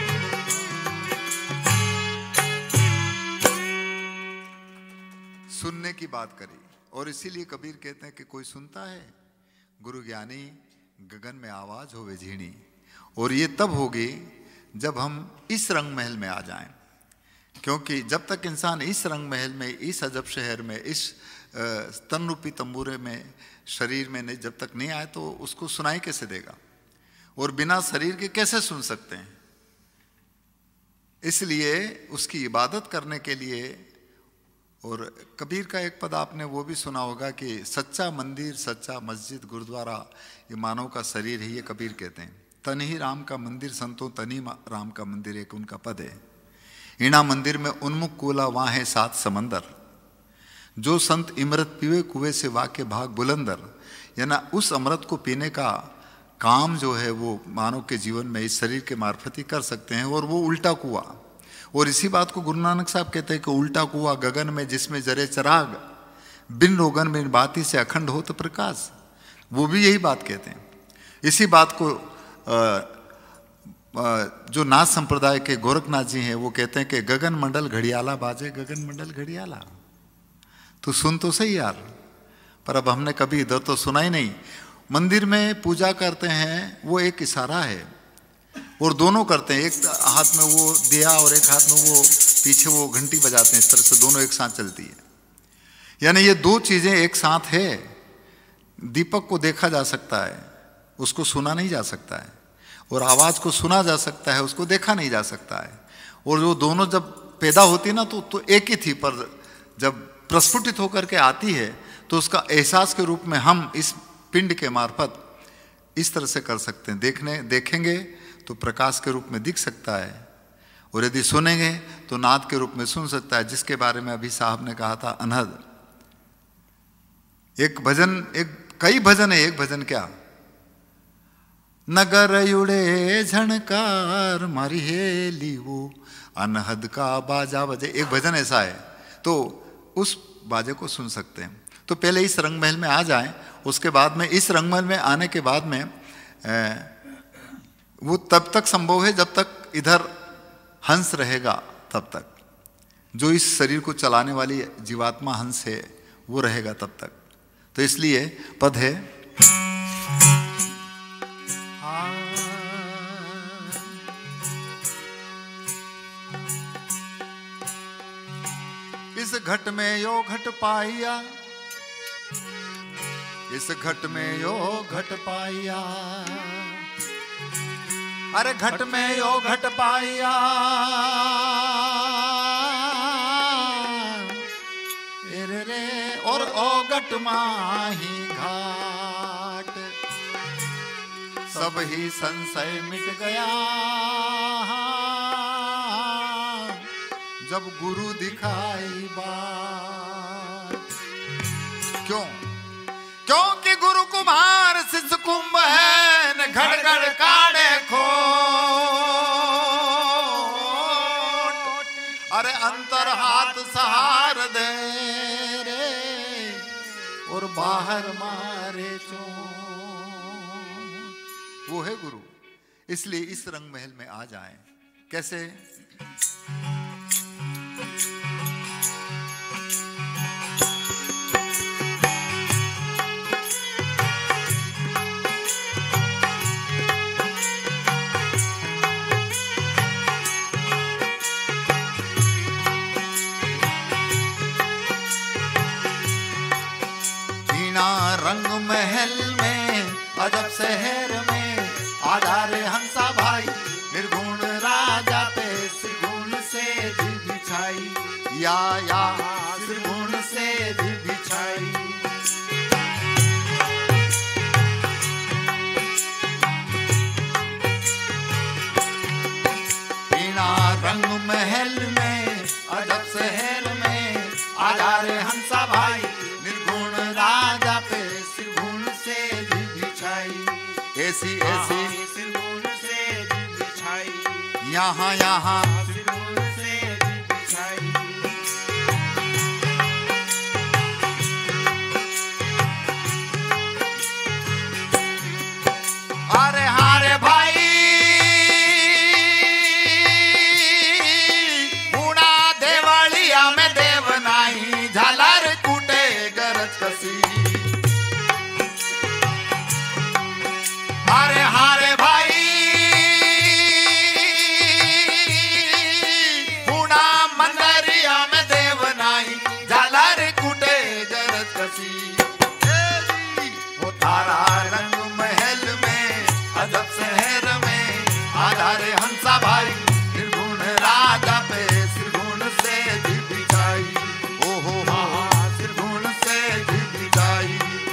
सुनने की बात करी और इसीलिए कबीर कहते हैं कि कोई सुनता है गुरु ज्ञानी गगन में आवाज होवे झीणी। और ये तब होगी जब हम इस रंग महल में आ जाएं, क्योंकि जब तक इंसान इस रंग महल में, इस अजब शहर में, इस अ, तन रूपी तंबूरे में, शरीर में नहीं, जब तक नहीं आए तो उसको सुनाई कैसे देगा, और बिना शरीर के कैसे सुन सकते हैं। इसलिए उसकी इबादत करने के लिए, और कबीर का एक पद आपने वो भी सुना होगा कि सच्चा मंदिर, सच्चा मस्जिद, गुरुद्वारा ये मानव का शरीर है, ये कबीर कहते हैं। तन ही राम का मंदिर संतों तनी राम का मंदिर, एक उनका पद है। ईणा मंदिर में उन्मुख कोला वहाँ है सात समंदर, जो संत इमरत पीवे कुएं से वाके भाग बुलंदर। यानी उस अमृत को पीने का काम जो है वो मानव के जीवन में इस शरीर के मार्फत ही कर सकते हैं, और वो उल्टा कुआं। और इसी बात को गुरु नानक साहब कहते हैं कि उल्टा कुआं गगन में जिसमें जरे चराग, बिन रोगन बिन बाती से अखंड हो तो प्रकाश। वो भी यही बात कहते हैं। इसी बात को आ, आ, जो नाथ संप्रदाय के गोरखनाथ जी हैं वो कहते हैं कि गगन मंडल घड़ियाला बाजे, गगन मंडल घड़ियाला। तो सुन तो सही यार, पर अब हमने कभी इधर तो सुना ही नहीं। मंदिर में पूजा करते हैं वो एक इशारा है, और दोनों करते हैं, एक हाथ में वो दिया और एक हाथ में वो पीछे वो घंटी बजाते हैं, इस तरह से दोनों एक साथ चलती है। यानी ये दो चीजें एक साथ है। दीपक को देखा जा सकता है, उसको सुना नहीं जा सकता है, और आवाज को सुना जा सकता है, उसको देखा नहीं जा सकता है। और जो दोनों जब पैदा होती है ना तो, तो एक ही थी, पर जब प्रस्फुटित होकर के आती है तो उसका एहसास के रूप में हम इस पिंड के मार्फत इस तरह से कर सकते हैं। देखने देखेंगे तो प्रकाश के रूप में दिख सकता है, और यदि सुनेंगे तो नाद के रूप में सुन सकता है, जिसके बारे में अभी साहब ने कहा था अनहद। एक भजन, एक कई भजन है, एक भजन क्या, नगर युड़े झणकार मारी हेली वो अनहद का बाजा बजे, एक भजन ऐसा है। तो उस बाजे को सुन सकते हैं। तो पहले इस रंग महल में आ जाएं, उसके बाद में इस रंग महल में आने के बाद में ए, वो तब तक संभव है जब तक इधर हंस रहेगा, तब तक जो इस शरीर को चलाने वाली जीवात्मा हंस है वो रहेगा तब तक। तो इसलिए पद है, इस घट में यो घट पाइया, इस घट में यो घट पाइया, अरे घट में यो घट पाया रे रे और ओ घट माही घाट सब ही संशय मिट गया जब गुरु दिखाई बात। क्यों? क्योंकि गुरु कुमार शिष्य कुंभ है न घड़ घड़ काढ़े खो। अरे अंतर हाथ सहार दे रे और बाहर मारे चोट। वो है गुरु। इसलिए इस रंग महल में आ जाएं। कैसे? रंग महल में अजब शहर में आधार हंसा भाई निर्गुण राजा पे श्रीगुण से जी बिछाई या या श्रीगुण से जी बिछाई। बिना रंग महल में अजब शहर में आधार हंसा भाई निर्गुण राजा पे ऐसी ऐसी सिरगुण से बिछाई यहाँ यहाँ सिरगुण से बिछाई। अरे हारे भाई पूना देवलिया में देव नाही झालर कूटे गरज कसी। हारे हारे भाई पूना मंदरिया में देव नाही झालर कुटे गरज कसी। वो तारा रंग महल में अजब शहर में आधार हंसा भाई निर्गुण राजा पे श्रीगुण से जी बिछाई। ओ हो हो श्रीगुण से जी बिछाई।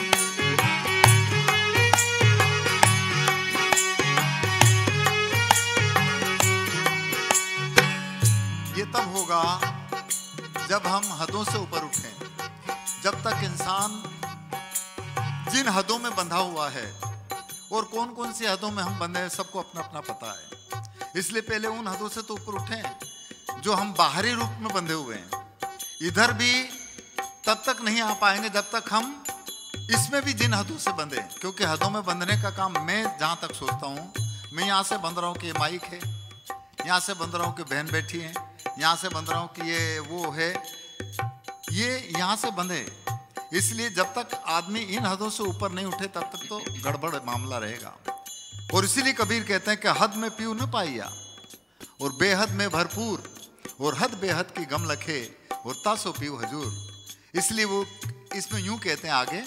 तब होगा जब हम हदों से ऊपर उठें। जब तक इंसान जिन हदों में बंधा हुआ है और कौन कौन सी हदों में हम बंधे हैं सबको अपना अपना पता है। इसलिए पहले उन हदों से तो ऊपर उठें जो हम बाहरी रूप में बंधे हुए हैं। इधर भी तब तक नहीं आ पाएंगे जब तक हम इसमें भी जिन हदों से बंधे। क्योंकि हदों में बंधने का काम मैं जहां तक सोचता हूं, मैं यहां से बंध रहा हूं कि ये माइक है, यहां से बंध रहा हूं कि बहन बैठी है, यहाँ से बंध रहा हूँ कि ये वो है, ये यहाँ से बंधे। इसलिए जब तक आदमी इन हदों से ऊपर नहीं उठे तब तक तो गड़बड़ मामला रहेगा। और इसीलिए कबीर कहते हैं कि हद में पीऊ न पाइया और बेहद में भरपूर और हद बेहद की गम लखे और तासो पीऊ हजूर। इसलिए वो इसमें यूं कहते हैं आगे,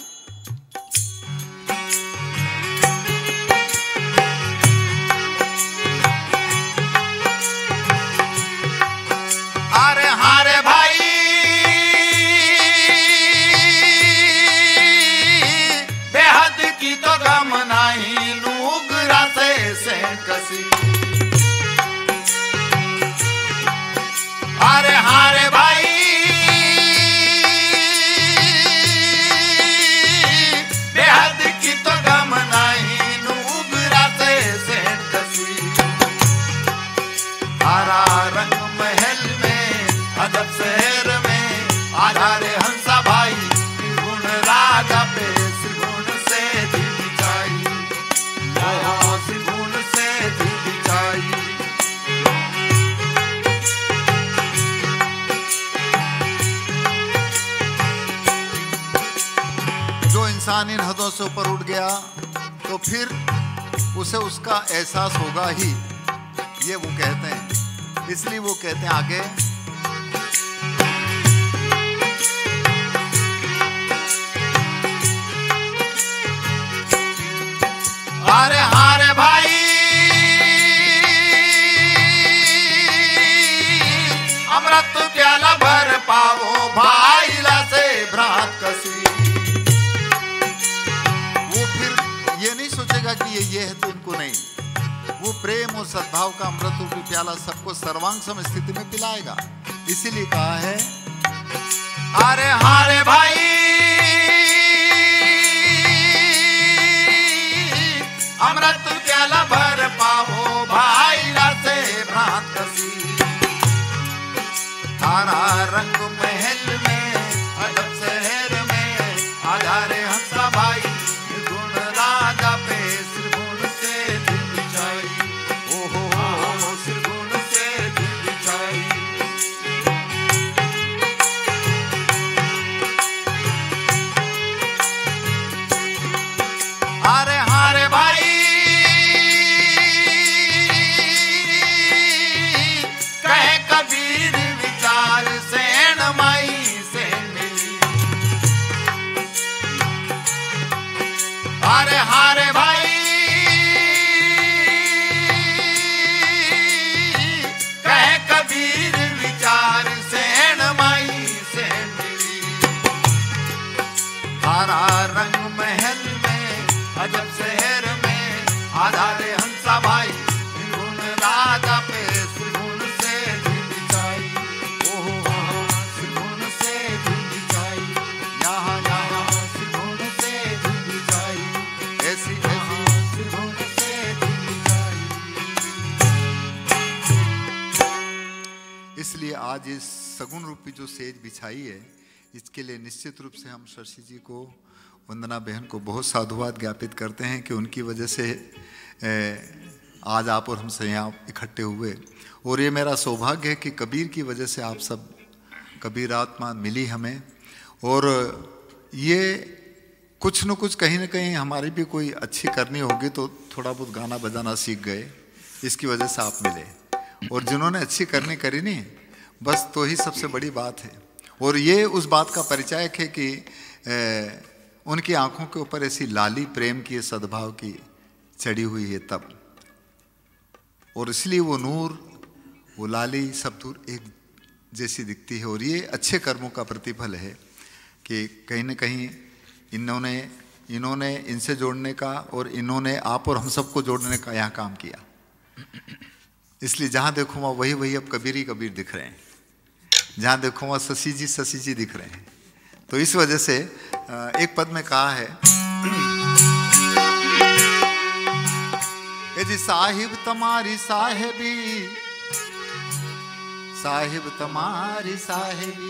अरे हारे भाई बेहद की तो गम नहीं लूगरा से से कसी। अरे हारे भाई बेहद की तो गम नहीं लूगरा से से कसी। हरा रंग महल अजब शहर में आधार हंसा भाई निर्गुण राजा पे श्रीगुण से जी बिछाई। श्रीगुण से जी बिछाई। जो इंसान इन हदों से ऊपर उठ गया तो फिर उसे उसका एहसास होगा ही, ये वो कहते हैं। इसलिए वो कहते हैं आगे, अरे हारे भाई कि ये ये है तो इनको नहीं, वो प्रेम और सद्भाव का अमृत रूपी प्याला सबको सर्वांग सम स्थिति में पिलाएगा। इसीलिए कहा है अरे हारे भाई अमृत प्याला भर पाओ भाई रासे भ्रांत कसी, तारा रंग महल में अजब शहर में आधारे हंसा भाई, गुण राजा पे श्रीगुण से दिल बिछाई, ओ हो हो श्रीगुण से दिल बिछाई। हारे हारे भाई कहे कबीर विचार से माई से मिली, हारे हारे भाई कहे कबीर विचार से माई से मिली, तारा रंग महल में अजब शहर में आधारे हंसा भाई, गुण राजा पे श्रीगुण से दिल बिछाई, ओहो श्रीगुण से दिल बिछाई, यहाँ यहाँ श्रीगुण से दिल बिछाई, ऐसी ऐसी श्रीगुण से दिल बिछाई। इसलिए आज इस सगुण रूपी जो सेज बिछाई है, इसके लिए निश्चित रूप से हम शशि जी को, वंदना बहन को बहुत साधुवाद ज्ञापित करते हैं कि उनकी वजह से आज आप और हम से यहाँ इकट्ठे हुए। और ये मेरा सौभाग्य है कि कबीर की वजह से आप सब, कबीर आत्मा मिली हमें, और ये कुछ न कुछ कहीं ना कहीं हमारी भी कोई अच्छी करनी होगी तो थोड़ा बहुत गाना बजाना सीख गए, इसकी वजह से आप मिले। और जिन्होंने अच्छी करनी करी नहीं बस, तो ही सबसे बड़ी बात है। और ये उस बात का परिचायक है कि ए, उनकी आंखों के ऊपर ऐसी लाली प्रेम की, सद्भाव की चढ़ी हुई है तब, और इसलिए वो नूर, वो लाली सब दूर एक जैसी दिखती है। और ये अच्छे कर्मों का प्रतिफल है कि कहीं न कहीं इन्होंने इन्होंने इनसे जोड़ने का और इन्होंने आप और हम सबको जोड़ने का यहाँ काम किया। इसलिए जहाँ देखो वहाँ वही वही अब कबीर ही कबीर दिख रहे हैं, जहाँ देखो वहाँ शशि जी शशि जी दिख रहे हैं। तो इस वजह से एक पद में कहा है, ए जी साहिब तुम्हारी साहेबी, साहिब तुम्हारी साहेबी,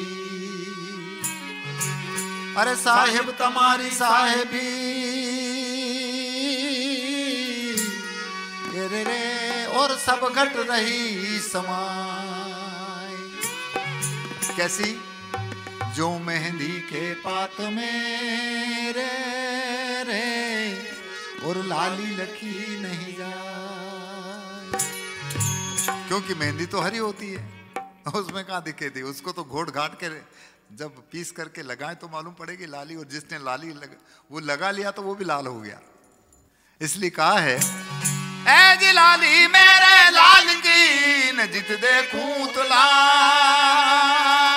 अरे साहिब तुम्हारी साहेबी, रे रे और सब घट रही समाय। कैसी? जो मेहंदी के पात में रे रे और लाली लकी नहीं जाए। क्योंकि मेहंदी तो हरी होती है, उसमें कहाँ दिखेती, उसको तो घोट घाट के जब पीस करके लगाए तो मालूम पड़ेगी लाली, और जिसने लाली लग, वो लगा लिया तो वो भी लाल हो गया। इसलिए कहा है, ए जी लाली मेरे लाल की न जित देखूं तो लाल,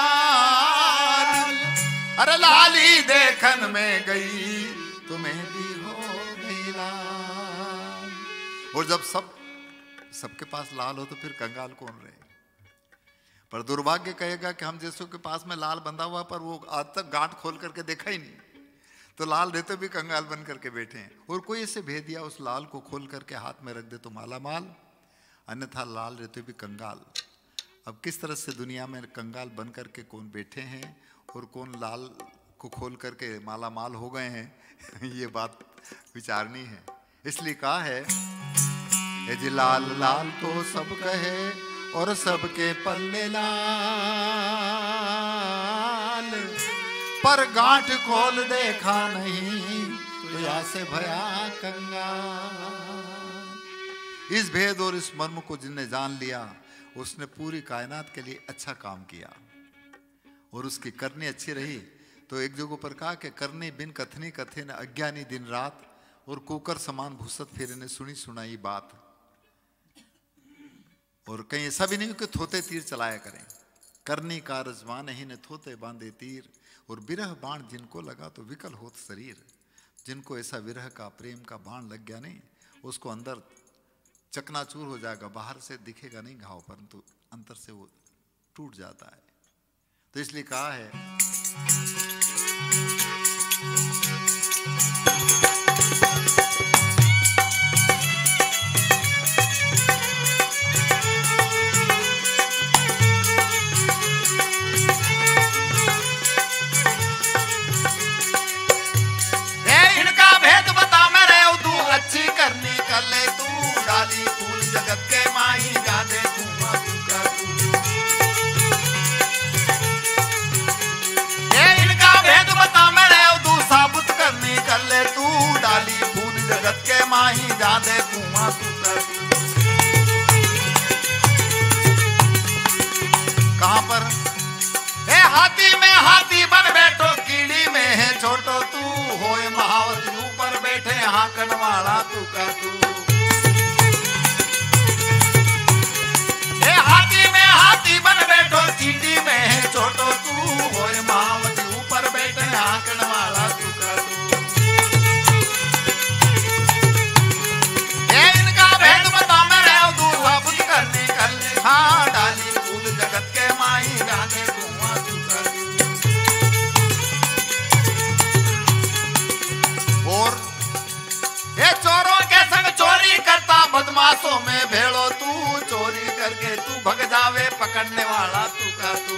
अरे लाली देखन में गई तुम्हें भी हो गई लाल। और जब सब सबके पास लाल हो तो फिर कंगाल कौन रहे। पर दुर्भाग्य कहेगा कि हम जैसों के पास में लाल बंधा हुआ पर वो आज तक गांठ खोल करके देखा ही नहीं, तो लाल रहते भी कंगाल बन करके बैठे हैं। और कोई ऐसे भेद दिया उस लाल को खोल करके हाथ में रख दे तो माला माल, अन्यथा लाल रहते भी कंगाल। अब किस तरह से दुनिया में कंगाल बन करके कौन बैठे हैं और कौन लाल को खोल करके माला माल हो गए हैं ये बात विचारनी है। इसलिए कहा है, ए जी लाल लाल तो सब कहे और सबके पल्ले लाल, पर गांठ खोल देखा नहीं तो या से भया कंगाल। इस भेद और इस मर्म को जिसने जान लिया उसने पूरी कायनात के लिए अच्छा काम किया, और उसकी करनी अच्छी रही तो एक जगह पर कहा कि करनी बिन कथनी कथे न अज्ञानी दिन रात, और कुकर समान भूसत फिरे ने सुनी सुनाई बात। और कहीं ऐसा भी नहीं कि थोते तीर चलाया करें, करनी कारजमान ही ने थोते बांधे तीर, और बिरह बाण जिनको लगा तो विकल होत शरीर। जिनको ऐसा विरह का प्रेम का बाण लग गया नहीं, उसको अंदर चकनाचूर हो जाएगा, बाहर से दिखेगा नहीं घाव, परंतु अंदर से वो टूट जाता है। तो इसलिए कहा है ले तू डाली फूल जगत के माही जादे घूमा तू का तू। ये इनका भेद बता मेरे तू साबुत करनी कर ले तू डाली फूल जगत के माही जादे घूमा तू का तू। कहां पर ए हाथी में हाथी बन बैठो कीड़ी में है छोटो तू होए महावत ऊपर बैठे हाकन वाला तू का तू। ए हाथी में हाथी बन बैठो चींटी में है छोटो तू होए महावत ऊपर बैठे हाकन वाला तू का तू। ए इनका भेद बता मेरे तू साबुत करने कर ले हाँ डाली फूल जगत के माही जाने घुमा तू का तू। और ये चोरों के संग चोरी करता बदमाशों में भेड़ो तू चोरी करके तू भग जावे पकड़ने वाला तू का तू।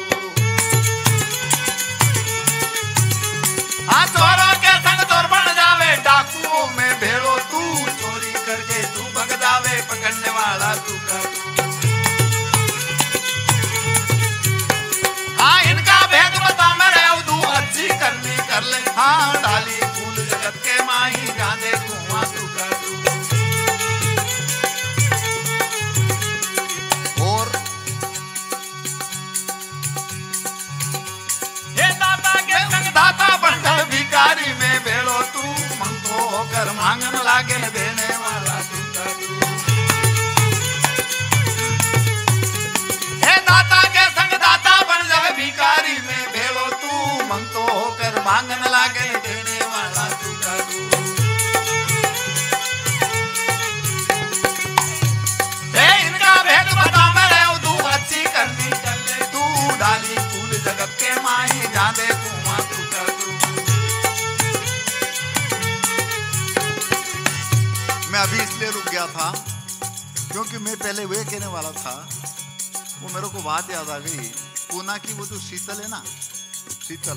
हाँ चोरों के संग चोर बन जावे डाकुओं में भेड़ो तू चोरी करके तू भग जावे पकड़ने वाला तू का तू। हाँ इनका भेद बता मेरे तू अच्छी करनी कर ले हाँ डाली फूल जगत के माही जाने घुमा तू का तू। और ये दाता के संग दाता बन गए भिखारी में भेड़ो तू मंगो होकर मांगन लागे देने वाला तू का तू। ये दाता के संग दाता बन जाए भिखारी में भेड़ो तू मंगो होकर मांगन लागे देने वाला तू का तू। ए इनका भेद बता मेरे तू अच्छी करनी कर ले तू डाली फूल जगत के माही जाने घुमा तू का तू। मैं अभी इसलिए रुक गया था क्योंकि मैं पहले वे कहने वाला था, वो मेरे को बात याद आ गई। पूना की वो जो शीतल है ना, शीतल,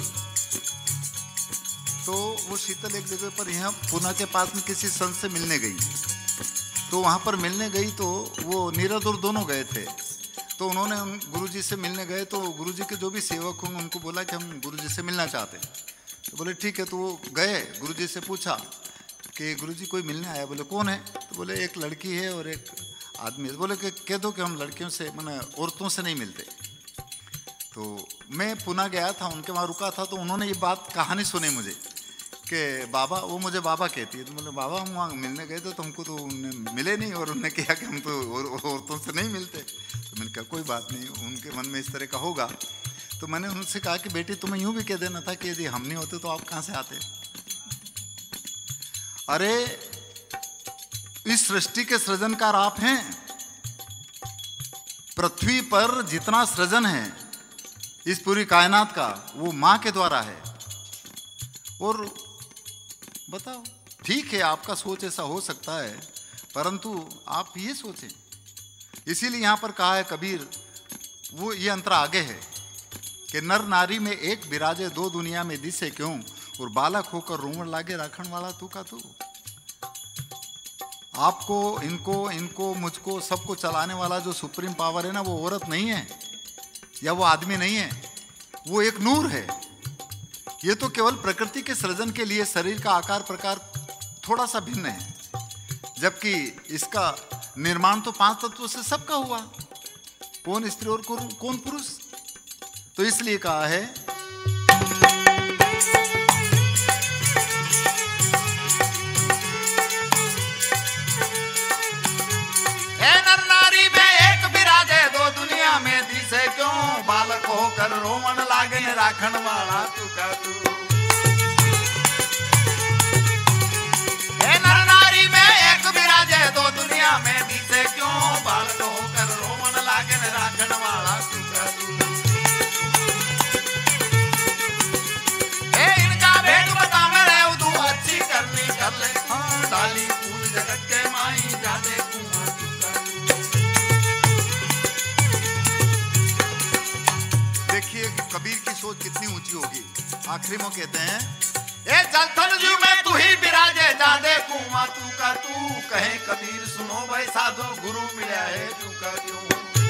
तो वो शीतल एक जगह पर यहाँ पूना के पास में किसी संत से मिलने गई। तो वहाँ पर मिलने गई तो वो नीरद और दोनों गए थे। तो उन्होंने उन गुरुजी से मिलने गए तो गुरुजी के जो भी सेवक होंगे उनको बोला कि हम गुरुजी से मिलना चाहते हैं। तो बोले ठीक है। तो वो गए, गुरुजी से पूछा कि गुरुजी कोई मिलने आया। बोले कौन है? तो बोले एक लड़की है और एक आदमी है। बोले कि कह दो कि हम लड़कियों से मैंने औरतों से नहीं मिलते। तो मैं पुणे गया था, उनके वहाँ रुका था। तो उन्होंने ये बात कहानी सुनी मुझे कि बाबा, वो मुझे बाबा कहती है। तो बोले बाबा हम वहाँ मिलने गए थे तो हमको तो उन्हें मिले नहीं और उन्होंने कहा कि हम तो औरतों से नहीं मिलते। तो मैंने कहा कोई बात नहीं, उनके मन में इस तरह का होगा। तो मैंने उनसे कहा कि बेटी तुम्हें यूँ भी कह देना था कि यदि हम नहीं होते तो आप कहाँ से आते। अरे इस सृष्टि के सृजनकार आप हैं। पृथ्वी पर जितना सृजन है इस पूरी कायनात का वो माँ के द्वारा है। और बताओ, ठीक है आपका सोच ऐसा हो सकता है, परंतु आप ये सोचें। इसीलिए यहाँ पर कहा है कबीर, वो ये अंतर आगे है कि नर नारी में एक विराजे दो दुनिया में दिसे क्यों, और बालक होकर रोमण लागे राखण वाला तू का तू। आपको, इनको, इनको, मुझको, सबको चलाने वाला जो सुप्रीम पावर है ना, वो औरत नहीं है या वो आदमी नहीं है, वो एक नूर है। ये तो केवल प्रकृति के सृजन के लिए शरीर का आकार प्रकार थोड़ा सा भिन्न है, जबकि इसका निर्माण तो पांच तत्वों से सबका हुआ। कौन स्त्री और कौन पुरुष। तो इसलिए कहा है में दिसे क्यों, बालक होकर रोमन लागे राखण वाला तू का तू। तो दुनिया में दिसे क्यों, बालक होकर रोमन लागे न राखण वाला तू का तू। ए इनका भेद बता मेरे उदू अच्छी करनी कर ले, हाँ डाली फूल जगत के माई जाने कुआं तू का तू। देखिए कबीर की सोच कितनी ऊंची होगी। आखिरी में कहते हैं ए जलथल जीव में तू ही विराजे जादे कुआं तू का तू। कहे कबीर सुनो भाई साधो गुरु मिला है तू का क्यों।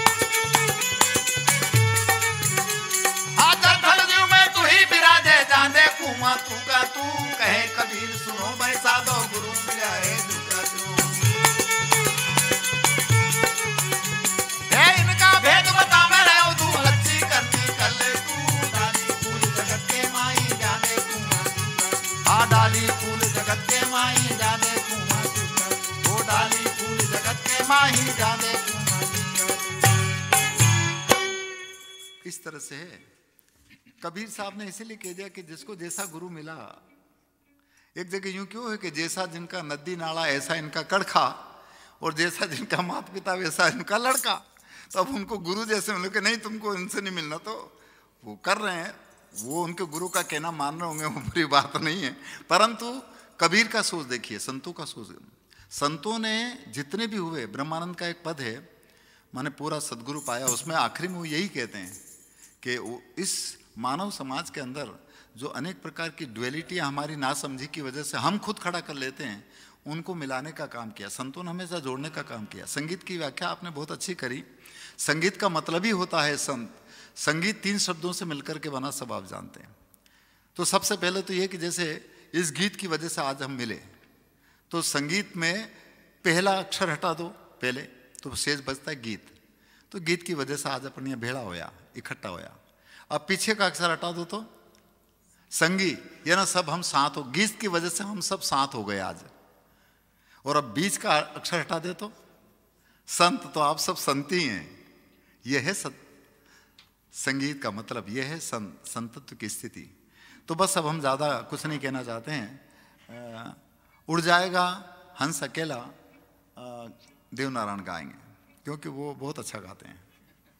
आ जलथल जीव में तू ही विराजे जादे कुआं तू का तू। कहे कबीर सुनो भाई साधो गुरु मिला है तू का क्यों। ए इनका भेद बता मेरे तू अच्छी करनी कर ले तू। डाली फूल जगत के माई जाने कुआं तू का। आ डाली फूल जगत के माही जाने कुआं तू का। ओ डाली फूल जगत के माही जाने कुआं तू का। इस तरह से है। कबीर साहब ने इसीलिए कह दिया कि जिसको जैसा गुरु मिला। एक जगह यूं क्यों है कि जैसा जिनका नदी नाला ऐसा इनका कड़खा, और जैसा जिनका माता पिता वैसा इनका लड़का। तो अब उनको गुरु जैसे मिले कि नहीं तुमको इनसे नहीं मिलना, तो वो कर रहे हैं। वो उनके गुरु का कहना मान रहे होंगे, वो बुरी बात नहीं है। परंतु कबीर का सोच देखिए, संतों का सोच। संतों ने जितने भी हुए, ब्रह्मानंद का एक पद है, माने पूरा सदगुरु पाया, उसमें आखिरी में वो यही कहते हैं कि इस मानव समाज के अंदर जो अनेक प्रकार की ड्युअलिटी हमारी नासमझी की वजह से हम खुद खड़ा कर लेते हैं, उनको मिलाने का काम किया। संतों ने हमेशा जोड़ने का काम किया। संगीत की व्याख्या आपने बहुत अच्छी करी। संगीत का मतलब ही होता है संत। संगीत तीन शब्दों से मिलकर के बना, सब आप जानते हैं। तो सबसे पहले तो ये कि जैसे इस गीत की वजह से आज हम मिले, तो संगीत में पहला अक्षर हटा दो पहले, तो शेष बजता है गीत। तो गीत की वजह से आज अपन ये भेड़ा होया, इकट्ठा होया। अब पीछे का अक्षर हटा दो तो संगी, ये ना सब हम साथ हो। गीत की वजह से हम सब साथ हो गए आज। और अब बीच का अक्षर हटा दे तो संत, तो आप सब संत ही हैं। यह है सत संगीत का मतलब, यह है संत, संतत्व की स्थिति। तो बस अब हम ज़्यादा कुछ नहीं कहना चाहते हैं। उड़ जाएगा हंस अकेला देवनारायण गाएंगे, क्योंकि वो बहुत अच्छा गाते हैं।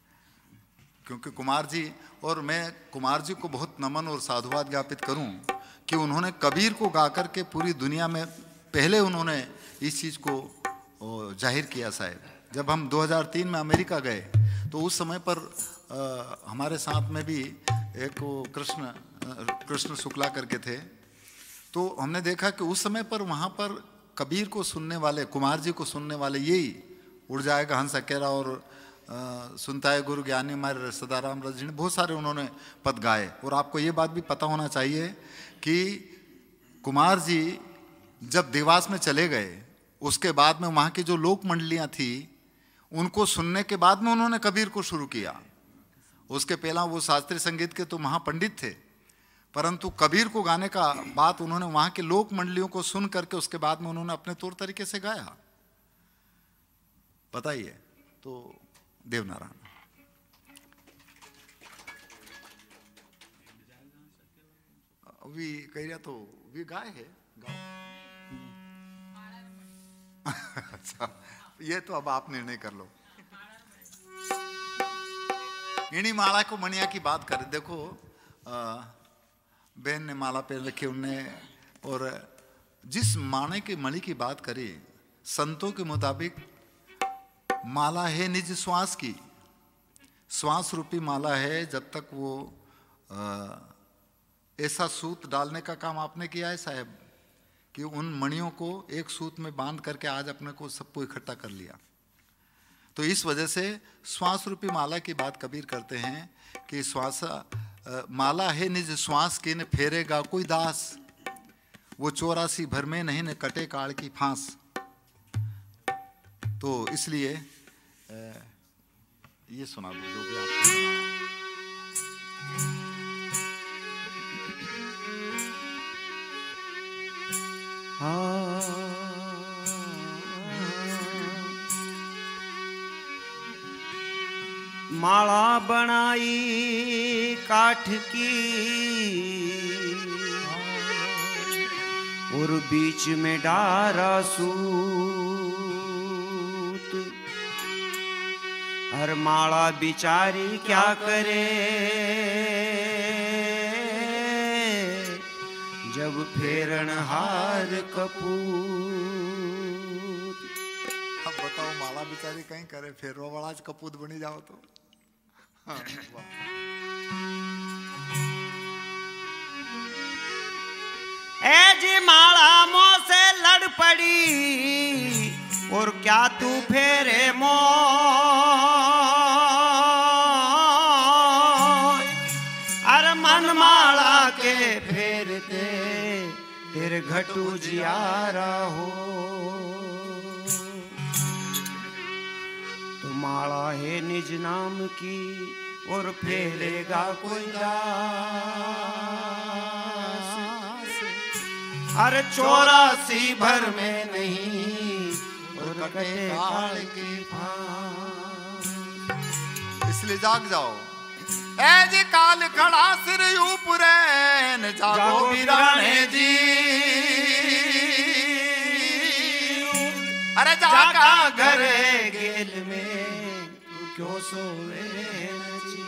क्योंकि कुमार जी, और मैं कुमार जी को बहुत नमन और साधुवाद ज्ञापित करूं कि उन्होंने कबीर को गा कर के पूरी दुनिया में पहले उन्होंने इस चीज़ को जाहिर किया। साहब जब हम दो हज़ार तीन में अमेरिका गए, तो उस समय पर आ, हमारे साथ में भी एक वो कृष्ण कृष्ण शुक्ला करके थे। तो हमने देखा कि उस समय पर वहाँ पर कबीर को सुनने वाले, कुमार जी को सुनने वाले यही उड़ जाएगा हंस अकेला और आ, सुनता है गुरु ज्ञानी हमारे सदाराम रज जी ने बहुत सारे उन्होंने पद गाए। और आपको ये बात भी पता होना चाहिए कि कुमार जी जब देवास में चले गए, उसके बाद में वहाँ की जो लोक मंडलियाँ थी, उनको सुनने के बाद में उन्होंने कबीर को शुरू किया। उसके पहला वो शास्त्रीय संगीत के तो महापंडित थे, परंतु कबीर को गाने का बात उन्होंने वहाँ के लोक मंडलियों को सुन करके उसके बाद में उन्होंने अपने तौर तरीके से गाया। बताइए। तो देवनारायण अभी कह रहा तो भी गाय है अच्छा, ये तो अब आप निर्णय कर लो। इन्हीं माला को मणिया की बात करें। देखो आ, बहन ने माला पहन रखी उनने, और जिस माने के मणि की बात करी, संतों के मुताबिक माला है निज श्वास की। श्वास रूपी माला है। जब तक वो आ, ऐसा सूत डालने का काम आपने किया है साहब, कि उन मणियों को एक सूत में बांध करके आज अपने को सबको इकट्ठा कर लिया। तो इस वजह से श्वास रूपी माला की बात कबीर करते हैं कि श्वास माला है निज श्वास की, न फेरेगा कोई दास, वो चौरासी भर में नहीं न कटे काल की फांस। तो इसलिए ये सुना दो जो भी आपको हाँ माला बनाई काठ की और बीच में डारा सूत, हर माला बिचारी क्या करे जब फेरन हार कपूर। अब बताओ माला बिचारी कहीं करे फेरवा वाला ज कपूत बनी जाओ तो। हाँ, ए जी माला मोह से लड़ पड़ी और क्या तू फेरे मोह। अरे मन माला के फेरते तेरे घटू जियारा हो। तो माला है निज नाम की और फेरेगा कोई दास। अरे चौरासी भर में नहीं और कटे काल की फांस। इसलिए जाग जाओ ए जी काल खड़ा सिर ऊपरे न जागो वीराने जी। अरे जागा घरे गेल में तू क्यों सोवे न जी।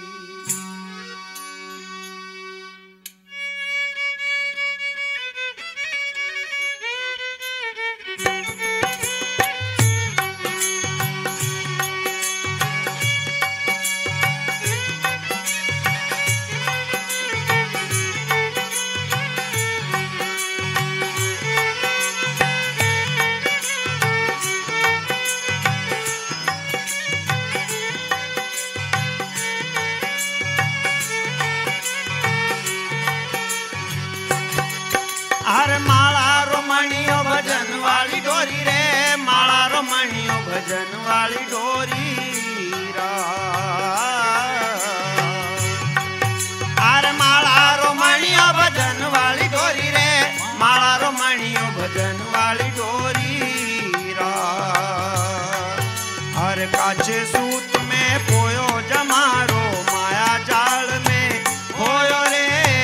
हर माला रोमणियो भजन वाली डोरी रे माला रोमणियो भजन वाली डोरी रा। हर माला रोमणियो भजन वाली डोरी रे माला रोमणियो भजन वाली डोरी रा। हर काचे सूत में पोयो जमारो माया जाल में होयो रे।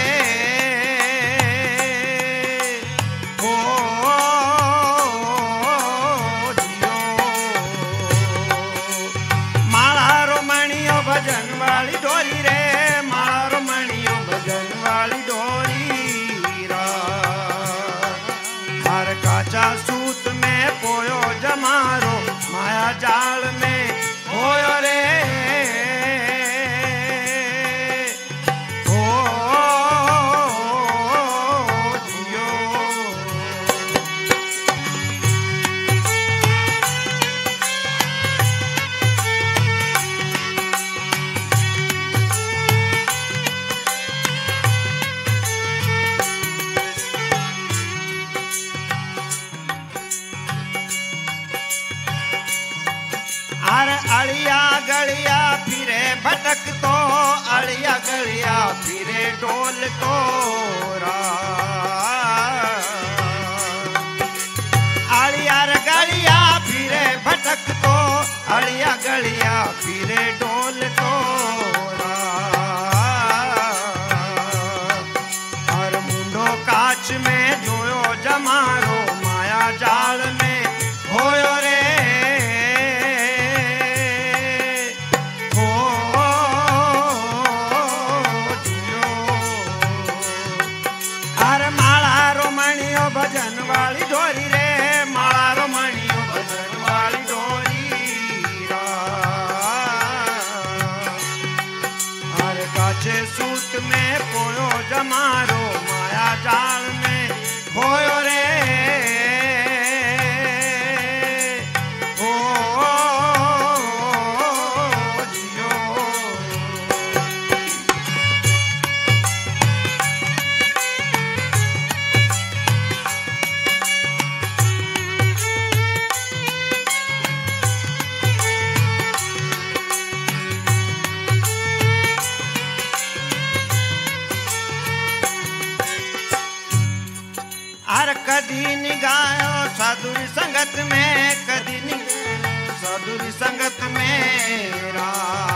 भजन वाली डोरी रे माला रोमणियो भजन वाली डोरी रा। हर काचा सूत में पोयो जमारो माया जाल में होयो रे। हो जियो अरे अड़िया गलिया फिरे भटक तो अड़िया गलिया फिरे डोल तो रा। अड़िया गलिया फिरे भटक तो अड़िया गलिया फिरे डोल तो रा। हर मुंडो काच में जोयो जमारो माया जाल में होयो रे। भजन वाली डोरी रे माला रोमणियो भजन वाली डोरी रा। हर काचे सूत में पोयो जमारो माया जाल में होयो रे। हो जियो हर कदी निगायो साधुरी संगत में कदी निगायो साधुरी संगत में रा।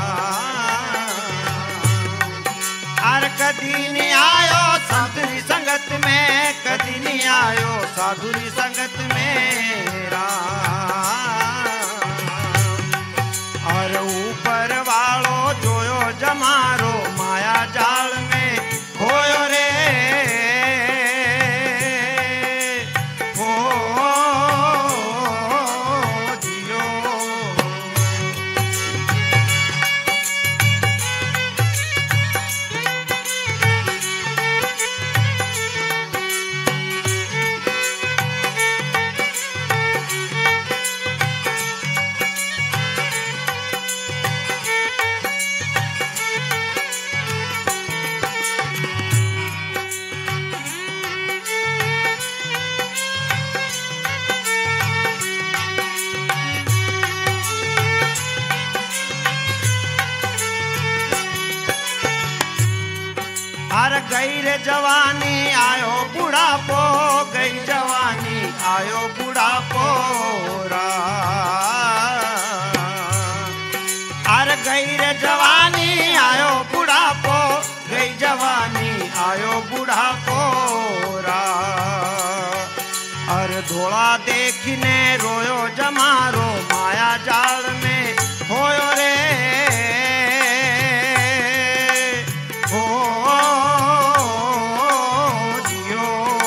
हर कदी नहीं आयो साधुरी संगत में कदी नहीं आयो साधुरी संगत में रा। और ऊपर वालो जोयो जमारो माया जाल में खोयो रे हो जियो। हर गई रे जवानी आयो बुढ़ापो गई जवानी आयो बुढ़ापो रा। हर गई रे जवानी आयो बुढ़ापो गई जवानी आयो बुढ़ापो रा। अरे धोला देखने रोयो जमारो माया जाल में होयो रे हो जियो।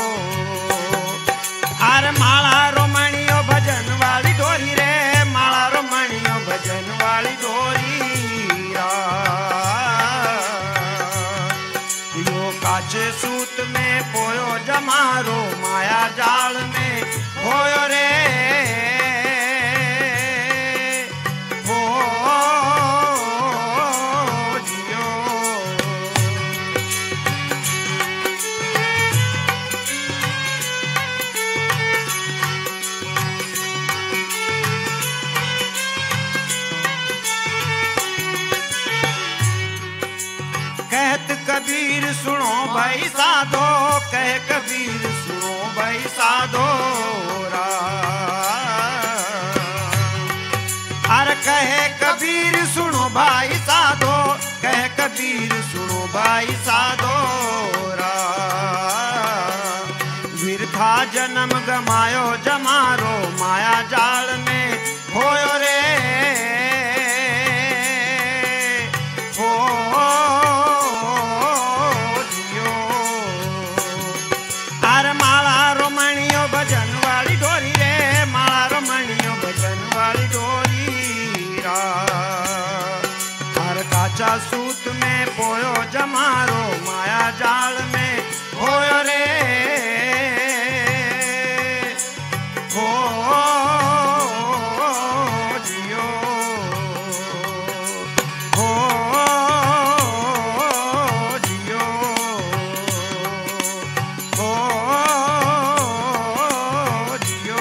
अरे माला रोमणियो भजन वाली डोरी रे माला रोमणियो भजन वाली डोरी रा। यो काचे सूत में पोयो जमारो माया जाल में होयो रे हो जियो। कहत कबीर सुनो भाई साधो कह कबीर सुनो भाई साधो रा। अरे कहे कबीर सुनो भाई साधो कह कबीर सुनो भाई साधो रा। वृथा जन्म गमायो जमारो माया जाल में होयो रे हो जियो। अरे माला रोमणियो भजन वाली डोरी रे माला रोमणियो भजन वाली डोरी रा। हर काचा सूत में पोयो जमारो माया जाल में होयो रे हो जियो हो जियो हो जियो।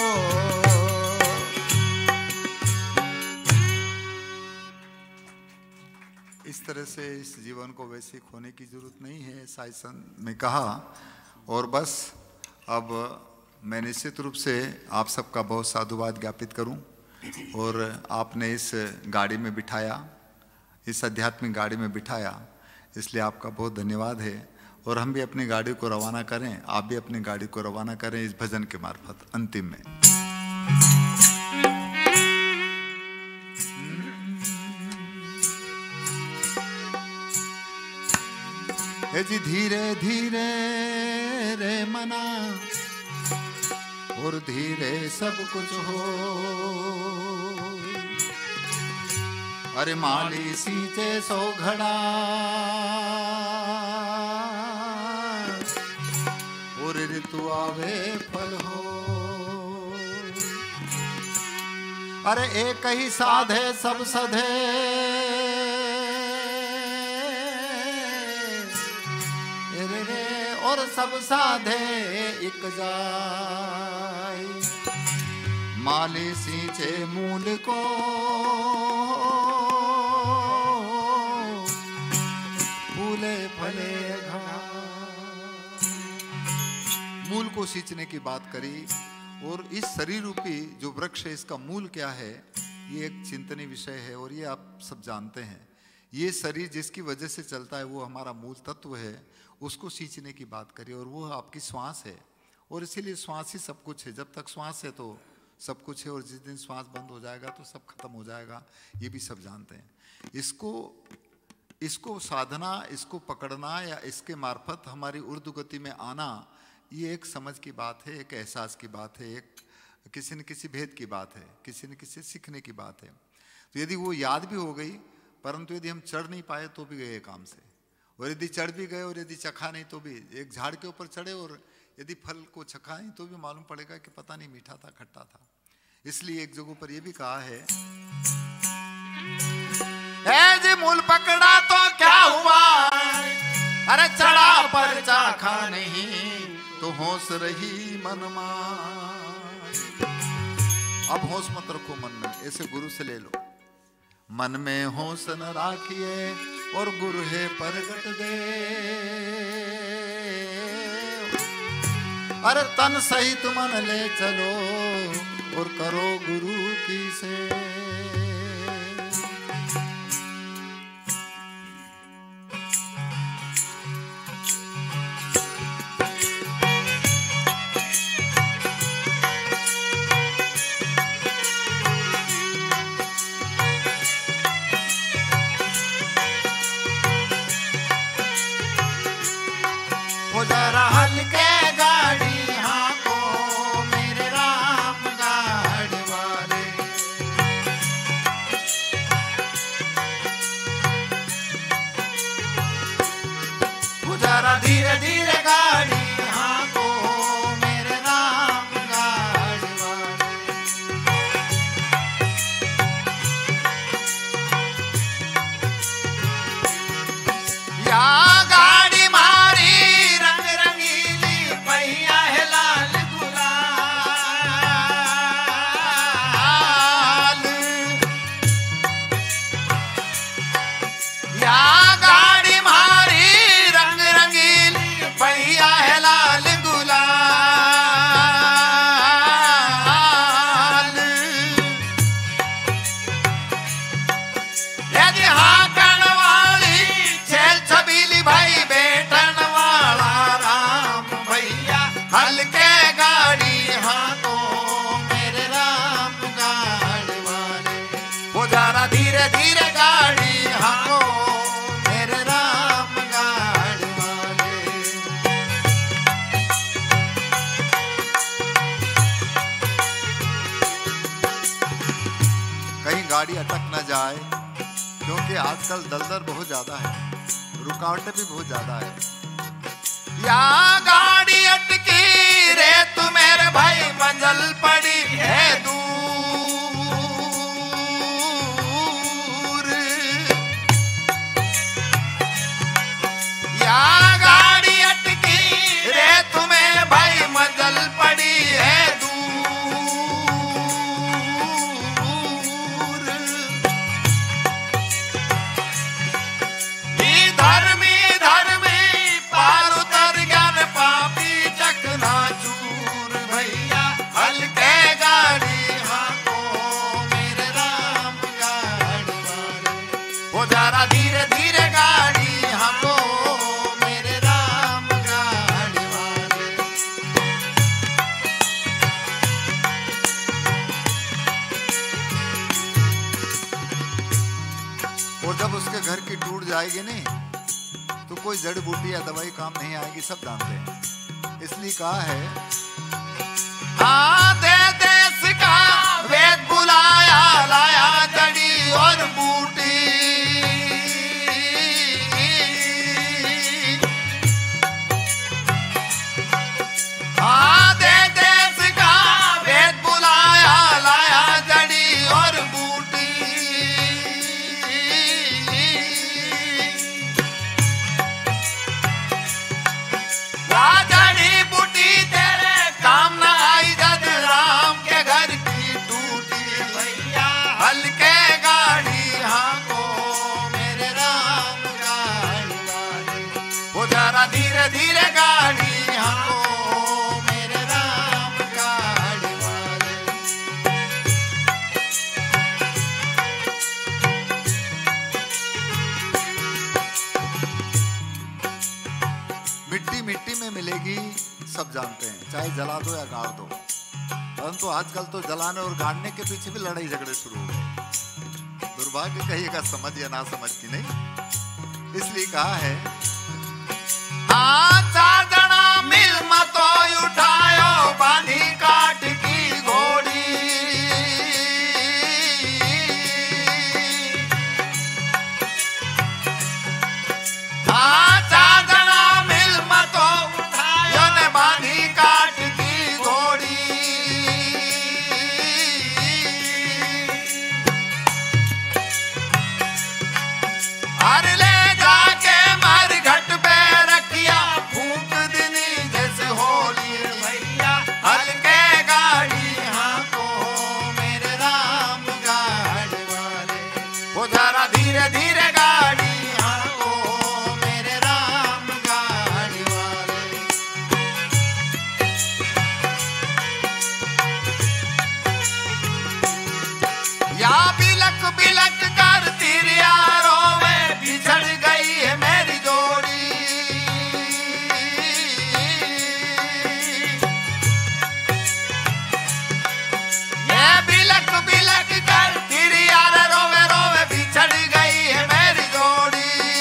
इस तरह से इस जीवन को वैसे खोने की जरूरत नहीं है, साई संत ने कहा। और बस अब मैं निश्चित रूप से आप सबका बहुत साधुवाद ज्ञापित करूं। और आपने इस गाड़ी में बिठाया, इस आध्यात्मिक गाड़ी में बिठाया, इसलिए आपका बहुत धन्यवाद है। और हम भी अपनी गाड़ी को रवाना करें, आप भी अपनी गाड़ी को रवाना करें इस भजन के मार्फत अंतिम में। हे जी धीरे धीरे रे मना और धीरे सब कुछ हो। अरे माली सींचे सौ घड़ा और ऋतु आवे फल हो। अरे एक ही साधे सब सधे रे रे और सब साधे एक जाय। माली सींचे मूल को फूले फले घड़ा। मूल को सींचने की बात करी। और इस शरीर रूपी जो वृक्ष है इसका मूल क्या है, ये एक चिंतनीय विषय है। और ये आप सब जानते हैं, ये शरीर जिसकी वजह से चलता है वो हमारा मूल तत्व है, उसको सींचने की बात करिए। और वो आपकी श्वास है, और इसीलिए श्वास ही सब कुछ है। जब तक श्वास है तो सब कुछ है, और जिस दिन श्वास बंद हो जाएगा तो सब खत्म हो जाएगा, ये भी सब जानते हैं। इसको इसको साधना, इसको पकड़ना या इसके मार्फत हमारी ऊर्ध्व गति में आना, ये एक समझ की बात है, एक एहसास की बात है, एक किसी न किसी भेद की बात है, किसी न किसी सीखने की बात है। तो यदि वो याद भी हो गई, परंतु यदि हम चढ़ नहीं पाए तो भी गए काम से, और यदि चढ़ भी गए और यदि चखा नहीं तो भी, एक झाड़ के ऊपर चढ़े और यदि फल को चखा नहीं तो भी मालूम पड़ेगा कि पता नहीं मीठा था खट्टा था। इसलिए एक जगह पर यह भी कहा है, है जी मूल पकड़ा तो क्या हुआ, अरे चढ़ा पर चाखा नहीं तो होश रही मन में। अब होश मत रखो मन में, ऐसे गुरु से ले लो। मन में होश न राखिए और गुरु है प्रगट दे, अरे तन सहित मन ले चलो और करो गुरु की से। जरा हल्के गाड़ी हाँको मेरे राम गाड़ी वाले, जरा धीरे धीरे गाड़ी हाँको मेरे राम गाड़ी वाले। या गाड़ी मारी रंग रंगीली पहिया है लाल गुलाल, या गाड़ी मारी रंग रंगीली पहिया है लाल गुलाल। यदि हाँकण वाली छेल छबीली भाई बैठन वाला राम भैया, हल्के गाड़ी हाँको मेरे राम गाड़ी वाले। वो जरा धीरे धीरे गाड़ी हाँको मेरे राम गाड़ी वाले। कहीं गाड़ी अटक न जाए, क्योंकि आजकल दलदल बहुत ज्यादा है, रुकावटें भी बहुत ज्यादा है। या गाड़ी अटकी रे तू मेरे भाई मंजिल पड़ी है दूर, या गाड़ी अटकी रे तू मेरे भाई मंजिल पड़ी है दूर। ई धर्मी धर्मी पार उतर ज्ञान पापी चकना चूर भैया, हल्के गाड़ी हाँको मेरे राम गाड़ी वाले। वो जरा धीरे धीरे गाड़ी हाँको मेरे राम गाड़ी वाले। और जब उसके घर की टूट जाएगी नहीं तो कोई जड़ी बूटी या दवाई काम नहीं आएगी, सब जानते हैं। इसलिए कहा है, हाँ दे देश का वेद बुलाया लाया जड़ी और बूटी, हाँ दे देश का वेद बुलाया लाया जड़ी और बूटी। या जड़ी बूटी तेरे काम न आई जद राम के घर की टूटी भैया, हल्के गाड़ी हाँको मेरे राम गाड़ी वाले। वो जरा धीरे धीरे गाड़ी हाँको मेरे राम गाड़ी वाले। मिट्टी मिट्टी में मिलेगी, सब जानते हैं, चाहे जला दो या गाड़ दो। परंतु आजकल तो जलाने और गाड़ने के पीछे भी लड़ाई झगड़े शुरू हो गए। दुर्भाग्य कहिएगा समझ या ना समझ की नहीं, इसलिए कहा है हाँ चार जना मिल मतो उठायो बांधी काट की घोड़ी। हाँ चार जना मिल मतो उठायो ने बांधी काट की घोड़ी। अरे ले जाके मर घट पे रखिया फूक दिनी जैसे होली भैया हल्के गाड़ी हाँ को मेरे राम गाड़ी वाले वो जरा धीरे धीरे गाड़ी हाँ को मेरे राम गाड़ी वाले। या बिलक बिलक कर तिरिया रोवे बिछड़ गई है मेरी जोड़ी। ये बिलक बिलक कर तिरिया रोवे रोवे बिछड़ गई है मेरी जोड़ी।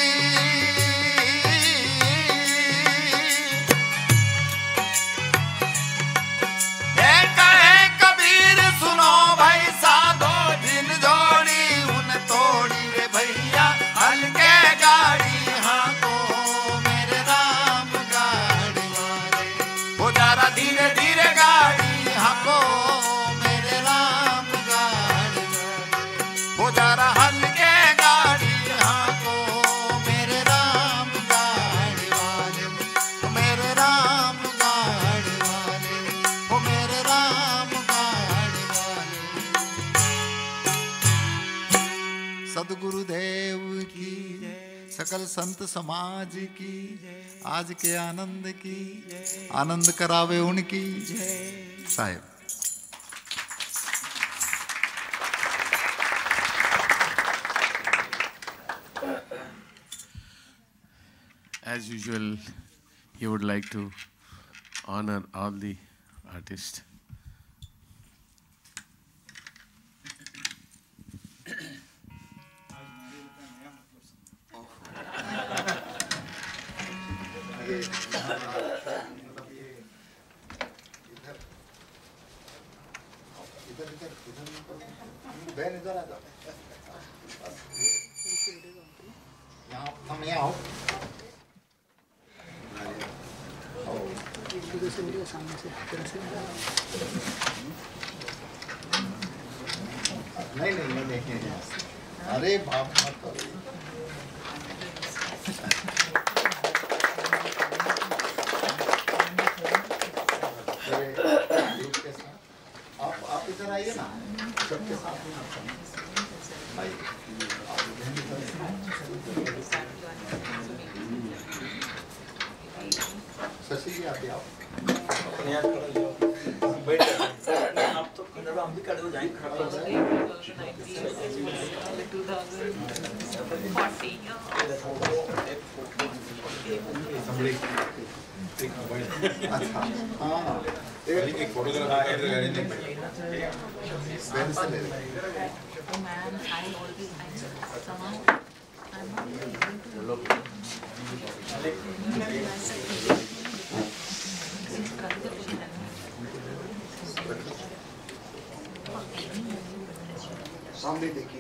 ये कहे कबीर सुनो भाई साधो जिन जोड़ी उन तोड़ी रे भैया हल्के गाड़ी हाँ को मेरे राम गाड़ी वाले वो जरा धीरे धीरे गाड़ी हाँ को मेरे राम गाड़ी वाले वो जरा हल्के गाड़ी हाँ को मेरे राम गाड़ी वाले वो मेरे राम गाड़ी वाले वो मेरे राम गाड़ी वाले। सदगुरुदेव की सकल संत समाज की आज के आनंद की आनंद करावे उनकी साहेब। As usual, he would like to honor all the artists. बहन इधर आ जाओ, यहाँ हम यहाँ आओ। नहीं नहीं नहीं देखेंगे। अरे बाप मत करो। आप आप इधर आइए ना, सबके साथ में आइए। शशि जी आते आओ। आप तो हम भी खड़े हो जाएंगे। अच्छा हाँ एक फोटोग्राफ से ले सामने देखिए।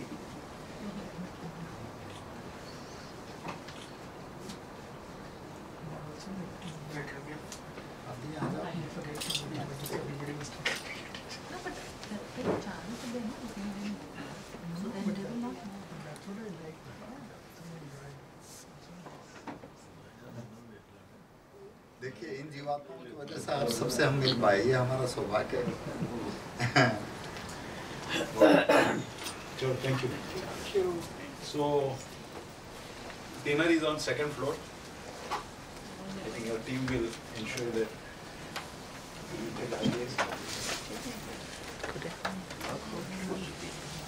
देखिए इन जीवात्माओं की वजह से आप सबसे हम मिल पाए, ये हमारा सौभाग्य है। Sure, thank you. Thank you. So, dinner is on second floor. I think your team will ensure that you get ideas.